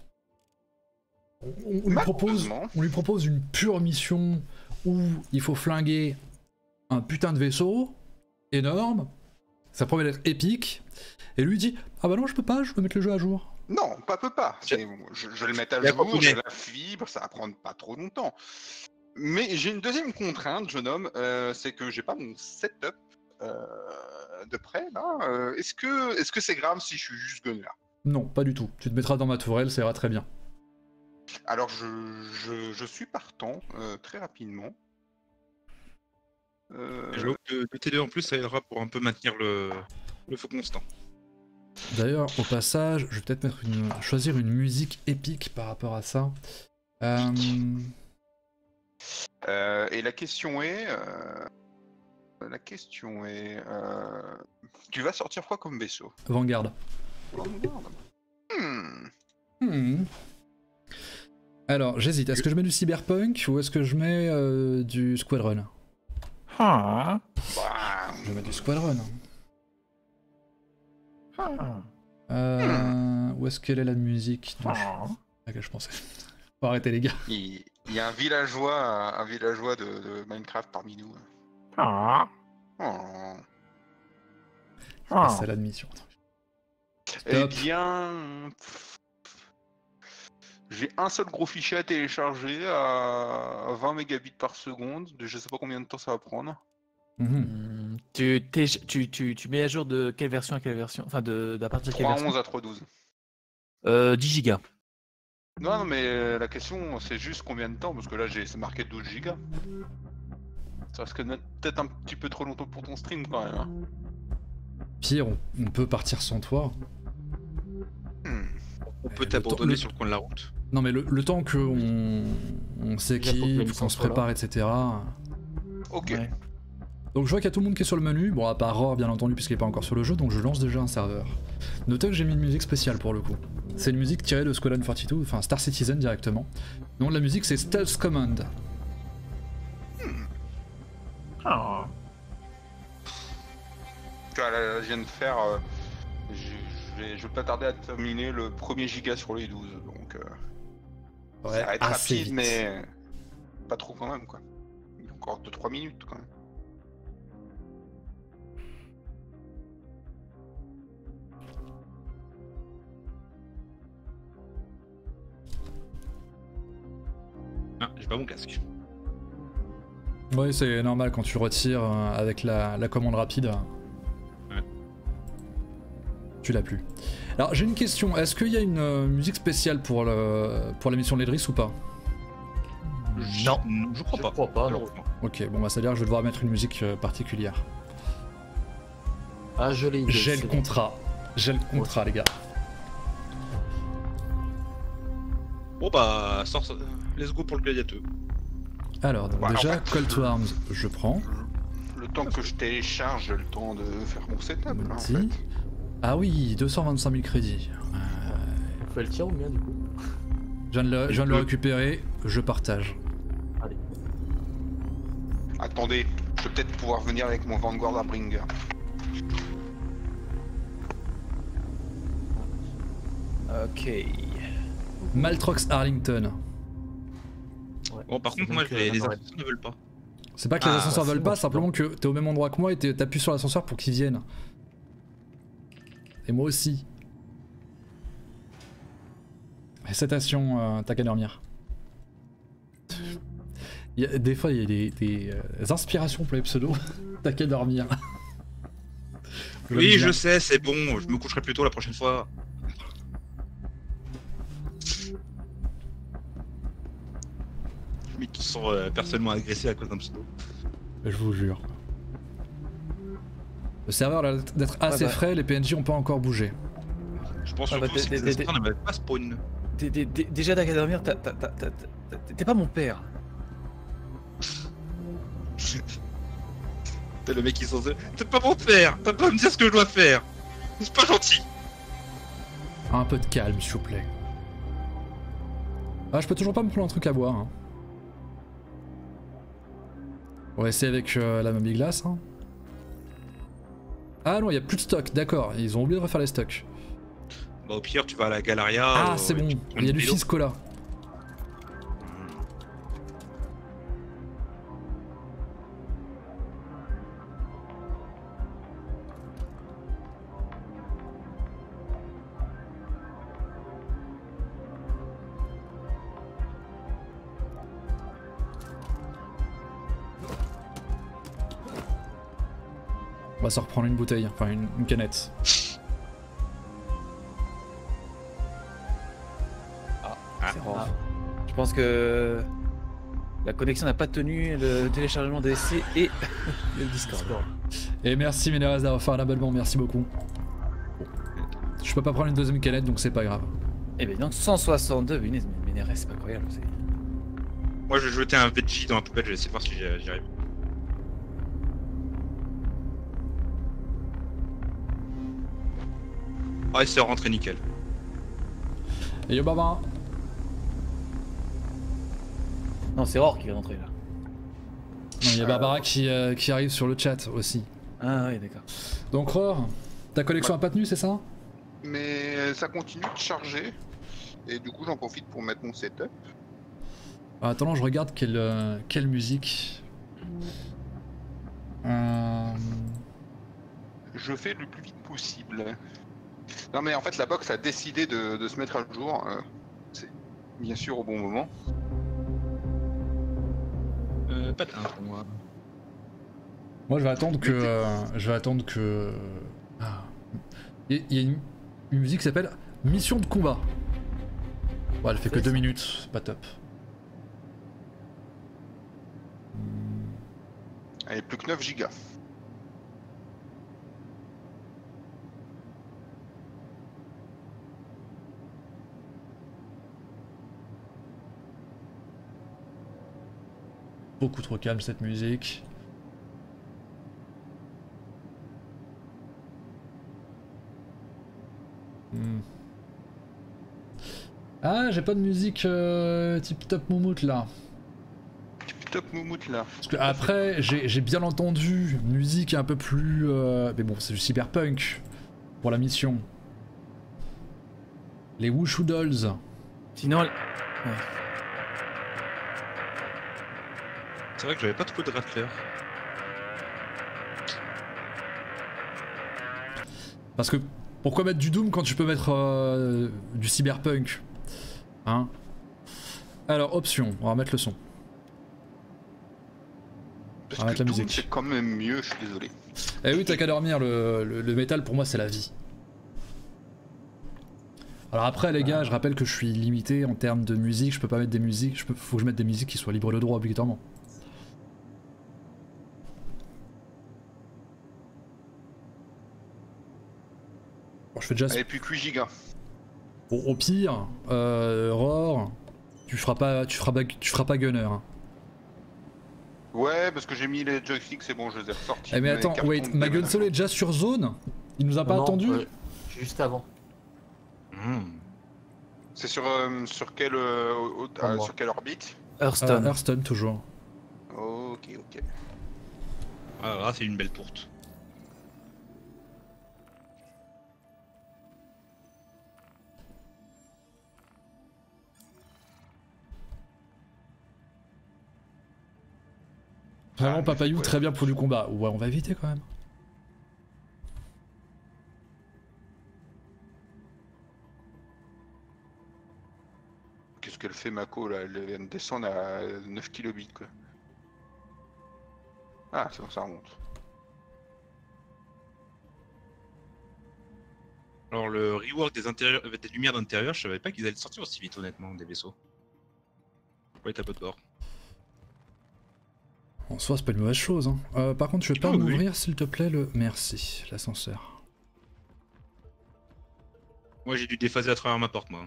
On lui propose une pure mission où il faut flinguer un putain de vaisseau énorme, ça promet d'être épique, et lui dit ah bah non je peux pas, je veux mettre le jeu à jour. Non, peut pas. Je vais le mettre à jour, j'ai la fibre, ça va prendre pas trop longtemps. Mais j'ai une deuxième contrainte, jeune homme, c'est que j'ai pas mon setup de près là. Est-ce que c'est grave si je suis juste gunner? Non, pas du tout. Tu te mettras dans ma tourelle, ça ira très bien. Alors je suis partant très rapidement. J'avoue que le TD en plus ça aidera pour un peu maintenir le feu constant. D'ailleurs, au passage, je vais peut-être choisir une musique épique par rapport à ça. Et la question est, tu vas sortir quoi comme vaisseau? Vanguard. Vanguard. Alors, j'hésite. Est-ce que je mets du Cyberpunk ou est-ce que je mets du Squadron? Bah, Je vais mettre du Squadron. Où est-ce qu'elle est la musique à laquelle je pensais? Faut arrêter les gars. il y a un villageois de Minecraft parmi nous. C'est l'admission. Eh bien, j'ai un seul gros fichier à télécharger à 20 mégabits par seconde. Je sais pas combien de temps ça va prendre. Tu mets à jour de quelle version à quelle version? Enfin, d'à partir de quelle version? 3.11 à 3.12. 10 gigas. Non, mais la question, c'est juste combien de temps, parce que là, c'est marqué 12 gigas. Ça risque d'être peut-être un petit peu trop longtemps pour ton stream, quand même. Hein. Pire, on peut partir sans toi. On peut t'abandonner sur le coin de la route. Non, mais le temps qu'on s'équipe, qu'on se prépare, etc. Ok. Ouais. Donc je vois qu'il y a tout le monde qui est sur le menu, bon à part Roar bien entendu puisqu'il est pas encore sur le jeu, donc je lance déjà un serveur. Notez que j'ai mis une musique spéciale pour le coup. C'est une musique tirée de Squadron 42, enfin Star Citizen directement. Le nom de la musique c'est Stealth Command. Ah. Tu vois, là, je viens de faire. Je vais pas tarder à terminer le premier giga sur les 12, donc Ouais, ça va être assez rapide, vite. mais pas trop quand même, quoi. Il y a encore 2-3 minutes quand même. Ah, j'ai pas mon casque. Ouais, c'est normal quand tu retires avec la commande rapide. Ouais. Tu l'as plus. Alors j'ai une question, est-ce qu'il y a une musique spéciale pour la mission de l'Edris ou pas? Non. Je crois Je pas. crois pas, non. Ok, bon bah ça veut dire que je vais devoir mettre une musique particulière. Ah, je l'ai. J'ai le contrat. J'ai le contrat les gars. Bon bah, let's go pour le gladiateur. Alors donc Bah, en déjà, fait, Call to Arms, je prends. Le temps que je télécharge, j'ai le temps de faire mon setup, là, en Multi. fait. Ah oui, 225 000 crédits. On fait le tir ou bien du coup? Je viens de le récupérer, je partage. Allez. Attendez, je vais peut-être pouvoir venir avec mon Vanguard à Bringer. Ok. Maltrox Arlington. Ouais. Bon, par C'est contre, moi, donc, les Manorette. assassins ne veulent pas. C'est pas que les Ah, ascenseurs c'est veulent bon, pas, c'est simplement bon. que t'es au même endroit que moi et t'appuies sur l'ascenseur pour qu'ils viennent. Et moi aussi. Félicitations, t'as qu'à dormir. Des fois, il y a des inspirations pour les pseudos. T'as qu'à dormir. Oui, je sais, c'est bon, je me coucherai plus tôt la prochaine fois. Mais qui se sont personnellement agressés à cause d'un pseudo. Je vous jure. Le serveur a l'air d'être assez bah. frais, les PNJ ont pas encore bougé. Je pense Ah bah, surtout que les assassins ne veulent pas spawn. Déjà t'as qu'à dormir, t'es pas mon père. T'es le mec qui sont... T'es pas mon père, t'as pas à me dire ce que je dois faire. C'est pas gentil. Un peu de calme, s'il vous plaît. Ah, je peux toujours pas me prendre un truc à boire. Hein. On va essayer avec la Moby Glace. Hein. Ah non, il y a plus de stock, d'accord. Ils ont oublié de refaire les stocks. Bah au pire, tu vas à la Galeria. Ah, c'est bon. tu prends Il y a une du vélo. Fiscola. On va se reprendre une bouteille, enfin une canette. C'est rare. Je pense que la connexion n'a pas tenu le téléchargement des SC et le Discord. Et merci Ménérez d'avoir fait un abonnement, merci beaucoup. Je peux pas prendre une deuxième canette donc c'est pas grave. Et bien donc 162, mais Ménérez, c'est pas incroyable. Moi, je vais jeter un veggie dans la poubelle, je vais essayer de voir si j'y arrive. Ah, il s'est rentré nickel. Et yo baba. Non, c'est Roar qui vient d'entrer là. Il y a Barbara qui arrive sur le chat aussi. Ah oui, d'accord. Donc Roar, ta collection a pas tenu, c'est ça? Mais ça continue de charger. Et du coup, j'en profite pour mettre mon setup. Ah, attends, je regarde quelle musique. Je fais le plus vite possible. Non mais en fait la box a décidé de se mettre à jour. C'est bien sûr au bon moment. Pas de 1 pour moi. Moi je vais attendre que... Ah. Il y a une musique qui s'appelle Mission de combat. Ouais, elle fait que 2 minutes, c'est pas top. Allez, plus que 9 gigas. Beaucoup trop calme cette musique. Ah, j'ai pas de musique tip top moumoute là. Tip top moumoute là. Parce que après, j'ai bien entendu musique un peu plus. Mais bon, c'est du cyberpunk pour la mission. Les Wushu Dolls. Sinon, ouais. C'est vrai que j'avais pas trop de Rattler. Parce que pourquoi mettre du Doom quand tu peux mettre du cyberpunk, hein? Alors, option, on va mettre le son. Parce On va mettre que la Doom, musique. c'est quand même mieux, je suis désolé. Eh oui, t'as qu'à dormir, le métal pour moi c'est la vie. Alors après les gars, je rappelle que je suis limité en termes de musique, je peux pas mettre des musiques, faut que je mette des musiques qui soient libres de droit obligatoirement. Bon, je fais déjà... Et puis 8 gigas. Bon, au pire, Roar, tu feras pas Gunner. Hein. Ouais, parce que j'ai mis les joysticks, c'est bon, je les ai ressortis. Eh mais attends, wait, ma console est déjà sur zone? Il nous a pas Non, attendu? Juste avant. C'est sur quelle sur quelle orbite? Hearthstone. Hearthstone toujours. Ok, ok. Ah là, c'est une belle tourte. Vraiment, Ah, Papayou, ouais. très bien pour du combat. Ouais, on va éviter quand même. Qu'est-ce qu'elle fait Mako là? Elle vient de descendre à 9 kilobits quoi. Ah, c'est bon, ça remonte. Alors le rework des lumières d'intérieur, je savais pas qu'ils allaient sortir aussi vite honnêtement des vaisseaux. Ouais, t'as pas de bord. En soi, c'est pas une mauvaise chose. Hein. Par contre, tu veux pas Oh, oui. m'ouvrir s'il te plaît le. Merci, l'ascenseur. Moi j'ai dû déphaser à travers ma porte moi.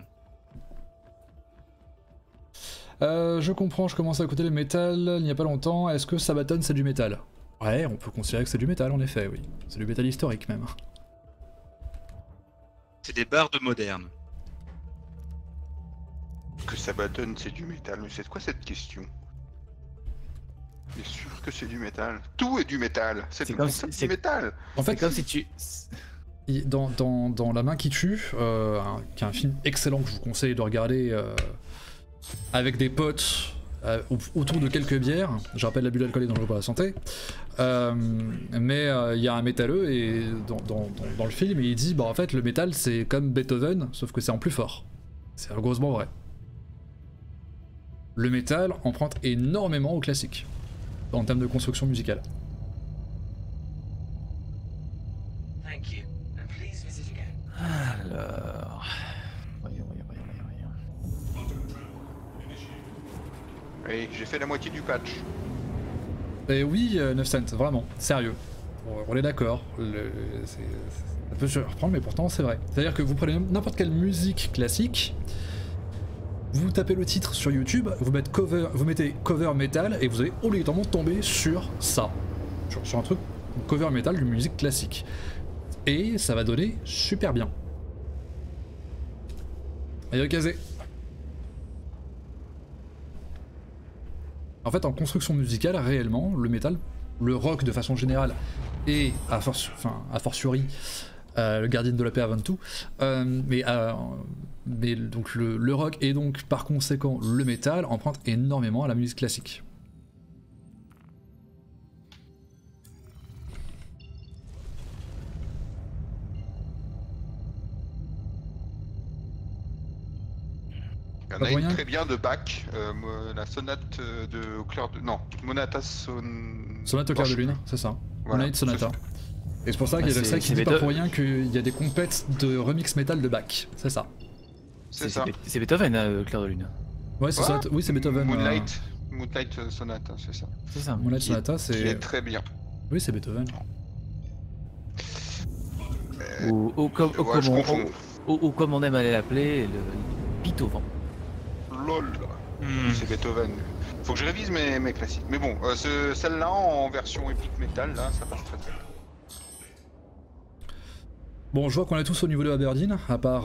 Je comprends, je commence à écouter le métal il n'y a pas longtemps. Est-ce que Sabaton c'est du métal? Ouais, on peut considérer que c'est du métal en effet, oui. C'est du métal historique même. C'est des barres de moderne. Que Sabaton c'est du métal, mais c'est quoi cette question? Bien sûr que c'est du métal. Tout est du métal. C'est le comme concept si- du métal. En C'est fait, comme si tu. dans La main qui tue, qui est un film excellent que je vous conseille de regarder avec des potes autour de quelques bières. Je rappelle l'abus d'alcool est dangereux pour la santé. Mais il y a un métalleux et dans le film il dit bah en fait le métal c'est comme Beethoven sauf que c'est en plus fort. C'est rigoureusement vrai. Le métal emprunte énormément au classique en termes de construction musicale. Alors. Voyons. Et j'ai fait la moitié du patch. Et oui, 9 cents, vraiment, sérieux. On est d'accord. Ça peut surprendre, mais pourtant c'est vrai. C'est-à-dire que vous prenez n'importe quelle musique classique, vous tapez le titre sur YouTube, vous mettez cover metal et vous allez obligatoirement tomber sur ça. Sur un truc, cover metal de musique classique. Et ça va donner super bien. Allez, casé. En fait, en construction musicale, réellement, le métal, le rock de façon générale, et a fortiori, le gardien de la paix avant tout, mais donc le rock et donc par conséquent le métal empruntent énormément à la musique classique. Il y en Pas a une moyen. très bien de Bach, la sonate de au clair de. Non, Monata Sonate au clair de lune, c'est ça. Voilà, Moonlight Sonata. Et c'est pour ça Ah, qu'il y a c'est- ça qui c'est dit pas Beethoven. pour rien qu'il y a des compètes de remix métal de Bach, c'est ça. C'est ça. C'est Beethoven, Clair de Lune. Ouais, c'est Ouais. ça. Oui, c'est Beethoven. Moonlight Sonata, c'est ça. C'est ça. Moonlight Qui Sonata, Qui c'est. est très bien. Oui, c'est Beethoven. Ou comme, ou Ouais, comme je on, confonds. ou comme on aime aller l'appeler, le Beethoven. LOL. C'est Beethoven. Faut que je révise mes classiques. Mais bon, celle-là en version Epic Metal, là, ça passe très très bien. Bon, je vois qu'on est tous au niveau de Aberdeen, à part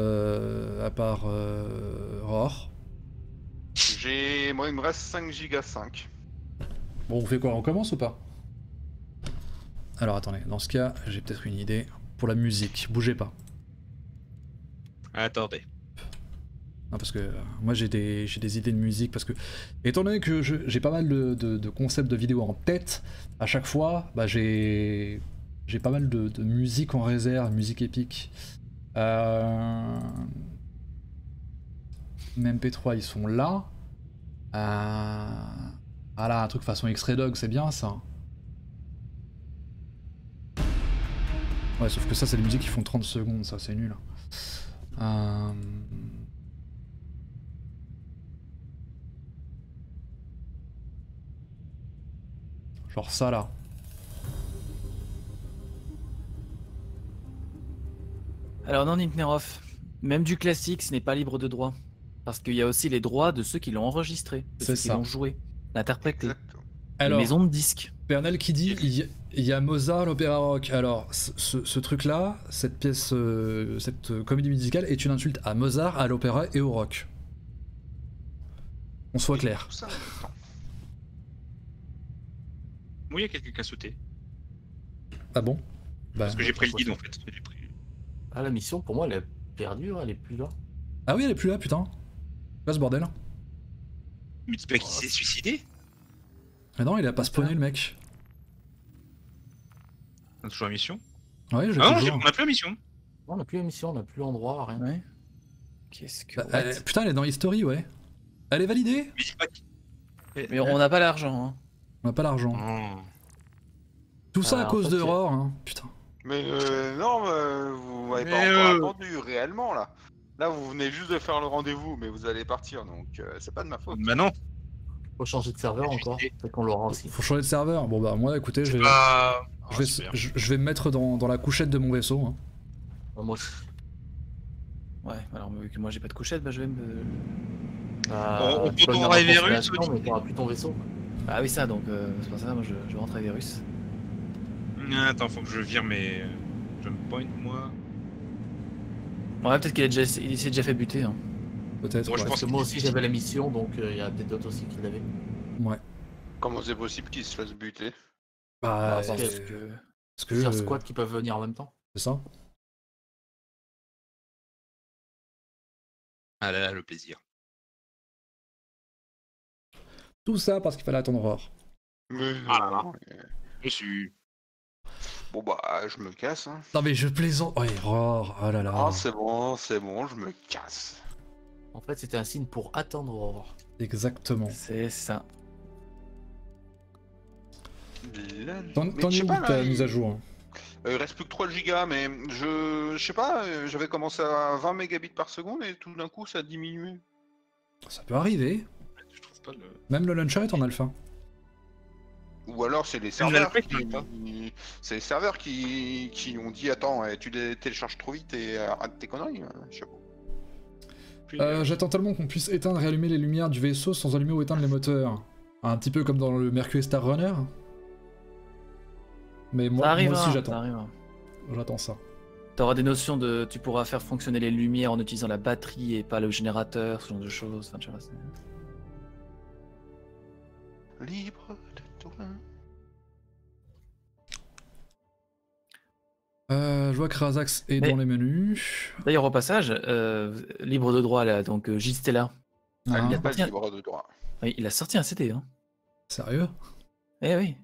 Roar. Moi, il me reste 5 gigas 5. Bon, on fait quoi? On commence ou pas? Alors attendez, dans ce cas, j'ai peut-être une idée pour la musique. Bougez pas. Attendez. Non, parce que moi j'ai des idées de musique, parce que étant donné que j'ai pas mal de concepts de vidéos en tête, à chaque fois, bah, j'ai pas mal de musique en réserve, musique épique. MP3 ils sont là. Voilà, un truc façon X-Ray Dog, c'est bien ça. Ouais, sauf que ça c'est des musiques qui font 30 secondes, ça c'est nul. Genre ça là. Alors non, Nintnerov, même du classique, ce n'est pas libre de droit. Parce qu'il y a aussi les droits de ceux qui l'ont enregistré, de C'est ceux qui ça. l'ont joué, l'interprété. Exactement. Les Alors, maisons de disques. Pernel qui dit il y a Mozart, l'opéra rock. Alors, ce truc-là, cette pièce, cette comédie musicale est une insulte à Mozart, à l'opéra et au rock. On soit clair. Tout ça en même temps. Oui, il y a quelqu'un qui a sauté. Ah bon? Bah. Parce que j'ai pris le guide en fait. J'ai pris- Ah, la mission, pour moi, elle est perdue, hein, elle est plus là. Ah oui, elle est plus là, putain. Là, ce bordel. Mais tu sais pas qu'il s'est suicidé? Ah non, il a pas spawné le mec. On a toujours la mission? Ouais, je Ah non, toujours. on a plus la mission. Non, on n'a plus la mission, on n'a plus l'endroit, rien. Ouais. Qu'est-ce que... Bah, putain, elle est dans History, ouais. Elle est validée? Mais dis pas Mais on n'a pas l'argent, hein. On a pas l'argent. Oh. Tout ça à en cause fait, de il y a- Roar, hein. Putain. Mais non, vous m'avez pas Mais, encore attendu réellement là. Là, vous venez juste de faire le rendez-vous, mais vous allez partir, donc c'est pas de ma faute. Bah non. Faut changer de serveur encore, peut-être qu'on l'aura aussi. Faut changer de serveur. Bon bah moi, écoutez, je vais, Bah... je vais, super. je vais me mettre dans la couchette de mon vaisseau. Hein. Moi aussi. Ouais, alors vu que moi j'ai pas de couchette, bah je vais me... On tu peut peux en venir rêver en russe, constellation, Oli. mais t'auras plus ton vaisseau. Ah oui ça, donc c'est pour ça moi je rentre à Virus. Attends, faut que je vire mes jump points, moi. Ouais, peut-être il s'est déjà fait buter. Hein. Peut-être. Moi, je ouais. pense Parce que moi aussi j'avais la mission, donc il y a peut-être d'autres aussi qui l'avaient. Ouais. Comment c'est possible qu'il se fasse buter? Bah, parce Parce que... parce Plusieurs que squads qui peuvent venir en même temps. c'est ça. Ah là là, le plaisir. Tout ça parce qu'il fallait attendre Roar. Mais Ah là là. non, Je suis... Bon bah, je me casse. Hein. Non mais je plaisante. Ouais, Roar. Oh là là. Ah, c'est bon, je me casse. En fait, c'était un signe pour attendre Aurore. Exactement. C'est ça. T'en Mais es je sais où pas, que t'as là, mis à jour hein? il reste plus que 3 gigas, mais je sais pas, j'avais commencé à 20 mégabits par seconde et tout d'un coup ça a diminué. Ça peut arriver. Je trouve pas le... Même le launcher est en alpha. Ou alors c'est les Même serveurs l'alpha qui n'arrive pas. c'est les serveurs qui ont dit attends, tu les télécharges trop vite et arrête tes conneries, je sais pas. J'attends tellement qu'on puisse éteindre et allumer les lumières du vaisseau sans allumer ou éteindre les moteurs. Un petit peu comme dans le Mercury Star Runner. Mais Ça moi arrivera, aussi ça j'attends. arrivera. J'attends ça. T'auras des notions de... Tu pourras faire fonctionner les lumières en utilisant la batterie et pas le générateur, ce genre de choses. Enfin, tu vois, Libre de toi. Je vois que Razax est Mais- dans les menus. D'ailleurs, au passage, libre de droit, là, donc Gistella, Ah, Il n'y a pas Tiens. libre de droit. oui, il a sorti un CD. Hein. sérieux? Eh oui.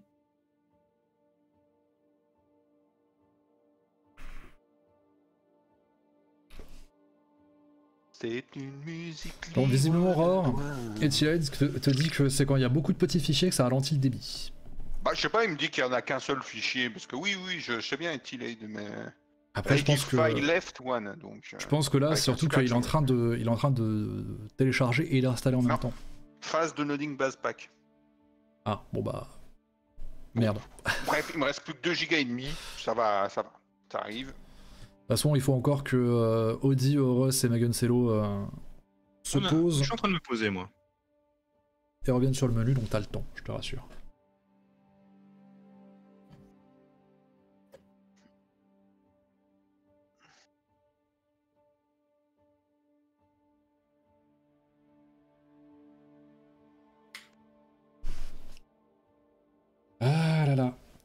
C'est une musique Bon, libre visiblement, de Roar toi. et T-Light te dit que c'est quand il y a beaucoup de petits fichiers que ça ralentit le débit. Bah je sais pas, il me dit qu'il y en a qu'un seul fichier, parce que oui, je sais bien T-Lade, mais... Après, je pense que File left one, donc... je pense que là, avec surtout un super qu'il est en train de télécharger et d'installer en même Non. temps. Phase de loading base pack. Ah, bon bah. Merde. De Bref, il me reste plus que 2 gigas et demi, ça va, ça arrive. toute façon, il faut encore que Audi, Horus et Magencello se Je posent suis en train de me poser, moi. et reviennent sur le menu, donc t'as le temps, je te rassure.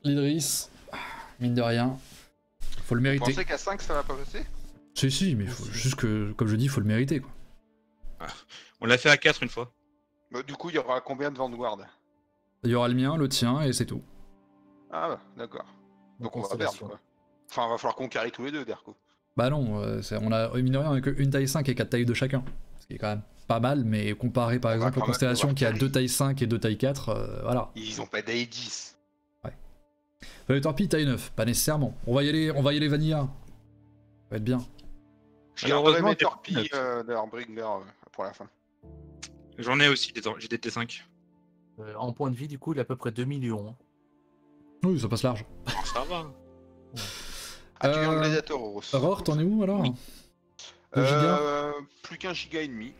l'Idris, mine de rien, faut le Vous mériter. pensez qu'à 5 ça va pas passer? Si, mais faut juste que, comme je dis, faut le mériter quoi. On l'a fait à 4 une fois. Bah, du coup, il y aura combien de Vanguard? Il y aura le mien, le tien, et c'est tout. Ah bah, d'accord. Donc on va perdre Constellation. quoi. Enfin, va falloir qu'on carry tous les deux, Derko. Bah non, on a, mine de rien, on a qu'une taille 5 et 4 tailles de chacun. Ce qui est quand même pas mal, mais comparé par On va exemple aux quand même constellations devoir qui a carry. 2 tailles 5 et 2 tailles 4, voilà. Ils ont pas d'A10. Les torpilles taille 9, pas nécessairement. On va y aller vanilla. Ça va être bien. Je garderai Malheureusement, mes des torpilles peanuts. d'Arbringer pour la fin. J'en ai aussi, j'ai des T5. En point de vie, du coup, il a à peu près 2 millions. Hein. Oui, ça passe large. Ça va. Ah, tu viens de Euh, Gladiator, Horus. Aurore, t'en es où alors? Oui. Le giga Plus qu'un giga et demi.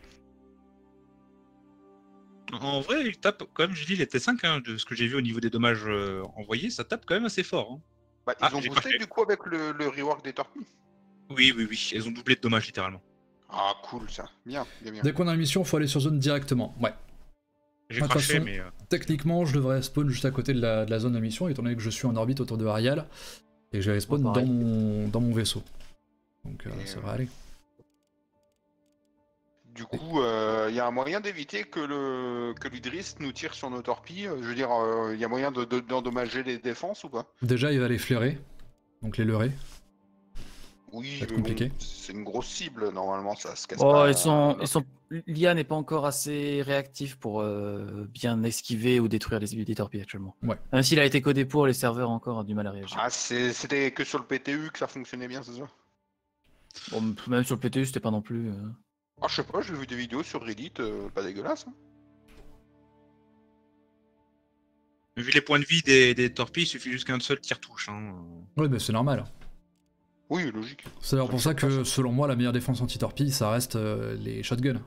En vrai, il tape, comme je dis, les T5, hein, de ce que j'ai vu au niveau des dommages envoyés, ça tape quand même assez fort. Hein. Bah, Ah, ils ont j'ai boosté craqué. du coup avec le rework des torpilles. Oui, elles ont doublé de dommages littéralement. Ah, cool ça. Bien, bien, bien. Dès qu'on a une mission, faut aller sur zone directement. Ouais. J'ai De toute craché, façon, mais. Techniquement, je devrais spawn juste à côté de la zone de mission, étant donné que je suis en orbite autour de Arial. Et je vais spawn Ouais, pareil. dans mon vaisseau. Donc Et, ça va aller. Du coup, il y a un moyen d'éviter que l'Idris nous tire sur nos torpilles. Je veux dire, il y a moyen d'endommager les défenses ou pas? Déjà, il va les flairer. Donc les leurrer. Oui, Ça va être mais compliqué. bon, c'est une grosse cible, normalement, ça se casse Oh, pas. L'IA n'est pas encore assez réactif pour bien esquiver ou détruire les torpilles actuellement. Ouais. Même s'il a été codé pour, les serveurs encore ont du mal à réagir. Ah, c'était que sur le PTU que ça fonctionnait bien, c'est ça? Bon, même sur le PTU, c'était pas non plus. Ah, je sais pas, j'ai vu des vidéos sur Reddit, pas dégueulasse. Hein. Vu les points de vie des torpilles, il suffit juste qu'un seul tire-touche. Hein. Ouais, mais c'est normal. Oui, logique. C'est d'ailleurs pour ça que, selon moi, la meilleure défense anti-torpille, ça reste les shotguns.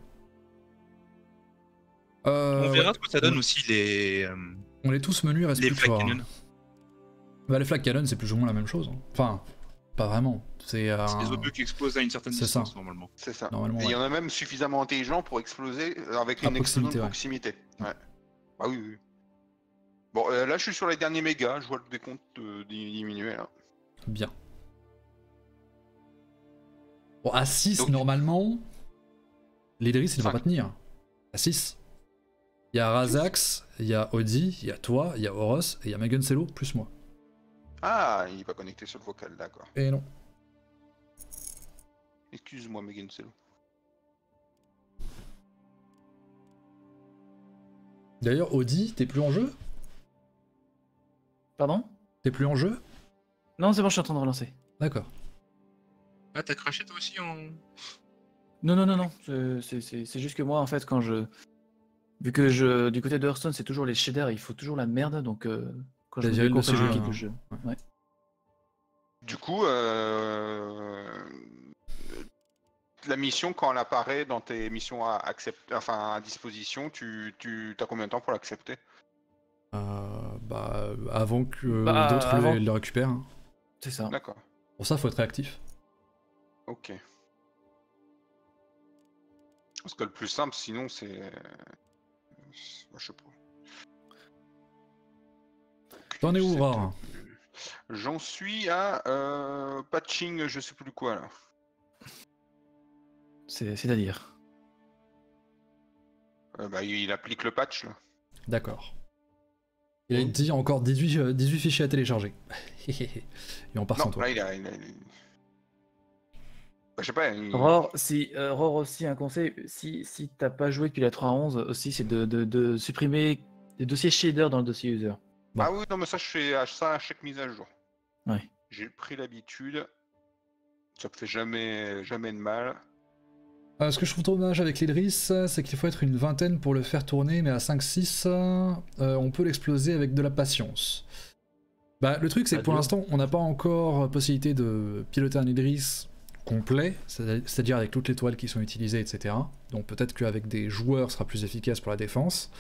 On verra Ouais. ce que ça donne aussi les On est tous menus, il reste plus que flag toi, hein. cannon. Bah, les flag cannon, c'est plus ou moins la même chose. Hein. Enfin, pas vraiment. C'est C'est des obus qui explosent à une certaine C'est distance ça. normalement. C'est ça. Normalement, Et il y ouais. en a même suffisamment intelligents pour exploser avec À une explosion de proximité, proximité. Ouais. Bah oui, oui. Bon, là, je suis sur les derniers mégas, je vois le décompte diminuer, là. Bien. Bon, à 6, Donc- normalement, l'Idris, il va Cinq. pas tenir. À 6. Il y a Razax, il y a Audi, il y a toi, il y a Horus, et il y a Meguncello, plus moi. Ah, il est pas connecté sur le vocal, d'accord. Et non. Excuse-moi, Megan Cello. D'ailleurs, Audi, t'es plus en jeu? Pardon? T'es plus en jeu? Non, c'est bon, je suis en train de relancer. D'accord. Ah, t'as craché toi aussi en. Non. C'est juste que moi, en fait, quand je. Vu que du côté de Hearthstone, c'est toujours les shaders, il faut toujours la merde, donc quand je T'as me viré le déconfigure, je dossier, quitte le hein. jeu. Ouais. Ouais. Du coup, la mission, quand elle apparaît dans tes missions à disposition, tu as combien de temps pour l'accepter? Bah, avant que Bah, d'autres avant. le récupèrent. Hein. C'est ça. D'accord. Pour ça, faut être réactif. Ok. Parce que le plus simple, sinon, c'est... je sais pas. T'en es où, C'est Rare? J'en suis à patching, je sais plus quoi, là. C'est-à-dire. Bah, il applique le patch, là. D'accord. Il a dit encore 18 fichiers à télécharger. Et on part sans Non, toi. là, il a... Bah, je sais pas, Roar, Roar aussi, un conseil, si t'as pas joué depuis la 3.11, aussi, c'est de supprimer les dossiers shader dans le dossier user. Bon. Ah oui, non, mais ça, je fais ça à chaque mise à jour. Ouais. J'ai pris l'habitude. Ça me fait jamais de mal. Ce que je trouve dommage avec l'Idris, c'est qu'il faut être une vingtaine pour le faire tourner, mais à 5-6, on peut l'exploser avec de la patience. Bah, le truc, c'est que pour l'instant, on n'a pas encore possibilité de piloter un Idris complet, c'est-à-dire avec toutes les toiles qui sont utilisées, etc. Donc peut-être qu'avec des joueurs, ce sera plus efficace pour la défense.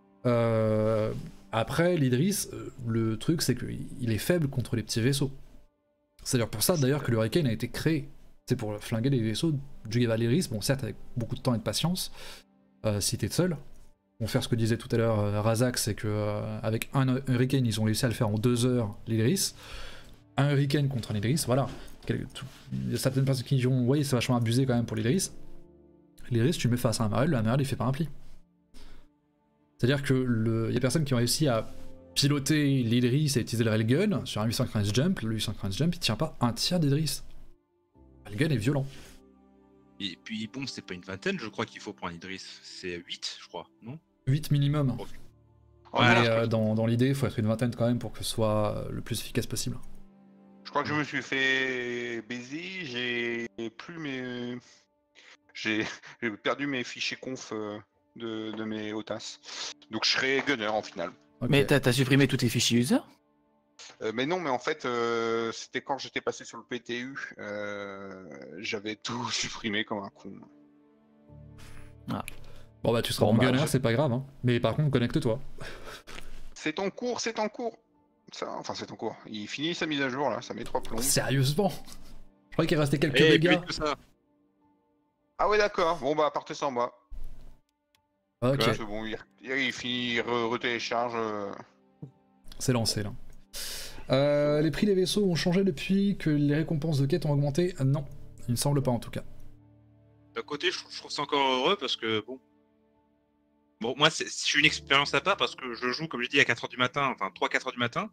Après, l'Idris, le truc, c'est qu'il est faible contre les petits vaisseaux. C'est-à-dire pour ça, d'ailleurs, que le Hurricane a été créé. C'est pour flinguer les vaisseaux du Valérys, bon certes avec beaucoup de temps et de patience, si t'es seul, vont faire ce que disait tout à l'heure Razak, c'est que avec un Hurricane, ils ont réussi à le faire en 2 heures, l'Idris. Un Hurricane contre un Idris, voilà. Il y a certaines personnes qui diront, oui, c'est vachement abusé quand même pour l'Idris. L'Idris, tu le mets face à un Amarel, le Amarel, il fait pas un pli. C'est-à-dire que il y a personne qui ont réussi à piloter l'Idris et utiliser le railgun sur un 815 jump. Le 815 jump, il tient pas un tiers d'Idris. Le railgun est violent. Et puis bon, c'est pas une vingtaine, je crois qu'il faut pour un Idris. C'est 8, je crois, non? 8 minimum. Okay. Mais dans l'idée, il faut être une vingtaine quand même pour que ce soit le plus efficace possible. Je crois que je me suis fait baiser, j'ai plus mes... J'ai perdu mes fichiers conf de mes OTAS. Donc je serai gunner en finale. Okay. Mais t'as supprimé tous tes fichiers user? Mais non, mais en fait, c'était quand j'étais passé sur le PTU, j'avais tout supprimé comme un con. Ah. Bon bah tu seras en gunner, c'est pas grave, hein. Mais par contre, connecte-toi. C'est en cours, c'est en cours. Enfin, c'est en cours. Il finit sa mise à jour là, ça met 3 plombs. Sérieusement? Je croyais qu'il restait quelques dégâts. Ah ouais, d'accord. Bon bah, partez sans moi. Ok. C'est bon, il finit, il retélécharge. C'est lancé là. Les prix des vaisseaux ont changé depuis que les récompenses de quête ont augmenté? Non, il ne semble pas en tout cas. D'un côté, je trouve ça encore heureux parce que bon, moi, je suis une expérience à part parce que je joue, comme j'ai dit, à 4h du matin, enfin 3-4h du matin.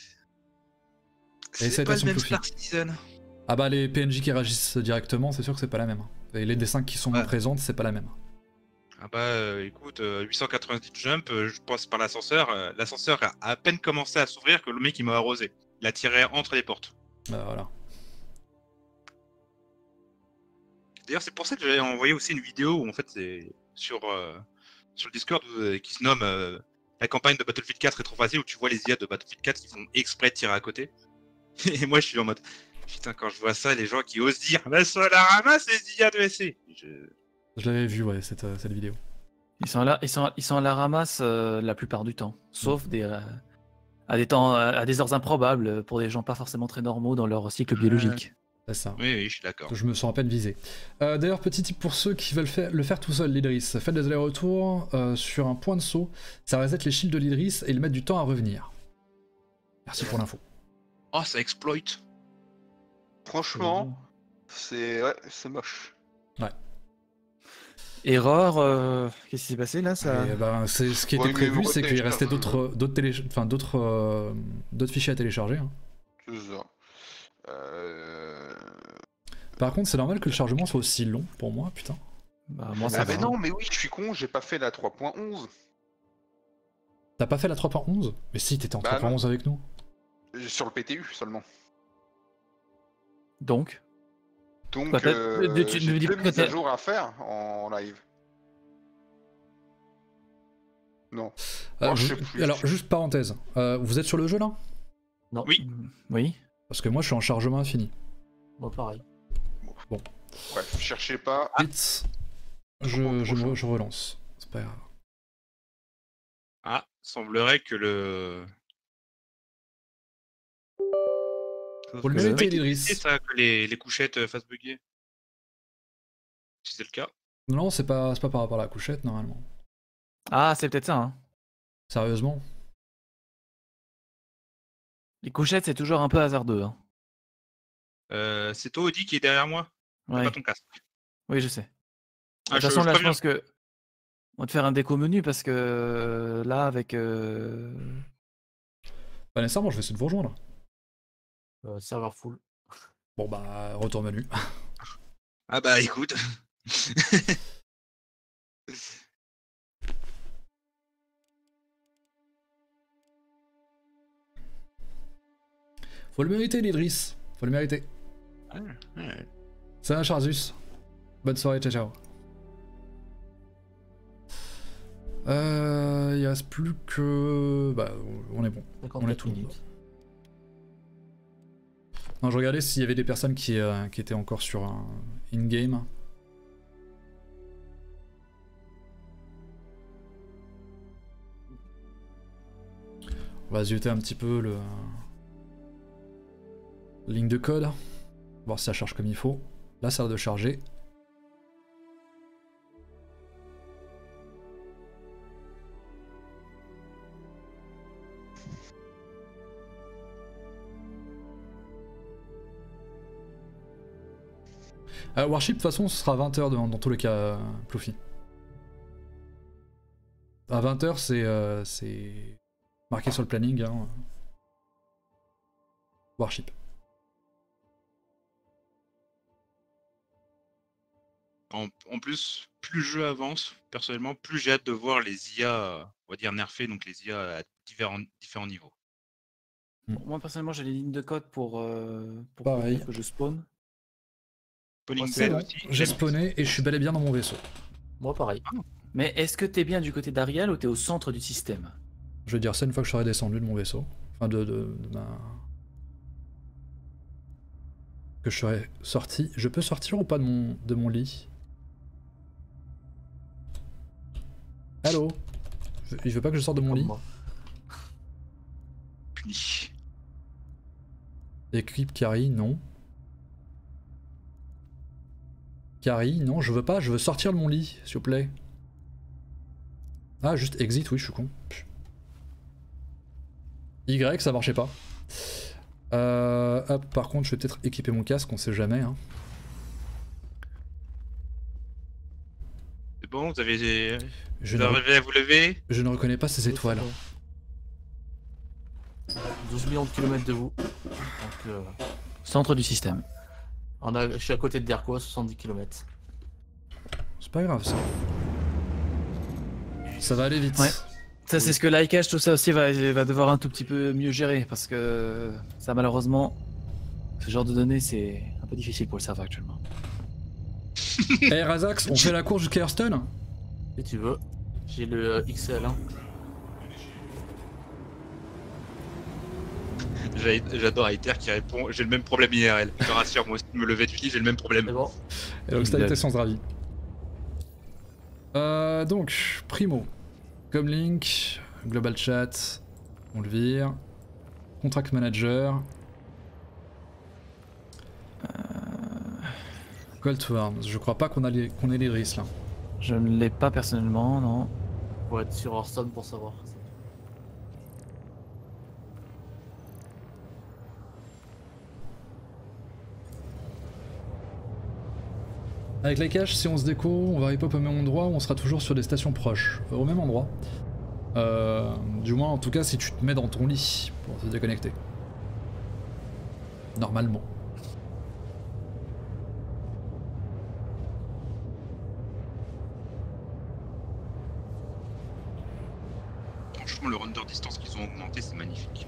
C'est pas le même Star Citizen. Ah bah les PNJ qui réagissent directement, c'est sûr que c'est pas la même. Et les dessins qui sont présentes, c'est pas la même. Ah bah écoute, 890 jump, je passe par l'ascenseur. L'ascenseur a à peine commencé à s'ouvrir que le mec il m'a arrosé. Il a tiré entre les portes. Bah voilà. D'ailleurs c'est pour ça que j'avais envoyé aussi une vidéo où en fait c'est sur le Discord qui se nomme la campagne de Battlefield 4 est trop facile, où tu vois les IA de Battlefield 4 qui font exprès de tirer à côté. Et moi je suis en mode putain, quand je vois ça, les gens qui osent dire bah ça la ramasse les IA de SC. Je l'avais vu, ouais, cette vidéo. Ils sont à la ramasse la plupart du temps, sauf à des heures improbables pour des gens pas forcément très normaux dans leur cycle biologique. C'est ça. Oui, je suis d'accord. Je me sens à peine visé. D'ailleurs, petit tip pour ceux qui veulent le faire tout seul, l'Idris. Faites des allers-retours sur un point de saut, ça reset les shields de l'Idris et ils mettent du temps à revenir. Merci pour l'info. Oh, ça exploite. Franchement, c'est moche. Ouais. Erreur, qu'est-ce qui s'est passé là ça... c'est ce qui était prévu, c'est qu'il restait d'autres fichiers à télécharger. Hein. C'est ça. Par contre, c'est normal que le chargement soit aussi long pour moi, putain. Bah, moi, ça va. Non, mais oui, je suis con, j'ai pas fait la 3.11. T'as pas fait la 3.11? Mais si, t'étais en 3.11 avec nous. Sur le PTU seulement. Donc, j'ai deux mises à jour à faire en live. Non. Je sais plus. Alors, juste parenthèse, vous êtes sur le jeu là? Non. Oui. Oui. Parce que moi je suis en chargement infini. Moi pareil. Bon. Bref, cherchez pas. Vite. Je relance. C'est pas grave. Ah, semblerait que le... Faut le mériter, l'Idris. C'est ça, que les couchettes fassent bugger. Si c'est le cas. Non, c'est pas par rapport à la couchette, normalement. Ah, c'est peut-être ça, hein. Sérieusement. Les couchettes, c'est toujours un peu hasardeux, hein. C'est toi, Audi, qui est derrière moi. Ouais. Pas ton casque. Oui, je sais. De toute façon, là, je pense que... On va te faire un déco menu, parce que... Là, avec... Pas nécessairement, je vais essayer de vous rejoindre. Serveur full. Bon bah, retour menu. Ah bah écoute. Faut le mériter, l'Idris. Faut le mériter. Ouais. Ça va, Charzus. Bonne soirée, ciao ciao. Il reste plus que... Bah, on est bon. On est tout le monde. Non, je regardais s'il y avait des personnes qui étaient encore sur un in-game. On va zioter un petit peu le... ligne de code. Voir si ça charge comme il faut. Là, ça a l'air de charger. Warship, de toute façon, ce sera 20h dans tous les cas, Ploufy. À 20h, c'est marqué sur le planning. Hein. Warship. En plus, plus le jeu avance, personnellement, plus j'ai hâte de voir les IA, on va dire nerfées, donc les IA à différents niveaux. Moi personnellement j'ai les lignes de code pour Pareil. que je spawn. C'est bon, j'ai spawné et je suis bel et bien dans mon vaisseau. Moi pareil. Mais est-ce que t'es bien du côté d'Ariel ou t'es au centre du système? Je veux dire ça une fois que je serai descendu de mon vaisseau. Enfin de ma... Que je serai sorti. Je peux sortir ou pas de mon lit? Allô? Il veut pas que je sorte de mon lit? Puni. Équipe Carrie, non. Carrie, non, je veux pas, je veux sortir de mon lit, s'il vous plaît. Ah, juste exit, oui, je suis con. Y, ça marchait pas. Hop, par contre, je vais peut-être équiper mon casque, on sait jamais. Hein. C'est bon, vous avez arrivé à vous lever? Je ne reconnais pas ces étoiles. 12 millions de kilomètres de vous. Donc, Centre du système. je suis à côté de Derko à 70 km. C'est pas grave ça. Ça va aller vite. Ouais. Ça c'est ce que l'iCache, tout ça aussi va devoir un tout petit peu mieux gérer parce que ça malheureusement, ce genre de données c'est un peu difficile pour le serveur actuellement. Hey Razax, on fait la course jusqu'à Hearthstone? Si tu veux, j'ai le XL1. J'adore Aether qui répond, j'ai le même problème IRL. Je te rassure, moi aussi, me lever du lit, j'ai le même problème. C'est bon. Et donc salutations ravi. Donc, Primo. Comlink, Global Chat, on le vire. Contract Manager. Goldworms, je crois pas qu'on ait les risques là. Je ne l'ai pas personnellement, non. Faut être sur Hearthstone pour savoir. Avec la cache, si on se déco, on va hip-hop au même endroit ou on sera toujours sur des stations proches. Au même endroit. Du moins, en tout cas, si tu te mets dans ton lit pour te déconnecter. Normalement. Franchement, le render distance qu'ils ont augmenté, c'est magnifique.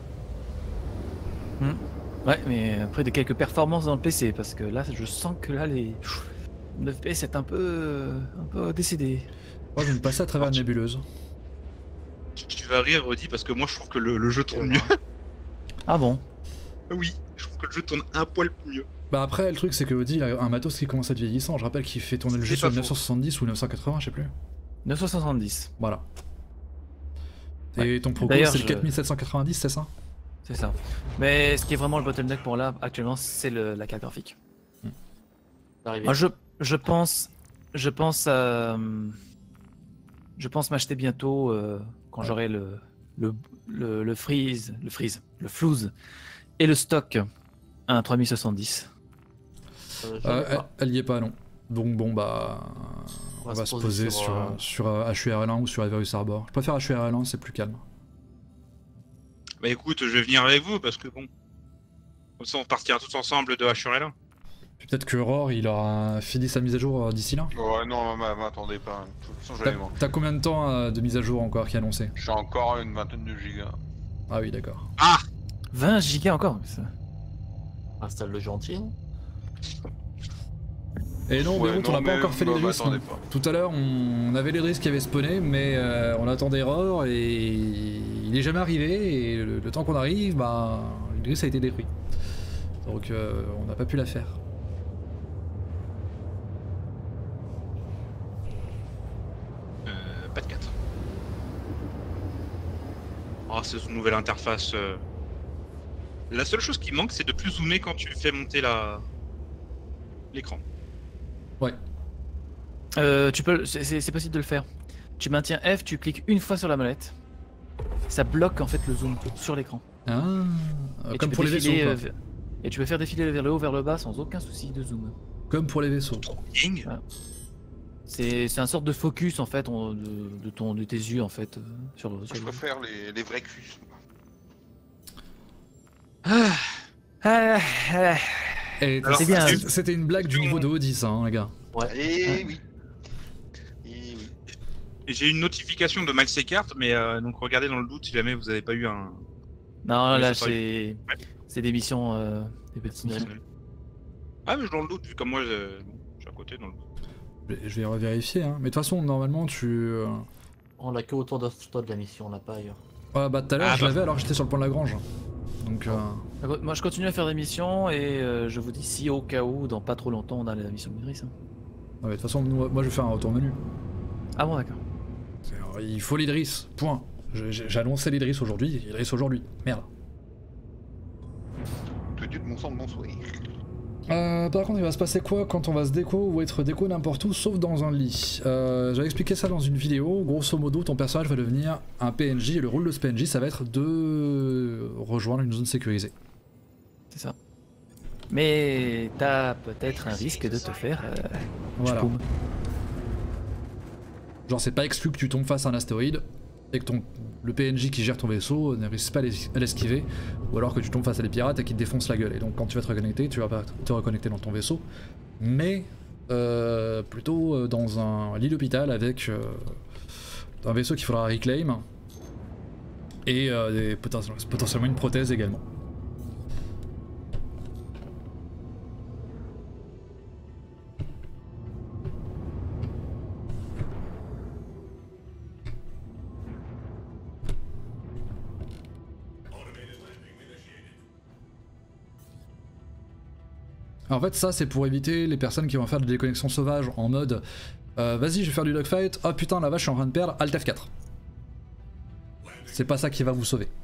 Ouais, mais après de quelques performances dans le PC, parce que là, je sens que là, le FPS est un peu décédé. Moi, je vais me passer à travers la nébuleuse. Tu vas rire, Rudy, parce que moi, je trouve que le jeu tourne mieux. Ah bon? Oui, je trouve que le jeu tourne un poil mieux. Bah après, le truc, c'est que Audi, il a un matos qui commence à être vieillissant. Je rappelle qu'il fait tourner le jeu sur 970 ou 980, je sais plus. 970. Voilà. Ouais. Et ton Proco, c'est le 4790, c'est ça? C'est ça. Mais ce qui est vraiment le bottleneck pour là, actuellement, c'est la carte graphique. Moi, je pense m'acheter bientôt quand j'aurai le freeze et le stock à un 3070. Elle y est pas, non. Donc bon, bah... On va se poser sur HURL1 ou sur Everus Harbor. Je préfère HURL1, c'est plus calme. Bah écoute, je vais venir avec vous parce que bon... Comme ça on partira tous ensemble de HURL1. Peut-être que Aurore, il aura fini sa mise à jour d'ici là. Ouais, non, m'attendez pas. De toute façon, j'allais T'as combien de temps de mise à jour encore qui est annoncé? Je suis encore à une vingtaine de gigas. Ah oui, d'accord. Ah 20 gigas encore ça. Installe le gentil. Et non, Ouais, Beyrouth, on n'a pas encore fait les risques. pas. Tout à l'heure, on avait les risques qui avaient spawné, mais on attendait Aurore et il est jamais arrivé. Et le temps qu'on arrive, bah, le risque a été détruit. Donc on n'a pas pu la faire. Pas de 4. Oh, c'est une nouvelle interface. La seule chose qui manque, c'est de plus zoomer quand tu fais monter l'écran. Ouais. C'est possible de le faire. Tu maintiens F, tu cliques une fois sur la molette. Ça bloque en fait le zoom sur l'écran. Ah, comme pour les vaisseaux, quoi. Et tu peux faire défiler vers le haut, vers le bas sans aucun souci de zoom. Comme pour les vaisseaux. Ying. C'est un sorte de focus en fait de tes yeux en fait sur le. Je préfère les vrais culs. Et Alors, c'est bien. C'était une blague du niveau de Odyssey, hein, les gars. Et oui. Et oui. Et j'ai une notification de Max Eckhart, mais donc regardez dans le doute si jamais vous avez pas eu un. Non, Oui, là c'est c'est des missions des petits Ouais. niveaux. Ah, mais je dans le doute, vu comme moi je suis à côté dans le doute. Je vais revérifier, hein. Mais de toute façon, normalement, tu. On l'a que autour de toi de la mission, on l'a pas ailleurs. Ouais, bah tout à l'heure, Ah, je bah. l'avais alors que j'étais sur le pont de la Grange. Donc, Moi je continue à faire des missions et je vous dis si au cas où dans pas trop longtemps on a la mission de Idriss. Hein. ouais, de toute façon, moi je vais faire un retour menu. Ah bon d'accord. Il faut l'Idriss, point. J'ai annoncé l'Idriss aujourd'hui, Idriss aujourd'hui. Merde. Te Dieu de mon sang, de mon sourire. Par contre, il va se passer quoi quand on va se déco ou être déco n'importe où sauf dans un lit? J'avais expliqué ça dans une vidéo. Grosso modo, ton personnage va devenir un PNJ et le rôle de ce PNJ, ça va être de rejoindre une zone sécurisée. C'est ça. Mais t'as peut-être un risque de te faire. Voilà. Tchoum. Genre, c'est pas exclu que tu tombes face à un astéroïde et que le PNJ qui gère ton vaisseau ne réussit pas à l'esquiver, ou alors que tu tombes face à des pirates et qu'ils te défoncent la gueule. Et donc, quand tu vas te reconnecter, tu vas pas te reconnecter dans ton vaisseau, mais plutôt dans un lit d'hôpital avec un vaisseau qu'il faudra reclaim et potentiellement une prothèse également. En fait, ça c'est pour éviter les personnes qui vont faire des déconnexions sauvages en mode vas-y, je vais faire du dogfight, oh putain la vache, je suis en train de perdre, Alt F4. C'est pas ça qui va vous sauver.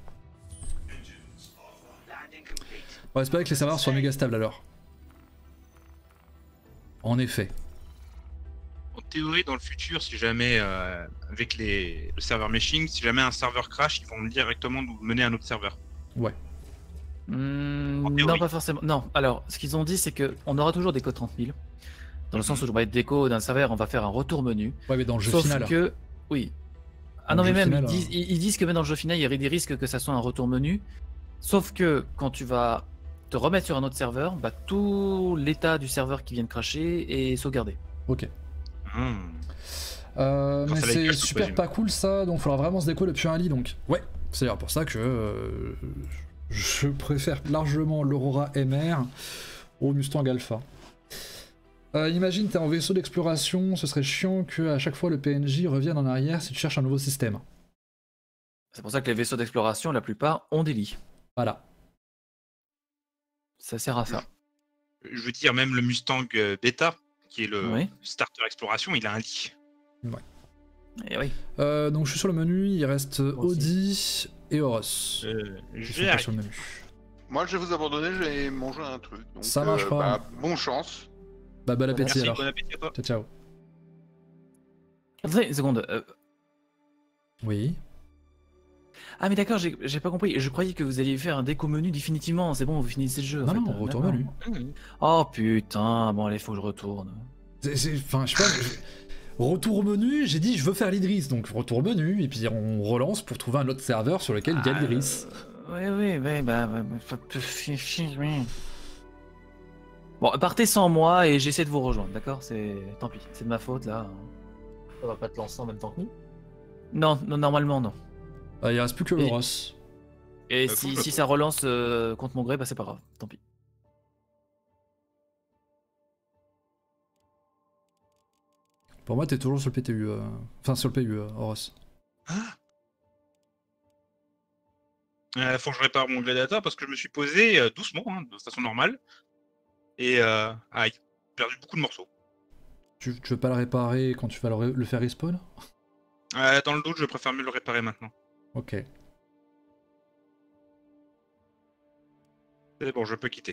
On va espérer que les serveurs soient méga stables alors. En effet. En théorie, dans le futur, si jamais, avec le serveur meshing, si jamais un serveur crash, ils vont directement nous mener à un autre serveur. Ouais. En Non, théorie. pas forcément. Non, alors, ce qu'ils ont dit, c'est que on aura toujours des codes 30 000. Dans le sens où je vais être déco d'un serveur, on va faire un retour menu. Ouais, mais dans le jeu Sauf final. que. Oui. Ah Dans non, le mais jeu même, final, ils disent que même dans le jeu final, il y aurait des risques que ça soit un retour menu. Sauf que quand tu vas te remettre sur un autre serveur, bah, tout l'état du serveur qui vient de cracher est sauvegardé. Ok. Hmm. Mais ça va être c'est que super je pas cool ça, donc faudra vraiment se déco depuis un lit donc. Ouais, c'est d'ailleurs pour ça que je préfère largement l'Aurora MR au Mustang Alpha. Imagine t'es en vaisseau d'exploration, ce serait chiant que à chaque fois le PNJ revienne en arrière si tu cherches un nouveau système. C'est pour ça que les vaisseaux d'exploration, la plupart, ont des lits. Voilà. Ça sert à ça. Je veux dire, même le Mustang Beta, qui est le Oui. starter exploration, il a un lit. Et oui. Donc je suis sur le menu, il reste Moi aussi. Audi et Horus. Ils Je sont vais pas arriver. sur le menu. Moi, je vais vous abandonner, je vais manger un truc. Donc, Ça marche pas. bah, bonne chance. Bah bon appétit Merci, alors. bon appétit à toi. Ciao ciao. Attendez une seconde. Oui. Ah mais d'accord, j'ai pas compris. Je croyais que vous alliez faire un déco menu définitivement. C'est bon, vous finissez le jeu. Non en fait. non, retour D'accord. menu. Oh putain, bon allez, faut que je retourne. Enfin, je sais pas. Retour au menu, j'ai dit je veux faire l'Idriss, donc retour au menu, et puis on relance pour trouver un autre serveur sur lequel il y a l'Idriss. Oui, bah. Bon, partez sans moi et j'essaie de vous rejoindre, d'accord? Tant pis, c'est de ma faute là. Ça va pas te lancer en même temps que nous. Non, normalement non. Il reste plus que Et- Horus. Et faut que je si ça relance contre mon gré, bah c'est pas grave, tant pis. Pour moi, t'es toujours sur le PTU. Enfin, sur le PU, Horus. Faut que je répare mon Gladiator parce que je me suis posé doucement, hein, de façon normale. Et il a perdu beaucoup de morceaux. Tu veux pas le réparer quand tu vas le faire respawn? Dans le doute, je préfère mieux le réparer maintenant. Ok. C'est bon, je peux quitter.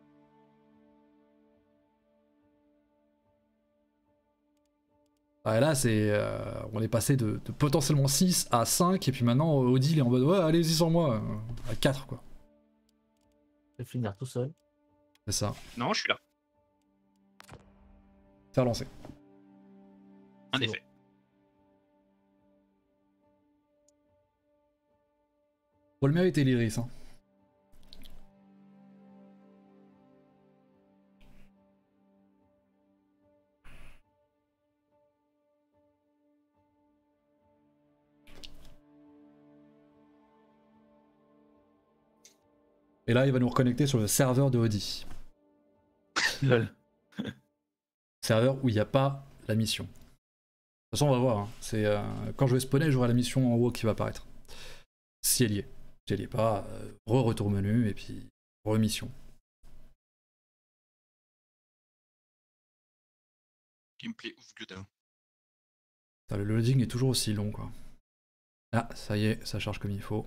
Ah, là, on est passé de potentiellement 6 à 5, et puis maintenant, Audi, il est en mode ouais, allez-y sans moi. À 4, quoi. Je vais finir tout seul. C'est ça. Non, je suis là. faire lancer. En effet. Faut le mériter l'Iris. Hein. Et là, il va nous reconnecter sur le serveur de Audi. Lol. Serveur où il n'y a pas la mission. De toute façon, on va voir. Hein. C'est quand je vais spawner, j'aurai la mission en haut qui va apparaître. Si elle y est. Si elle n'y est pas, retour menu et puis remission. Gameplay ouf Godin. Le loading est toujours aussi long, quoi. Ah, ça y est, ça charge comme il faut.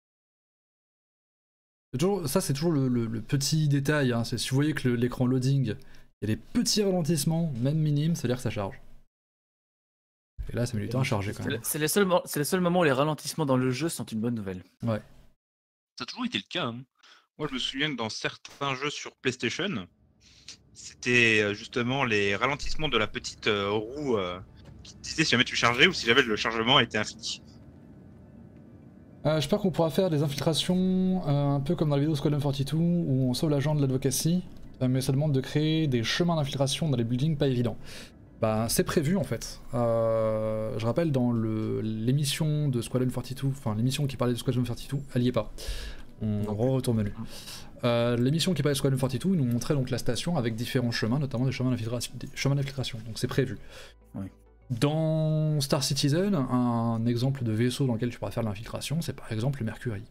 Ça, c'est toujours le petit détail. Hein. Si vous voyez que l'écran loading, il y a des petits ralentissements, même minimes, ça veut dire que ça charge. Et là, ça met du temps à charger quand même. C'est les seuls moments où les ralentissements dans le jeu sont une bonne nouvelle. Ouais. Ça a toujours été le cas. Hein. Moi, je me souviens que dans certains jeux sur PlayStation, c'était justement les ralentissements de la petite roue qui te disait si jamais tu chargeais ou si jamais le chargement était infini. J'espère qu'on pourra faire des infiltrations un peu comme dans la vidéo Squadron 42 où on sauve l'agent de l'advocacy, mais ça demande de créer des chemins d'infiltration dans les buildings pas évidents. Bah, c'est prévu en fait. Je rappelle dans l'émission de Squadron 42, enfin l'émission qui parlait de Squadron 42, elle y est pas. On retourne menu. L'émission qui parlait de Squadron 42 nous montrait donc la station avec différents chemins, notamment des chemins d'infiltration. Donc c'est prévu. Oui. Dans Star Citizen, un exemple de vaisseau dans lequel tu pourras faire de l'infiltration, c'est par exemple le Mercury.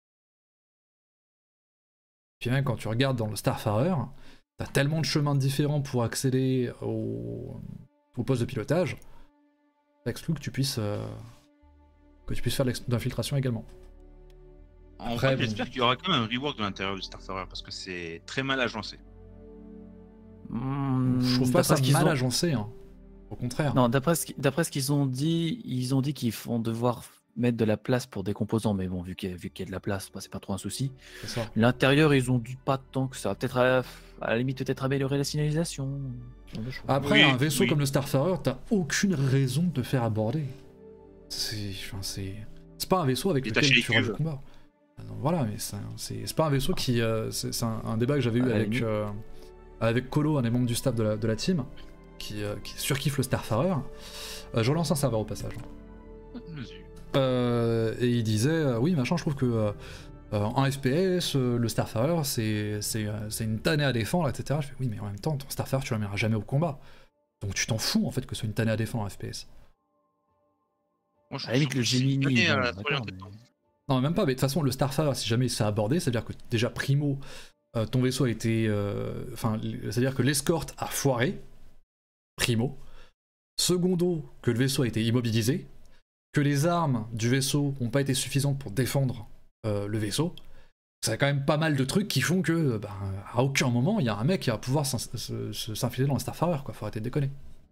Puis même quand tu regardes dans le Starfarer, t'as tellement de chemins différents pour accéder au poste de pilotage, ça exclut que tu puisses faire de l'infiltration également. Après, j'espère qu'il y aura quand même un rework de l'intérieur du Starfarer parce que c'est très mal agencé. Je trouve pas ça mal agencé. Hein. Au contraire. Non, d'après ce qu'ils ont dit, qu'ils vont devoir mettre de la place pour des composants, mais bon, vu qu'il y a de la place, bah, c'est pas trop un souci. L'intérieur, ils ont dit pas tant que ça. Peut-être à la limite, peut-être améliorer la signalisation. Après, un vaisseau comme le Starfarer, t'as aucune raison de te faire aborder. C'est pas un vaisseau avec lequel tu auras du combat. Donc, voilà, mais c'est pas un vaisseau qui. C'est un débat que j'avais eu avec Colo, un des membres du staff de la team. Qui surkiffe le Starfarer. Je relance un serveur au passage. Et il disait oui machin, je trouve que en FPS le Starfarer c'est une tannée à défendre, etc. Je fais oui mais en même temps ton Starfarer tu l'amèneras jamais au combat. Donc tu t'en fous en fait que ce soit une tannée à défendre en FPS. Moi, je avec le Gemini. Non même pas, mais de toute façon le Starfarer si jamais il s'est abordé, c'est-à-dire que déjà primo ton vaisseau a été. Enfin c'est-à-dire que l'escorte a foiré. Primo. Secondo, que le vaisseau a été immobilisé, que les armes du vaisseau n'ont pas été suffisantes pour défendre le vaisseau. Ça a quand même pas mal de trucs qui font que, à aucun moment, il y a un mec qui va pouvoir s'infiltrer dans le Starfarer, quoi. Faut arrêter de déconner.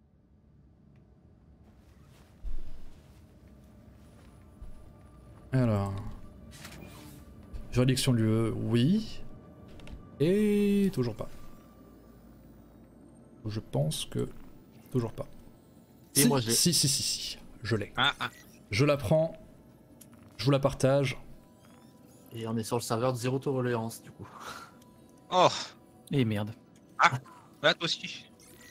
Alors. Juridiction lieu, oui. Et toujours pas. Je pense que. Toujours pas. Et moi j'ai. Si. Je l'ai. Ah. Je la prends. Je vous la partage. Et on est sur le serveur de zéro tolérance du coup. Oh. Et merde. Ah. Là toi aussi.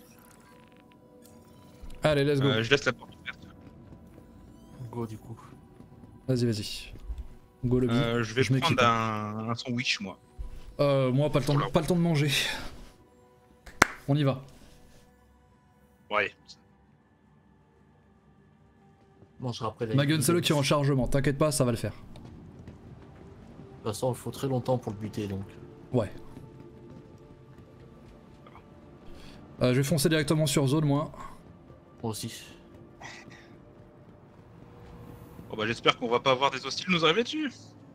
Allez, let's go. Je laisse la porte ouverte. Go du coup. Vas-y. Go lobby. Je vais prendre un sandwich moi. Moi pas le temps de manger. On y va. Ouais. Mangera après la. Ma gun c'est le qui est en chargement, t'inquiète pas, ça va le faire. De toute façon, il faut très longtemps pour le buter donc. Ouais. Je vais foncer directement sur zone moi. Moi aussi. Bon bah j'espère qu'on va pas avoir des hostiles nous arriver dessus.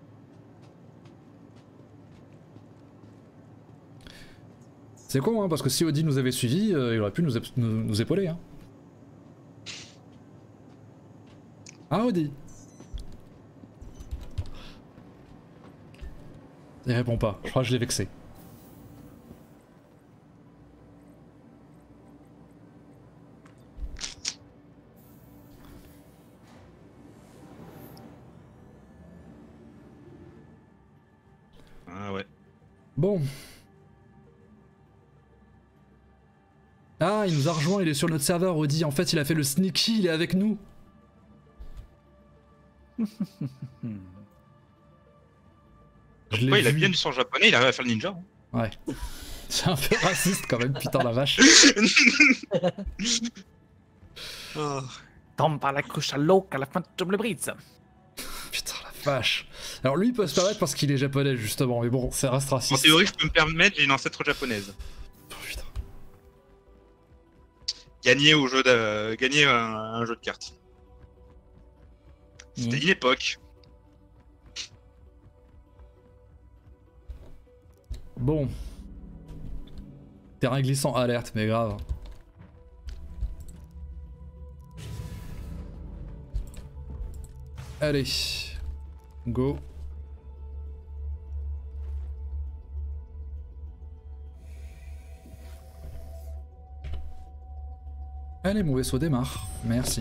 C'est con hein, parce que si Audi nous avait suivis, il aurait pu nous épauler hein. Ah Audi. Il répond pas, je crois que je l'ai vexé. Bon. Ah, il nous a rejoint, il est sur notre serveur, Audi. En fait, il a fait le sneaky, il est avec nous. Ouais, il a bien du sang japonais, il arrive à faire le ninja. Hein. Ouais. C'est un peu raciste quand même, putain la vache. Oh. Tombe par la couche à l'eau qu'à la fin de le brise. Putain la vache. Alors lui il peut se permettre parce qu'il est japonais justement, mais bon, ça reste raciste. En théorie, je peux me permettre, j'ai une ancêtre japonaise. Oh, putain. Gagner au jeu de... Gagner un jeu de cartes. C'était une époque. Bon. Terrain glissant, alerte, mais grave. Allez. Go. Allez, mon vaisseau démarre. Merci.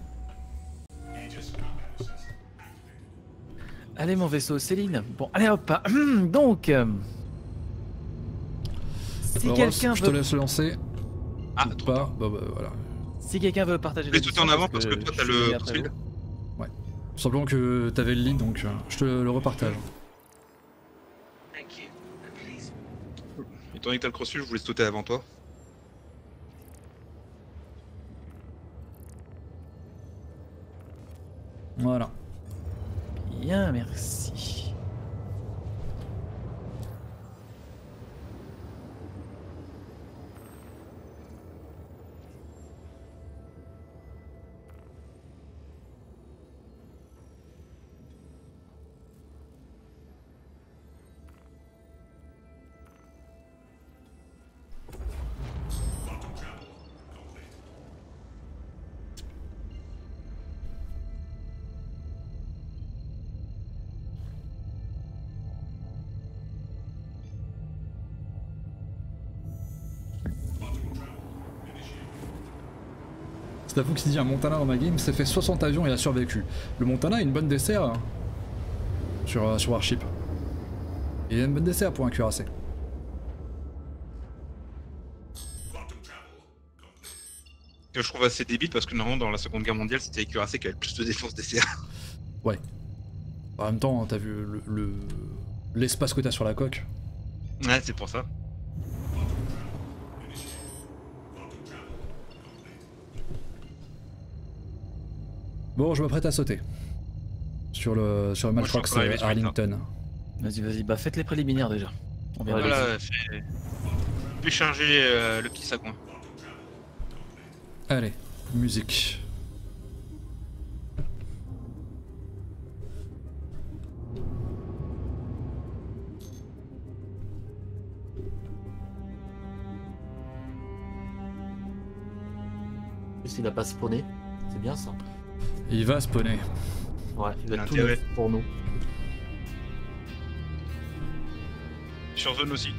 Allez mon vaisseau, Céline. Bon, allez hop. Donc, si Ross, quelqu'un je te veut... laisse lancer. Ah, Ou pas, bah voilà. Si quelqu'un veut partager Mais tout en avant parce que toi t'as le profil. Ouais. Simplement que t'avais le lead, donc je te le repartage. Étant donné que t'as le crossu, je voulais sauter avant toi. Voilà. Bien, merci. C'est la fou qui dit un Montana dans ma game, s'est fait 60 avions et a survécu. Le Montana a une bonne DCA hein, sur Warship. Il a une bonne DCA pour un cuirassé. Que je trouve assez débile parce que normalement dans la seconde guerre mondiale c'était les cuirassés qui avaient le plus de défense DCA. Ouais. En même temps, t'as vu l'espace que t'as sur la coque. Ouais, c'est pour ça. Bon, je m'apprête à sauter. Sur le Malfrox Arlington. Vas-y, vas-y, bah faites les préliminaires déjà. On verra. Voilà, puis changer le petit sacoin. Allez, musique. Il a pas spawné, c'est bien ça. Il va spawner. Ouais, il va tout Intérêt. mettre pour nous. Sur zone aussi.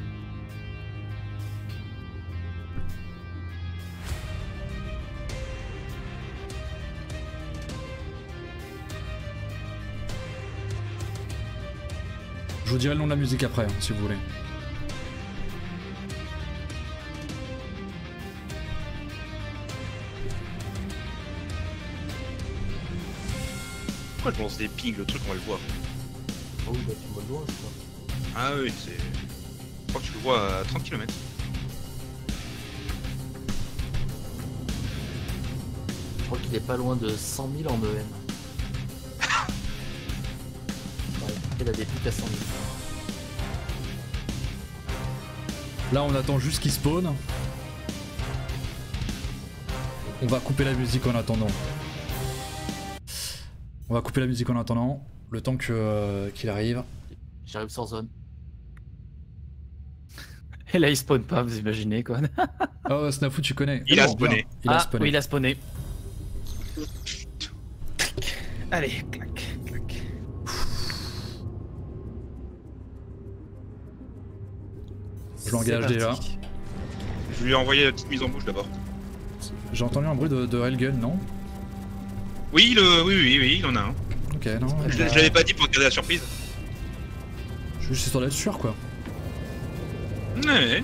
Je vous dirai le nom de la musique après, hein, si vous voulez. Pourquoi je lance des pings, le truc on va le voir. Oh oui, bah tu vois loin, je crois. Ah oui, c'est... Je crois que tu le vois à 30 km. Je crois qu'il est pas loin de 100 000 en EM. Ouais, il a des pics à 100 000. Là, on attend juste qu'il spawn. On va couper la musique en attendant. On va couper la musique en attendant, le temps que qu'il arrive. J'arrive sans zone. Et là, il spawn pas, vous imaginez quoi. Oh, Snafu, tu connais. Il a Bon, spawné. bien, il a spawné. Oui, il a spawné. Allez, clac, clac. Je l'engage déjà. Je lui ai envoyé la petite mise en bouche d'abord. J'ai entendu un bruit de railgun, non? Oui, oui, il en a un. Ok, non. Je l'avais pas dit pour garder la surprise. Je suis juste histoire d'être sûr, quoi. Ouais.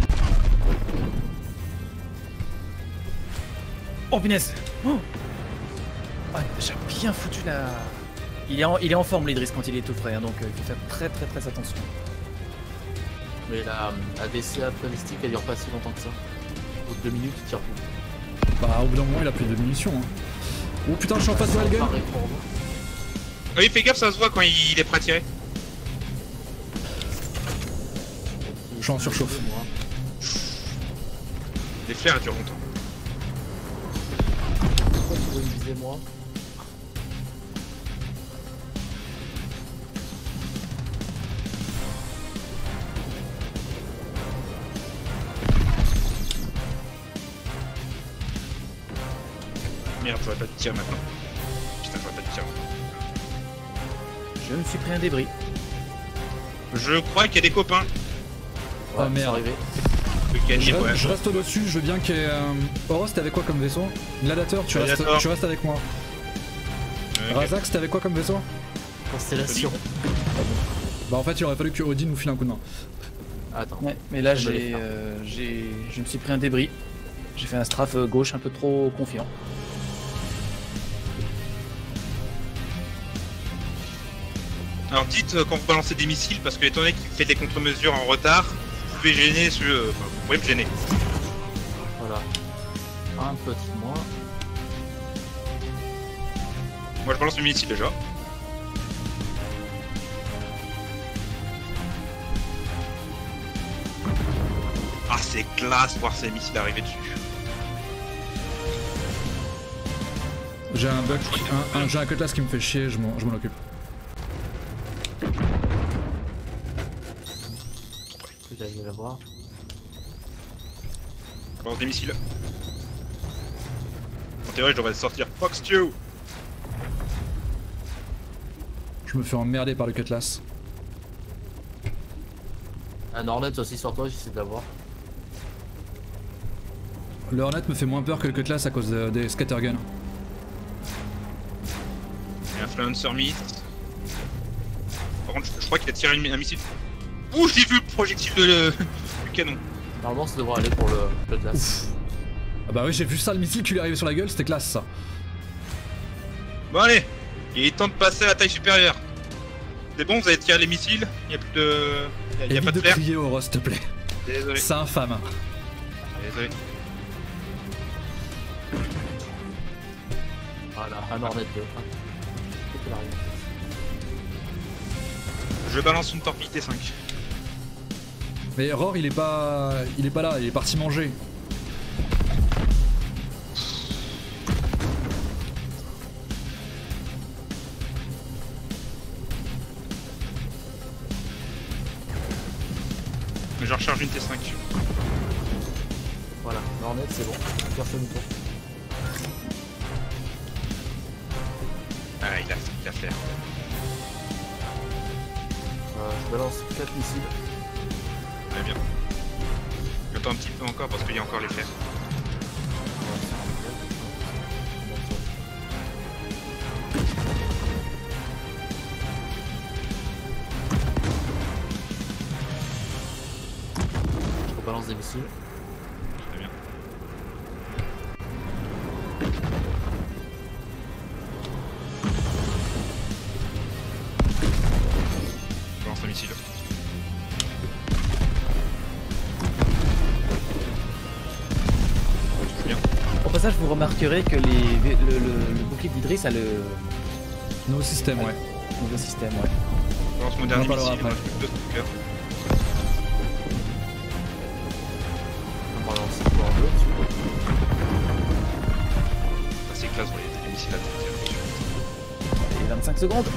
Oh punaise. Oh. Ouais, j'ai bien foutu la... Il est en forme l'Idris quand il est tout frais, hein, donc il faut faire très attention. Mais la DCA balistique elle dure pas si longtemps que ça. Au bout de 2 minutes, il tire plus. Bah au bout d'un moment il a plus de munitions. Hein. Oh putain je suis en face de Algun. Oui, fais gaffe, ça se voit quand il est prêt à tirer. Je suis en surchauffe. Les flares elles durent longtemps. Pourquoi tu veux me viser moi? Merde, j'aurais pas de tir maintenant. Putain, j'aurais pas de tir. Je me suis pris un débris. Je crois qu'il y a des copains. Oh Ouais, c'est merde. arrivé. Le canil, ouais. Je reste au-dessus, je veux bien qu'il y ait... Oros, t'es avec quoi comme vaisseau? Gladiator, tu restes avec moi. Ok. Razak, c'était avec quoi comme vaisseau? Constellation. Bah en fait il aurait fallu que Odin nous file un coup de main. Attends. Ouais, mais là Je vais les je me suis pris un débris. J'ai fait un strafe gauche un peu trop confiant. Alors dites quand vous balancez des missiles, parce que étant donné qu'il fait des contre-mesures en retard, vous pouvez gêner enfin, vous pouvez me gêner. Voilà. Un petit moins. Moi je balance le missile déjà. Ah c'est classe voir ces missiles arriver dessus. J'ai un bug, j'ai un cutlass qui me fait chier, je m'en occupe. J'allais la voir. Je balance des missiles. En théorie je devrais sortir Fox Stew. Je me fais emmerder par le cutlass. Un Hornet aussi sur toi, j'essaie de l'avoir. Le Hornet me fait moins peur que le cutlass à cause des scatterguns. Et un Flancer Mist. Par contre je crois qu'il a tiré un missile. Ouh j'ai vu le projectile du canon. Normalement, ça devrait aller pour le glace. Ah bah oui j'ai vu ça, le missile qui lui est arrivé sur la gueule, c'était classe ça. Bon allez, il est temps de passer à la taille supérieure. C'est bon, vous avez tiré les missiles, il n'y a plus de... Il y a Évite pas de de flair. crier Oros s'il te plaît. Désolé, C'est infâme. désolé. Voilà, un Hornet 2. Je balance une torpille T5. Mais Roar il est pas là, il est parti manger. Je recharge une T5. Voilà, Hornet, c'est bon. Personne ne tourne. Ah il a flair. Je balance 4 missiles. Très bien. J'attends un petit peu encore parce qu'il y a encore les flairs. Je rebalance des missiles. Très bien. Je balance un missile. Bien. Au passage, vous remarquerez que le bouclier d'Idris a le Nouveau système, ouais. nouveau système, ouais. Je balance mon dernier en parlera missile. après. Il me reste plus que 2 stalkers. On balance encore deux dessus. Ah, c'est classe, vous voyez, des missiles à terre. Et 25 secondes.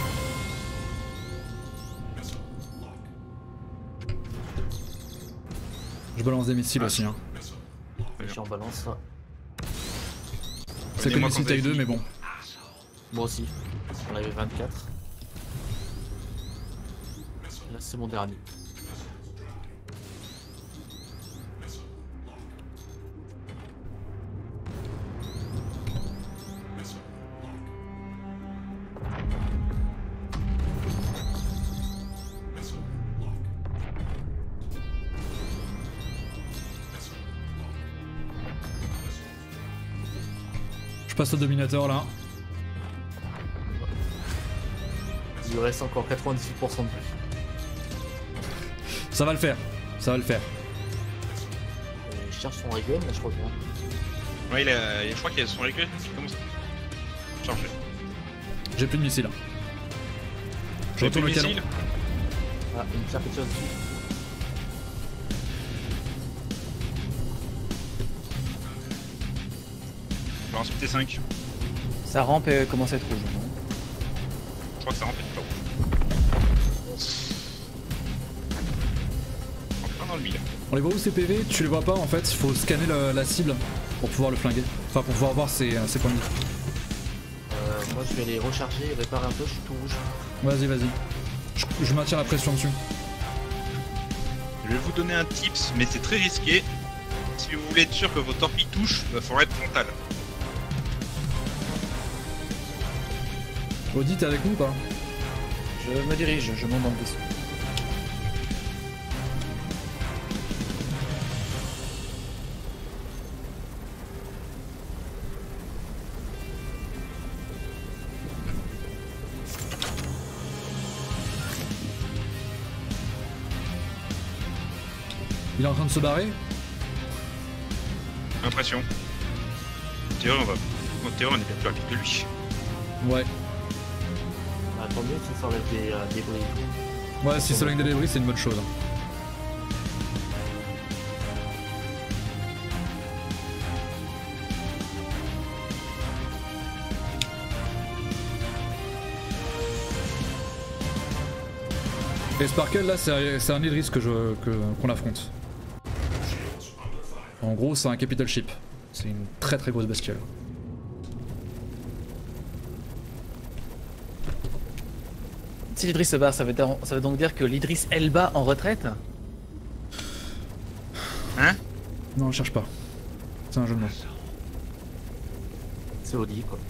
Je balance des missiles Ah, aussi. Hein. Je suis en balance ça. C'est que Donnez-moi missile quand vous avez taille 2, fini. mais bon. Moi aussi. On avait 24. Là, c'est mon dernier. Je passe au dominateur là. Il lui reste encore 98% de plus. Ça va le faire. Ça va le faire. Il cherche son Regan, là je crois bien. Ouais, je crois qu'il y a son réglé qui commence à charger. J'ai plus de missiles. Je J'ai plus retourne de le canon. missile. Ah, une pierre dessus. Je lance PT5. Sa rampe commence à être rouge. Non Je crois que ça rentre pas rouge. Enfin, dans le mille. On les voit où ces PV? Tu les vois pas en fait, il faut scanner la cible pour pouvoir le flinguer. Enfin pour pouvoir voir ses points de vie. Moi je vais les recharger, réparer un peu, je suis tout rouge. Vas-y, vas-y. Je maintiens la pression dessus. Je vais vous donner un tips, mais c'est très risqué. Si vous voulez être sûr que vos torpilles touchent, il faudra être frontal. Audi, t'es avec nous ou pas? Je me dirige, je monte dans le vaisseau. Il est en train de se barrer? Impression. En théorie, on est bien plus rapide que lui. Ouais. Ah, tant mieux si ça enlève des débris. Ouais, si ça logne des débris, c'est une bonne chose. Et Sparkle là, c'est un Idris qu'on affronte. En gros, c'est un capital ship. C'est une très très grosse bestiole. Si l'Idris se barre, ça veut donc dire que l'Idris Elba en retraite? Hein? Non, on cherche pas. C'est un jeu de mots. C'est Audi quoi.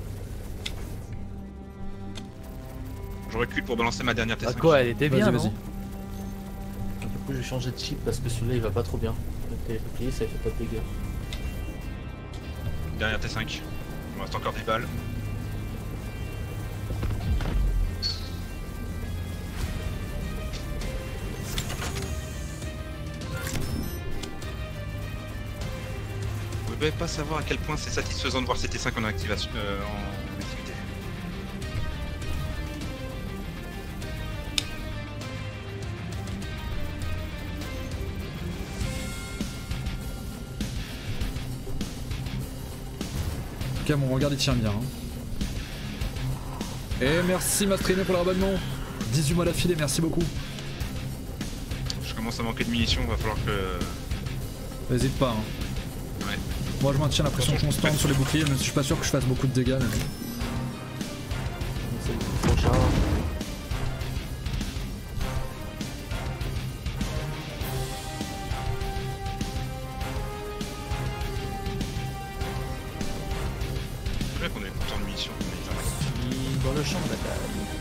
Je recule pour balancer ma dernière Ah T5. quoi, elle était bien, Vas-y, vas-y. non? Du coup je vais changer de chip parce que celui-là il va pas trop bien. Ok, ça fait pas de dégâts. Dernière T5. Il me reste encore des balles. Vous pouvez pas savoir à quel point c'est satisfaisant de voir ces T5 en activation. En activité. En tout cas, mon regard il tient bien. Hein. Et merci Mastriné pour le rabonnement. 18 mois d'affilée, merci beaucoup. Je commence à manquer de munitions, va falloir que. N'hésite pas. Hein. Ouais. Moi je maintiens la pression constante sur les boucliers, même si je suis pas sûr que je fasse beaucoup de dégâts. Mais... C'est le prochain. C'est vrai qu'on a autant de munitions. Mais... Dans le champ de bataille.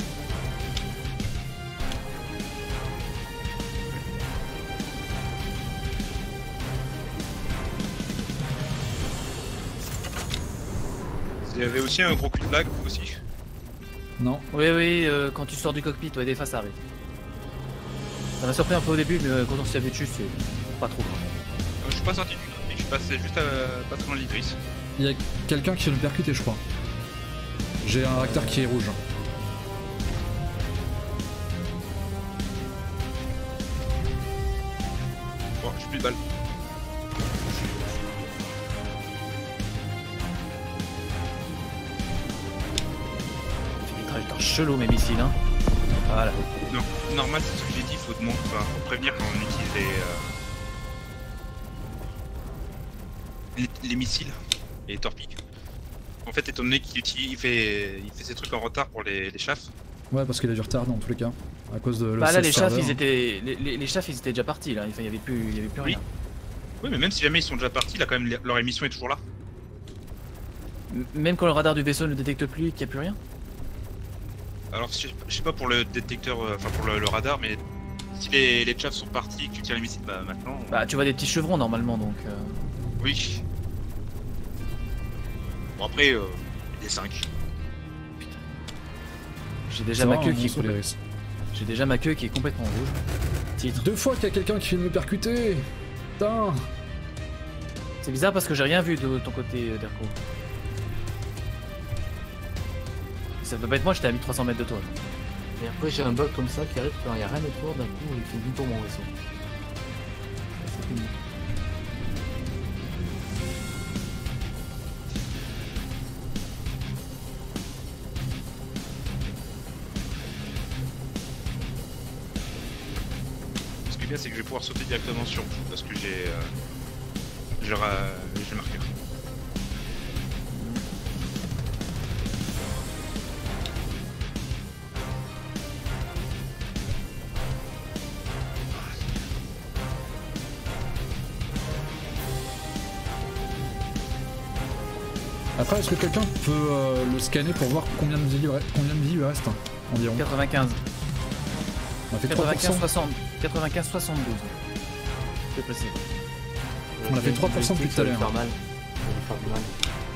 Il y avait aussi un gros cul de blague aussi. Non. Oui, oui, quand tu sors du cockpit, ouais, des fois ça arrive. Ça m'a surpris un peu au début, mais quand on s'y habitue, c'est pas trop grave. Je suis pas sorti du cockpit, je suis passé juste pas très loin de l'Idris. Il y a quelqu'un qui vient me percuter, je crois. J'ai un réacteur qui est rouge. Bon, j'ai plus de balles. C'est des trajectoires chelous mes missiles, hein. Voilà. Non, normal, c'est ce que j'ai dit, faut demander, enfin, faut prévenir quand on utilise les missiles et les torpilles. En fait, étant donné il fait ses trucs en retard pour les chafs. Ouais, parce qu'il a du retard dans tous les cas. À cause de Bah là, les chafs, serveur. ils étaient, les chafs, ils étaient déjà partis là. Enfin, il y avait plus rien. Oui, mais même si jamais ils sont déjà partis, là, quand même, leur émission est toujours là. Même quand le radar du vaisseau ne détecte plus qu'il n'y a plus rien. Alors, je sais pas pour le détecteur, enfin pour le radar, mais si les chafs sont partis et que tu tires les missiles, bah maintenant. Bah, tu vois des petits chevrons normalement donc. Oui. Bon après, des 5. J'ai déjà ma queue qui est J'ai déjà ma queue qui est complètement rouge. Titre. 2 fois qu'il y a quelqu'un qui vient de me percuter. Putain. C'est bizarre parce que j'ai rien vu de ton côté, Derko. Ça peut pas être moi, j'étais à 1300 mètres de toi. Et après j'ai un bug comme ça qui arrive quand il n'y a rien autour, d'un coup il fait demi-tour mon vaisseau. C'est fini. Ce qui est bien, c'est que je vais pouvoir sauter directement sur vous parce que j'ai le marqueur. Après, est-ce que quelqu'un peut le scanner pour voir combien de vie lui reste environ? 95. On a fait 95, 3%. 60. 95, 72. C'est possible. On a fait 3% depuis tout à l'heure. Ça va faire mal. Ça va faire du mal.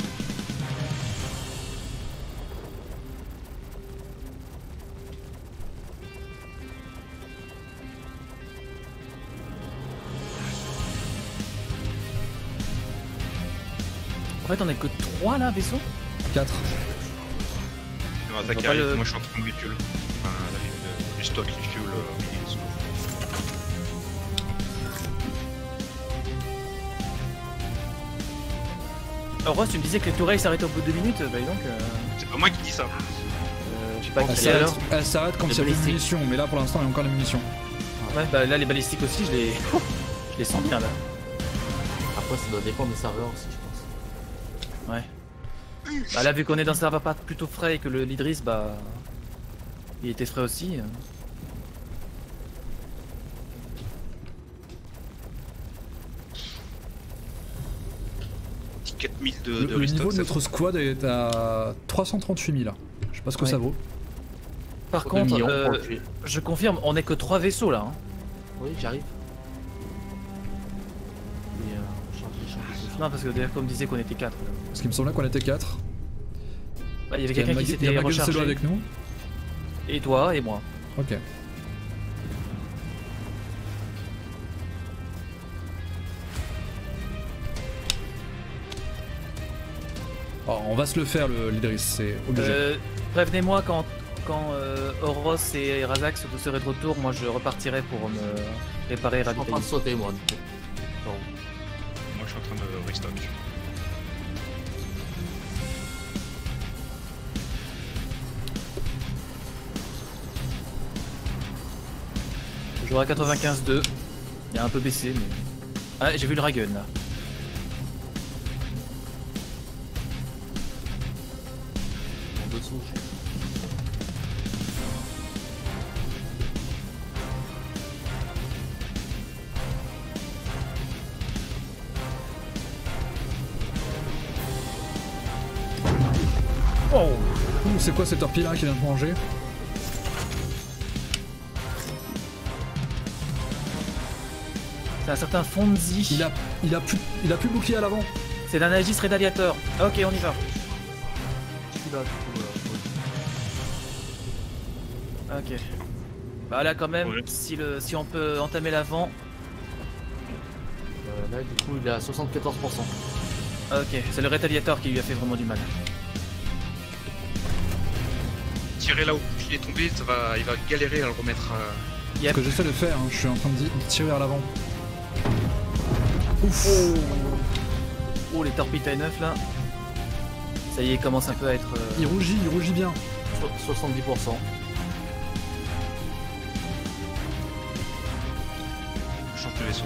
En fait, on est que 3 là, vaisseau. 4. Non, attaque pas arrive, le- moi je suis en train de véhicule. Enfin, du stock, du fuel, mini. Alors, Ross, tu me disais que les tourelles s'arrêtaient au bout de 2 minutes. Bah, dis donc. C'est pas moi qui dis ça. Je sais pas Elle qui c'est alors. s'arrête quand Les il y a plus de balistiques. munitions, mais là pour l'instant il y a encore des munitions. Ouais, bah là, les balistiques aussi, je les, je les sens bien là. Après ça doit dépendre des serveurs aussi je pense. Ouais. Bah là, vu qu'on est dans un serveur pas plutôt frais et que l'Idris, bah. Il était frais aussi. 4000 de Le restock, niveau de ça notre squad est à 338 000. Je sais pas ce que Ouais. ça vaut. Par Faut 2 contre, millions pour le tuer. je confirme, on est que 3 vaisseaux là. Hein. Oui j'arrive. Et change. Non, parce que d'ailleurs, comme disait qu'on était 4. Parce qu'il me semblait qu'on était 4. Bah, il y avait Il y a quelqu'un qui il y s'était a Magun rechargé. Celo avec nous. Et toi et moi. Ok. Oh, on va se le faire l'Idris, c'est obligé. Prévenez-moi quand Oros et Razax vous serez de retour, moi je repartirai pour me réparer Je suis en train de ravitailler. sauter moi. Du coup. Bon. Moi je suis en train de restock. Je jouerai à 95-2. Il a un peu baissé mais. Ah, j'ai vu le Ragun là. En dessous. Oh ouh, c'est quoi cette torpille là qui vient de manger? C'est un certain Fonzi. Il a plus de bouclier à l'avant. C'est d'un Aegis Rédaliator. Ok, on y va. Celui-là du coup. Ok. Bah là quand même, Ouais. si on peut entamer l'avant. Là du coup il est à 74%. Ok, c'est le Rétaliator qui lui a fait vraiment du mal. Tirer là où il est tombé, il va galérer à le remettre. Ce que j'essaie de faire, hein, je suis en train de tirer à l'avant. Ouf. Oh, les torpilles taille 9 là. Ça y est, il commence un peu à être. Il rougit bien. 70%. Je change de vaisseau.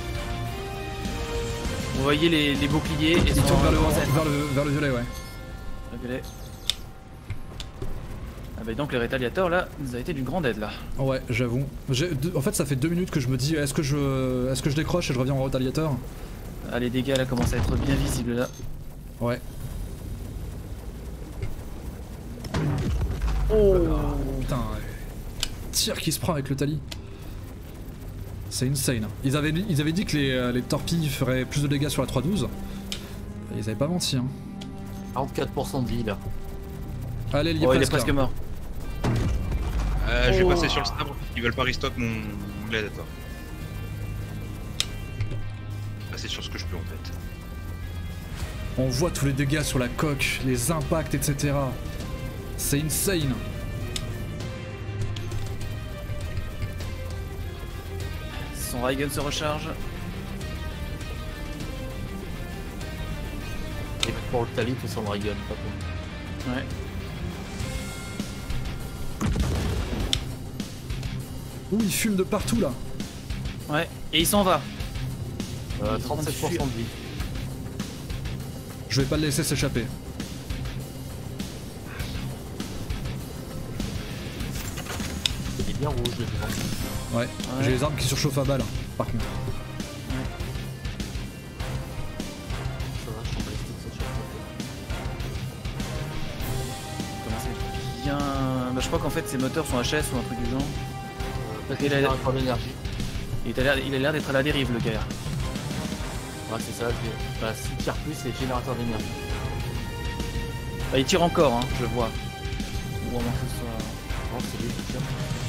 Vous voyez les boucliers et Il son tourne grand vers le violet, ouais. Le violet. Ah bah donc le Rétaliator là nous a été d'une grande aide là. Ouais, j'avoue. En fait, ça fait 2 minutes que je me dis est-ce que je décroche et je reviens en retaliateur? Ah, les dégâts là commencent à être bien visibles là. Ouais. Oh Putain, tir qui se prend avec le tali. C'est insane. Ils avaient dit que les torpilles feraient plus de dégâts sur la 312. Ils avaient pas menti, hein. 44% de vie là. Allez, il y est Oh, il est presque. presque mort. Je vais passer sur le sabre. Ils veulent pas restock mon gladiator. Passer sur ce que je peux en fait. On voit tous les dégâts sur la coque, les impacts, etc. C'est insane. Son Raygun se recharge. Et pour le Tali, tout son Dragon, pas pour. Ouais. Ouh, il fume de partout là. Ouais. Et il s'en va. 37% de vie. Je vais pas le laisser s'échapper. Il est bien rouge le devant. Ouais, j'ai les armes qui surchauffent à balle, par contre. Ça va, je suis en balistique, ça chauffe Comment c'est bien. Bah, je crois qu'en fait ses moteurs sont HS ou un truc du genre. Peut-être Il qu'il a- a générateur d'énergie. Il a l'air d'être à la dérive le gars. Ouais, c'est ça. Bah, s'il tire plus, c'est générateur d'énergie. Bah, il tire encore, hein, je vois. Ou à moins que ce soit. Non, c'est lui qui tire.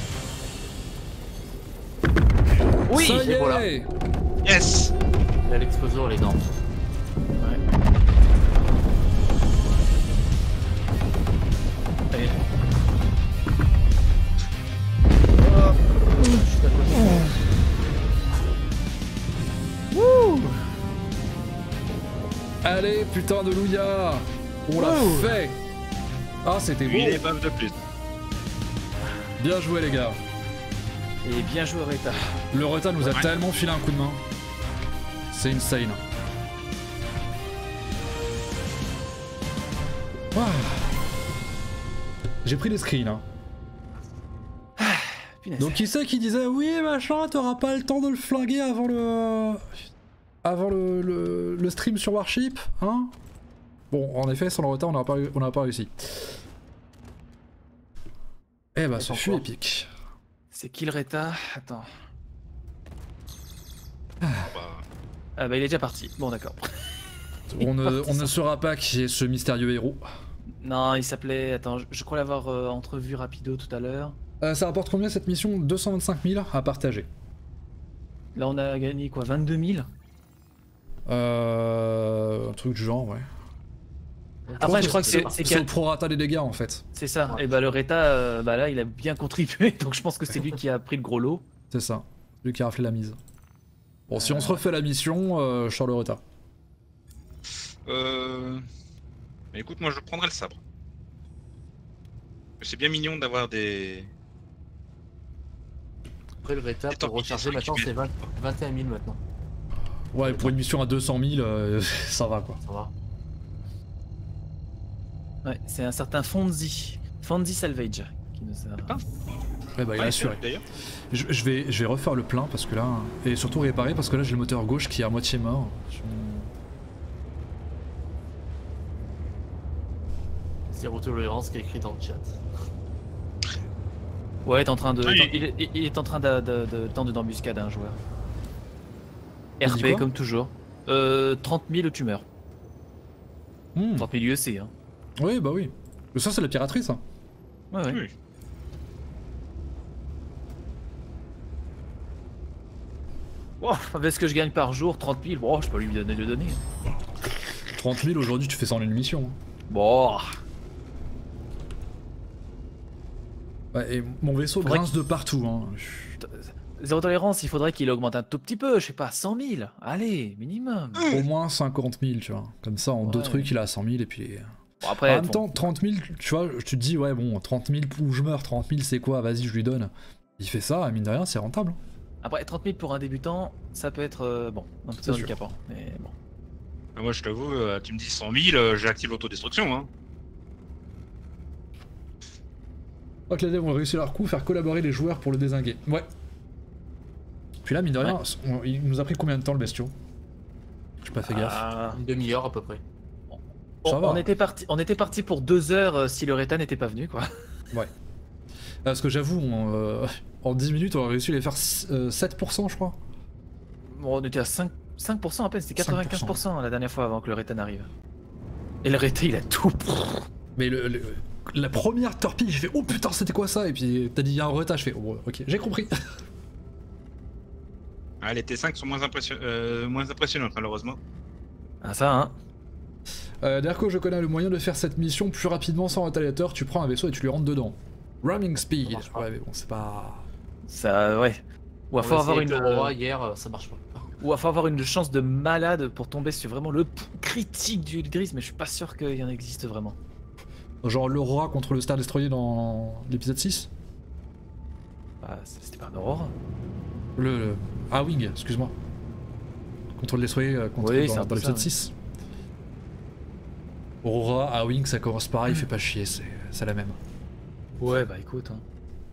Oui. Ça y et est voilà. Yes. Là, l'explosion, elle est énorme. Ouais. Allez. Juste à côté. Allez, putain de Louia. On l'a fait. Ah, c'était beau. Lui, il est pas de plus. Bien joué les gars. Et bien joué Reta. Le Reta nous a Ouais. tellement filé un coup de main. C'est insane. Ah. J'ai pris des screens. Hein. Punaise. Donc qui c'est qui disait oui machin, t'auras pas le temps de le flinguer avant le stream sur Warship, hein? Bon, en effet, sans le retard, on n'a pas réussi. Eh bah, ce fut encore. épique. C'est qui le Reta? Attends. Bah, Ah bah il est déjà parti. Bon d'accord. On ne saura pas qui est ce mystérieux héros. Non, il s'appelait. Attends, je crois l'avoir entrevu rapido tout à l'heure. Ça rapporte combien cette mission? 225 000 à partager. Là on a gagné quoi? 22 000? Un truc du genre, ouais. Après, je crois que c'est C'est au prorata des dégâts en fait. c'est ça. Ouais. Et bah le Reta, bah là il a bien contribué, donc je pense que c'est lui qui a pris le gros lot. C'est ça. Lui qui a raflé la mise. Bon, si on se refait la mission, je sors le retard. Mais écoute, moi je prendrais le sabre. C'est bien mignon d'avoir des. Après, le Reta, Et tant pour pis, recharger, c'est maintenant, vrai c'est 21 000 maintenant. Ouais, pour une mission à 200 000, ça va quoi. Ça va. Ouais, c'est un certain Fonzie. Fonzie Salvage qui nous a. Ouais, bah il a assuré. D'ailleurs. Je vais refaire le plein parce que là. Et surtout réparer parce que là j'ai le moteur gauche qui est à moitié mort. Zéro tolérance qui est écrit dans le chat. Ouais, t'es en train de. Ah, Il est en train de tendre une embuscade à un joueur. Il dit RP quoi comme toujours. 30 000 tu meurs. Hmm. 30 000 UEC, hein. Oui, bah oui. Ça c'est la piraterie ça. Ouais, ouais. Oui. Oh, avec ce que je gagne par jour, 30 000, bon, je peux lui donner le donner. 30 000 aujourd'hui tu fais ça en une mission. Hein. Bon. Ouais, et mon vaisseau Faudrait grince de partout. Hein. Zéro tolérance, il faudrait qu'il augmente un tout petit peu, je sais pas, 100 000. Allez, minimum. Au moins 50 000, tu vois. Comme ça en deux Ouais. trucs il a 100 000 et puis. Bon, après, En même bon, temps, 30 000, tu vois, tu te dis, ouais, bon, 30 000 où je meurs, 30 000 c'est quoi, vas-y, je lui donne. Il fait ça, mine de rien, c'est rentable. après 30 000 pour un débutant, ça peut être bon, un peu C'est sûr. handicapant. Mais bon. Ah, moi je t'avoue, tu me dis 100 000, j'active l'autodestruction. Hein. Je crois que les devs ont réussi leur coup, faire collaborer les joueurs pour le dézinguer. Ouais. Puis là, mine de rien, il nous a pris combien de temps le bestiau? J'ai pas fait gaffe. Ah, Une demi-heure à peu près. Ça va. on était parti pour 2 heures si le Reta n'était pas venu, quoi. Parce que j'avoue, en 10 minutes, on a réussi à les faire 7%, je crois. Bon, on était à 5% à peine, c'était 95% la dernière fois avant que le Reta n'arrive. Et le rété, il a tout. Mais la première torpille, j'ai fait oh putain, c'était quoi ça? Et puis t'as dit il y a un retard, je fais oh, ok, j'ai compris. Ah, les T5 sont moins impressionnantes, malheureusement. Ah, ça, hein. Derko, je connais le moyen de faire cette mission plus rapidement sans retaliateur. Tu prends un vaisseau et tu lui rentres dedans. Ramming speed. Ouais, mais bon, c'est pas. Ça, ouais. Ou à faut avoir une. Hier, ça marche pas. Ou à faut avoir une chance de malade pour tomber sur vraiment le critique du grise, mais je suis pas sûr qu'il y en existe vraiment. Genre l'Aurora contre le Star Destroyer dans l'épisode 6? Bah, c'était pas un Aurora. Le A-Wing, excuse-moi. Contre le Destroyer dans l'épisode 6. Aurora, A-Wing, ça commence pareil, fait pas chier, c'est la même. Ouais, bah écoute. Hein.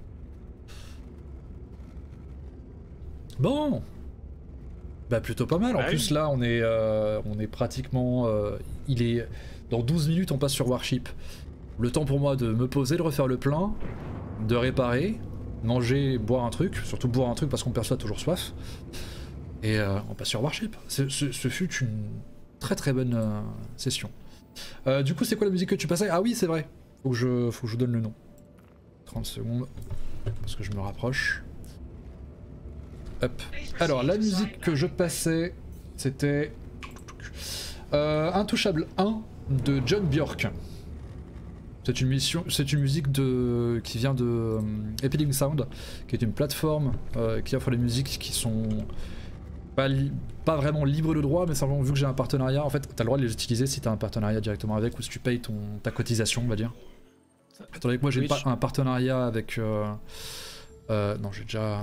Bon. Bah plutôt pas mal. En plus là, on est pratiquement. Il est dans 12 minutes, on passe sur Warship. Le temps pour moi de me poser, de refaire le plein, de réparer, manger, boire un truc, surtout boire un truc parce qu'on perçoit toujours soif. Et on passe sur Warship. Ce fut une très très bonne session. Du coup, c'est quoi la musique que tu passais? Ah oui, c'est vrai. Faut que je donne le nom. 30 secondes. Parce que je me rapproche. Hop. Alors, la musique que je passais, c'était Intouchable 1 de John Bjork. C'est une musique qui vient de Epidemic Sound, qui est une plateforme qui offre des musiques qui sont pas vraiment libres de droit, mais simplement vu que j'ai un partenariat, en fait, t'as le droit de les utiliser si t'as un partenariat directement avec ou si tu payes ta cotisation, on va dire. Attendez que moi j'ai pas un partenariat avec... non, j'ai déjà...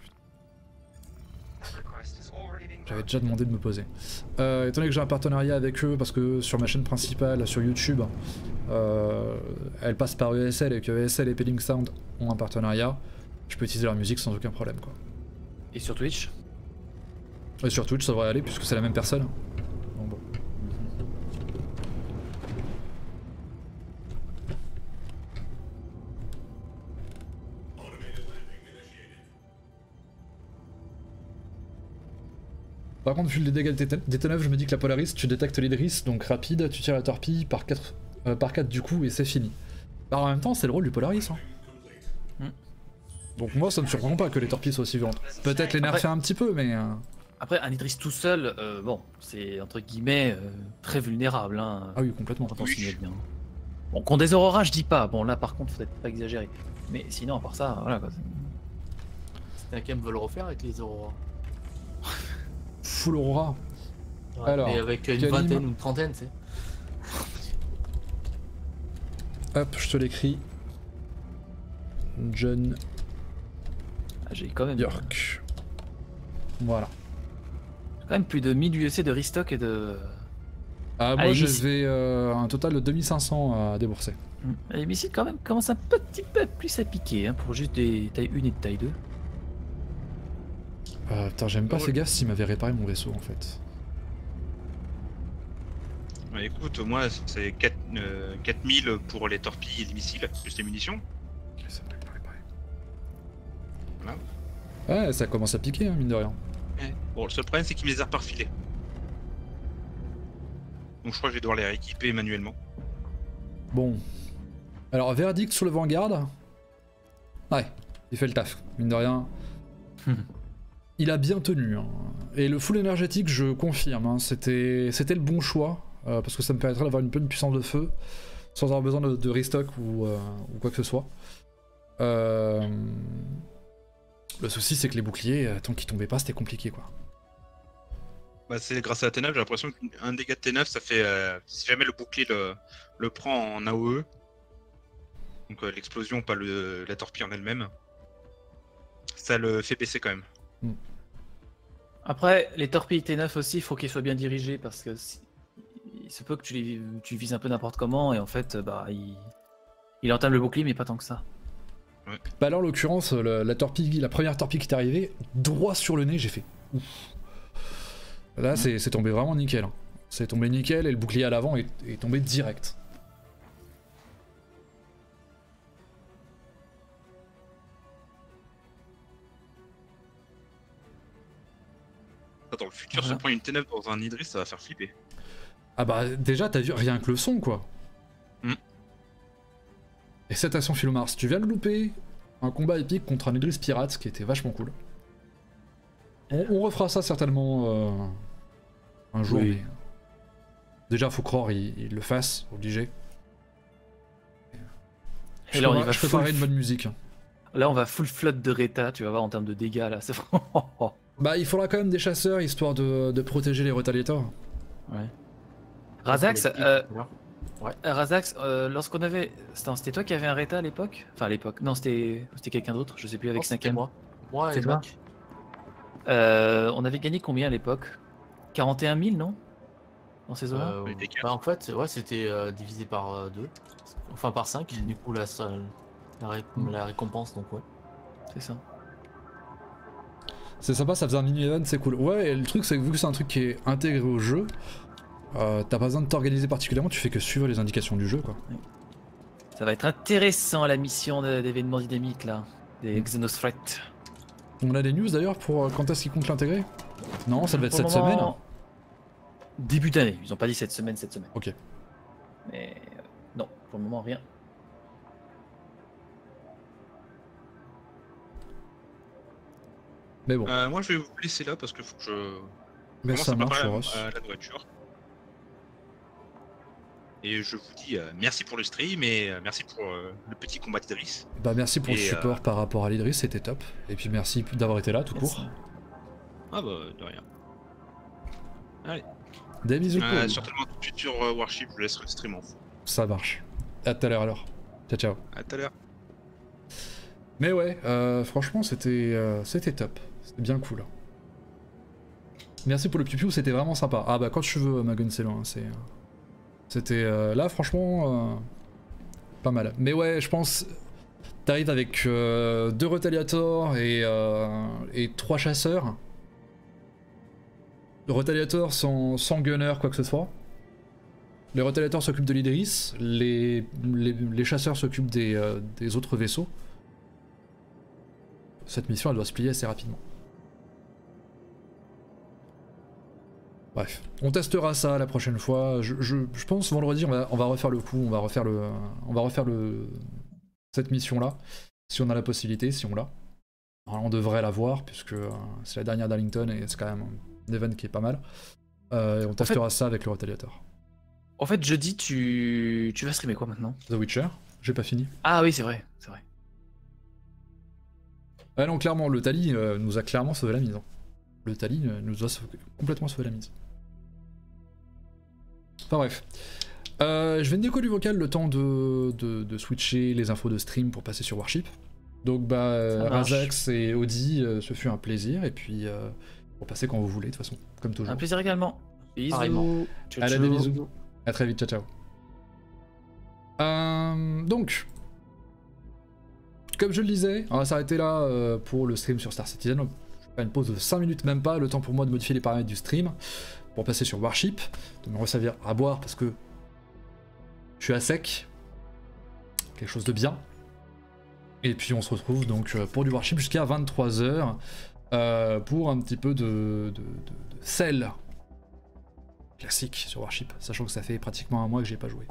J'avais déjà demandé de me poser. Étant donné que j'ai un partenariat avec eux, parce que sur ma chaîne principale, sur YouTube, elle passe par ESL et que ESL et Epidemic Sound ont un partenariat, je peux utiliser leur musique sans aucun problème, quoi. Et sur Twitch? Et sur Twitch ça devrait aller puisque c'est la même personne. Donc bon. Par contre, vu les dégâts des T9, je me dis que la Polaris, tu détectes l'Idris, donc rapide, tu tires la torpille par 4 du coup et c'est fini. Alors, en même temps, c'est le rôle du Polaris. Hein. Donc moi, ça me surprend pas que les torpilles soient aussi violentes. Peut-être les nerfer un petit peu, mais... Après, un Idris tout seul, bon, c'est entre guillemets très vulnérable. Hein, ah oui, complètement. Quand on s'y met bien. Bon, contre des Auroras, je dis pas. Bon, là, par contre, faut peut-être pas exagérer. Mais sinon, à part ça, voilà quoi. C'est un veut le refaire avec les Auroras. Full Aurora. Ouais, alors, mais avec une vingtaine ou une trentaine, tu sais. Hop, je te l'écris. John. Ah, j'ai quand même. York. Voilà. Quand même plus de 1000 USC de restock et de... Ah, moi j'avais un total de 2500 à débourser. Les missiles quand même commencent un petit peu plus à piquer hein, pour juste des tailles 1 et de taille 2. Putain, j'ai même pas fait gaffe s'il m'avait réparé mon vaisseau en fait. Bah, écoute, moi c'est 4000 pour les torpilles et les missiles, plus les munitions. Ça m'a pas réparé. Voilà. Ouais, ça commence à piquer, hein, mine de rien. Bon, le seul problème c'est qu'il me les a reparfilés. Donc je crois que je vais devoir les rééquiper manuellement. Bon. Alors, verdict sur le Vanguard. Ouais, il fait le taf, mine de rien. Il a bien tenu. Hein. Et le full énergétique, je confirme, hein, c'était le bon choix. Parce que ça me permettrait d'avoir une bonne puissance de feu. Sans avoir besoin de restock ou quoi que ce soit. Le souci, c'est que les boucliers, tant qu'ils tombaient pas, c'était compliqué, quoi. Bah, c'est grâce à la T9, j'ai l'impression qu'un dégât de T9, ça fait... si jamais le bouclier le prend en AOE, donc l'explosion, pas la torpille en elle-même, ça le fait baisser quand même. Après, les torpilles T9 aussi, il faut qu'ils soient bien dirigés, parce que il se peut que tu vises un peu n'importe comment, et en fait, bah, il entame le bouclier, mais pas tant que ça. Ouais. Bah là, en l'occurrence, la première torpille qui est arrivée, droit sur le nez, j'ai fait ouf. Là, c'est tombé vraiment nickel. Hein. C'est tombé nickel et le bouclier à l'avant est tombé direct. Dans le futur, se prendre une T9 dans un Idris, ça va faire flipper. Ah bah déjà t'as vu rien que le son quoi. Et cette action Philomars, tu viens de louper un combat épique contre un Idris pirate qui était vachement cool. On refera ça certainement un jour, mais déjà faut croire il le fasse, obligé. Et là on y va je préparais une bonne musique. Là on va full flood de Reta, tu vas voir en termes de dégâts là, c'est vraiment... Bah il faudra quand même des chasseurs histoire de protéger les retaliators. Ouais. Razax, Razax, lorsqu'on avait... C'était toi qui avais un Reta à l'époque? Enfin à l'époque, non c'était quelqu'un d'autre, je sais plus, avec 5ème. Moi, c'est toi. On avait gagné combien à l'époque? 41 000, non? Dans ces eaux-là bah, en fait, ouais, c'était divisé par 2. Enfin par 5, du coup la récompense, donc ouais. C'est ça. C'est sympa, ça faisait un mini-event, c'est cool. Ouais, et le truc c'est que vu que c'est un truc qui est intégré au jeu, t'as pas besoin de t'organiser particulièrement, tu fais que suivre les indications du jeu quoi. Ça va être intéressant la mission d'événements dynamiques là, des Xenothreat. On a des news d'ailleurs pour quand est-ce qu'ils comptent l'intégrer? Non, ça devait être cette semaine. Début d'année, ils ont pas dit cette semaine. Ok. Mais non, pour le moment rien. Mais bon. Moi je vais vous laisser là parce que faut que je... Mais ça marche, Ross. À la voiture. Et je vous dis merci pour le stream et merci pour le petit combat d'Idris. Bah merci pour le support par rapport à l'Idris, c'était top. Et puis merci d'avoir été là tout court. Ah bah de rien. Allez. Des bisous. Certainement tout de suite sur Warship, je laisserai le stream en fond. Ça marche. À tout à l'heure alors. Ciao ciao. À tout à l'heure. Mais ouais, franchement c'était top. C'était bien cool. Merci pour le piou, c'était vraiment sympa. Ah bah quand tu veux Maguncelo, hein, c'était là franchement pas mal. Mais ouais, je pense t'arrives avec 2 Retaliators et 3 chasseurs. Le Retaliator sans gunner quoi que ce soit. Les Retaliators s'occupent de l'Idris, les chasseurs s'occupent des autres vaisseaux. Cette mission elle doit se plier assez rapidement. Bref, on testera ça la prochaine fois. Je pense vendredi on va refaire le coup, on va refaire cette mission là, si on a la possibilité, si on l'a. Alors, on devrait l'avoir puisque c'est la dernière d'Arlington et c'est quand même un event qui est pas mal. Et on testera ça avec le Retaliator. En fait jeudi tu vas streamer quoi maintenant? The Witcher, j'ai pas fini. Ah oui c'est vrai. Ah non clairement le Tali nous a clairement sauvé la mise. Hein. Le Tali nous a complètement sauvé la mise. Enfin bref. Je vais déco du vocal le temps de switcher les infos de stream pour passer sur Warship. Donc bah Razax et Audi, ce fut un plaisir et puis pour passer quand vous voulez de toute façon, comme toujours. Un plaisir également. Bisous. Allez des bisous. À très vite, ciao ciao. Donc, comme je le disais, on va s'arrêter là pour le stream sur Star Citizen. Je vais faire une pause de 5 minutes, même pas, le temps pour moi de modifier les paramètres du stream, pour passer sur Warship, de me resservir à boire parce que je suis à sec, quelque chose de bien. Et puis on se retrouve donc pour du Warship jusqu'à 23 h pour un petit peu de sel classique sur Warship, sachant que ça fait pratiquement un mois que j'ai pas joué.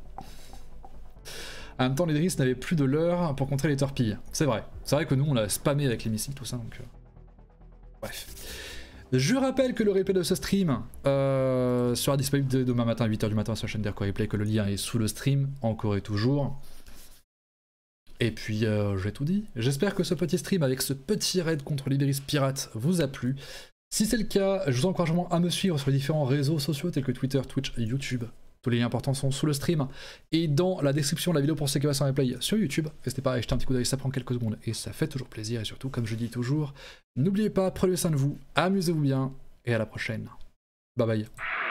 En même temps, l'Idris n'avait plus de leurre pour contrer les torpilles. C'est vrai que nous on l'a spammé avec les missiles, tout ça, donc... Bref. Je rappelle que le replay de ce stream sera disponible dès demain matin à 8 h du matin sur la chaîne d'Aircore Replay, que le lien est sous le stream, encore et toujours. Et puis j'ai tout dit. J'espère que ce petit stream avec ce petit raid contre l'Idris pirate vous a plu. Si c'est le cas, je vous encourage vraiment à me suivre sur les différents réseaux sociaux tels que Twitter, Twitch et YouTube. Tous les liens importants sont sous le stream et dans la description de la vidéo pour ceux qui passent en replay sur YouTube. N'hésitez pas à jeter un petit coup d'œil, ça prend quelques secondes et ça fait toujours plaisir. Et surtout, comme je dis toujours, n'oubliez pas, prenez soin de vous, amusez-vous bien et à la prochaine. Bye bye.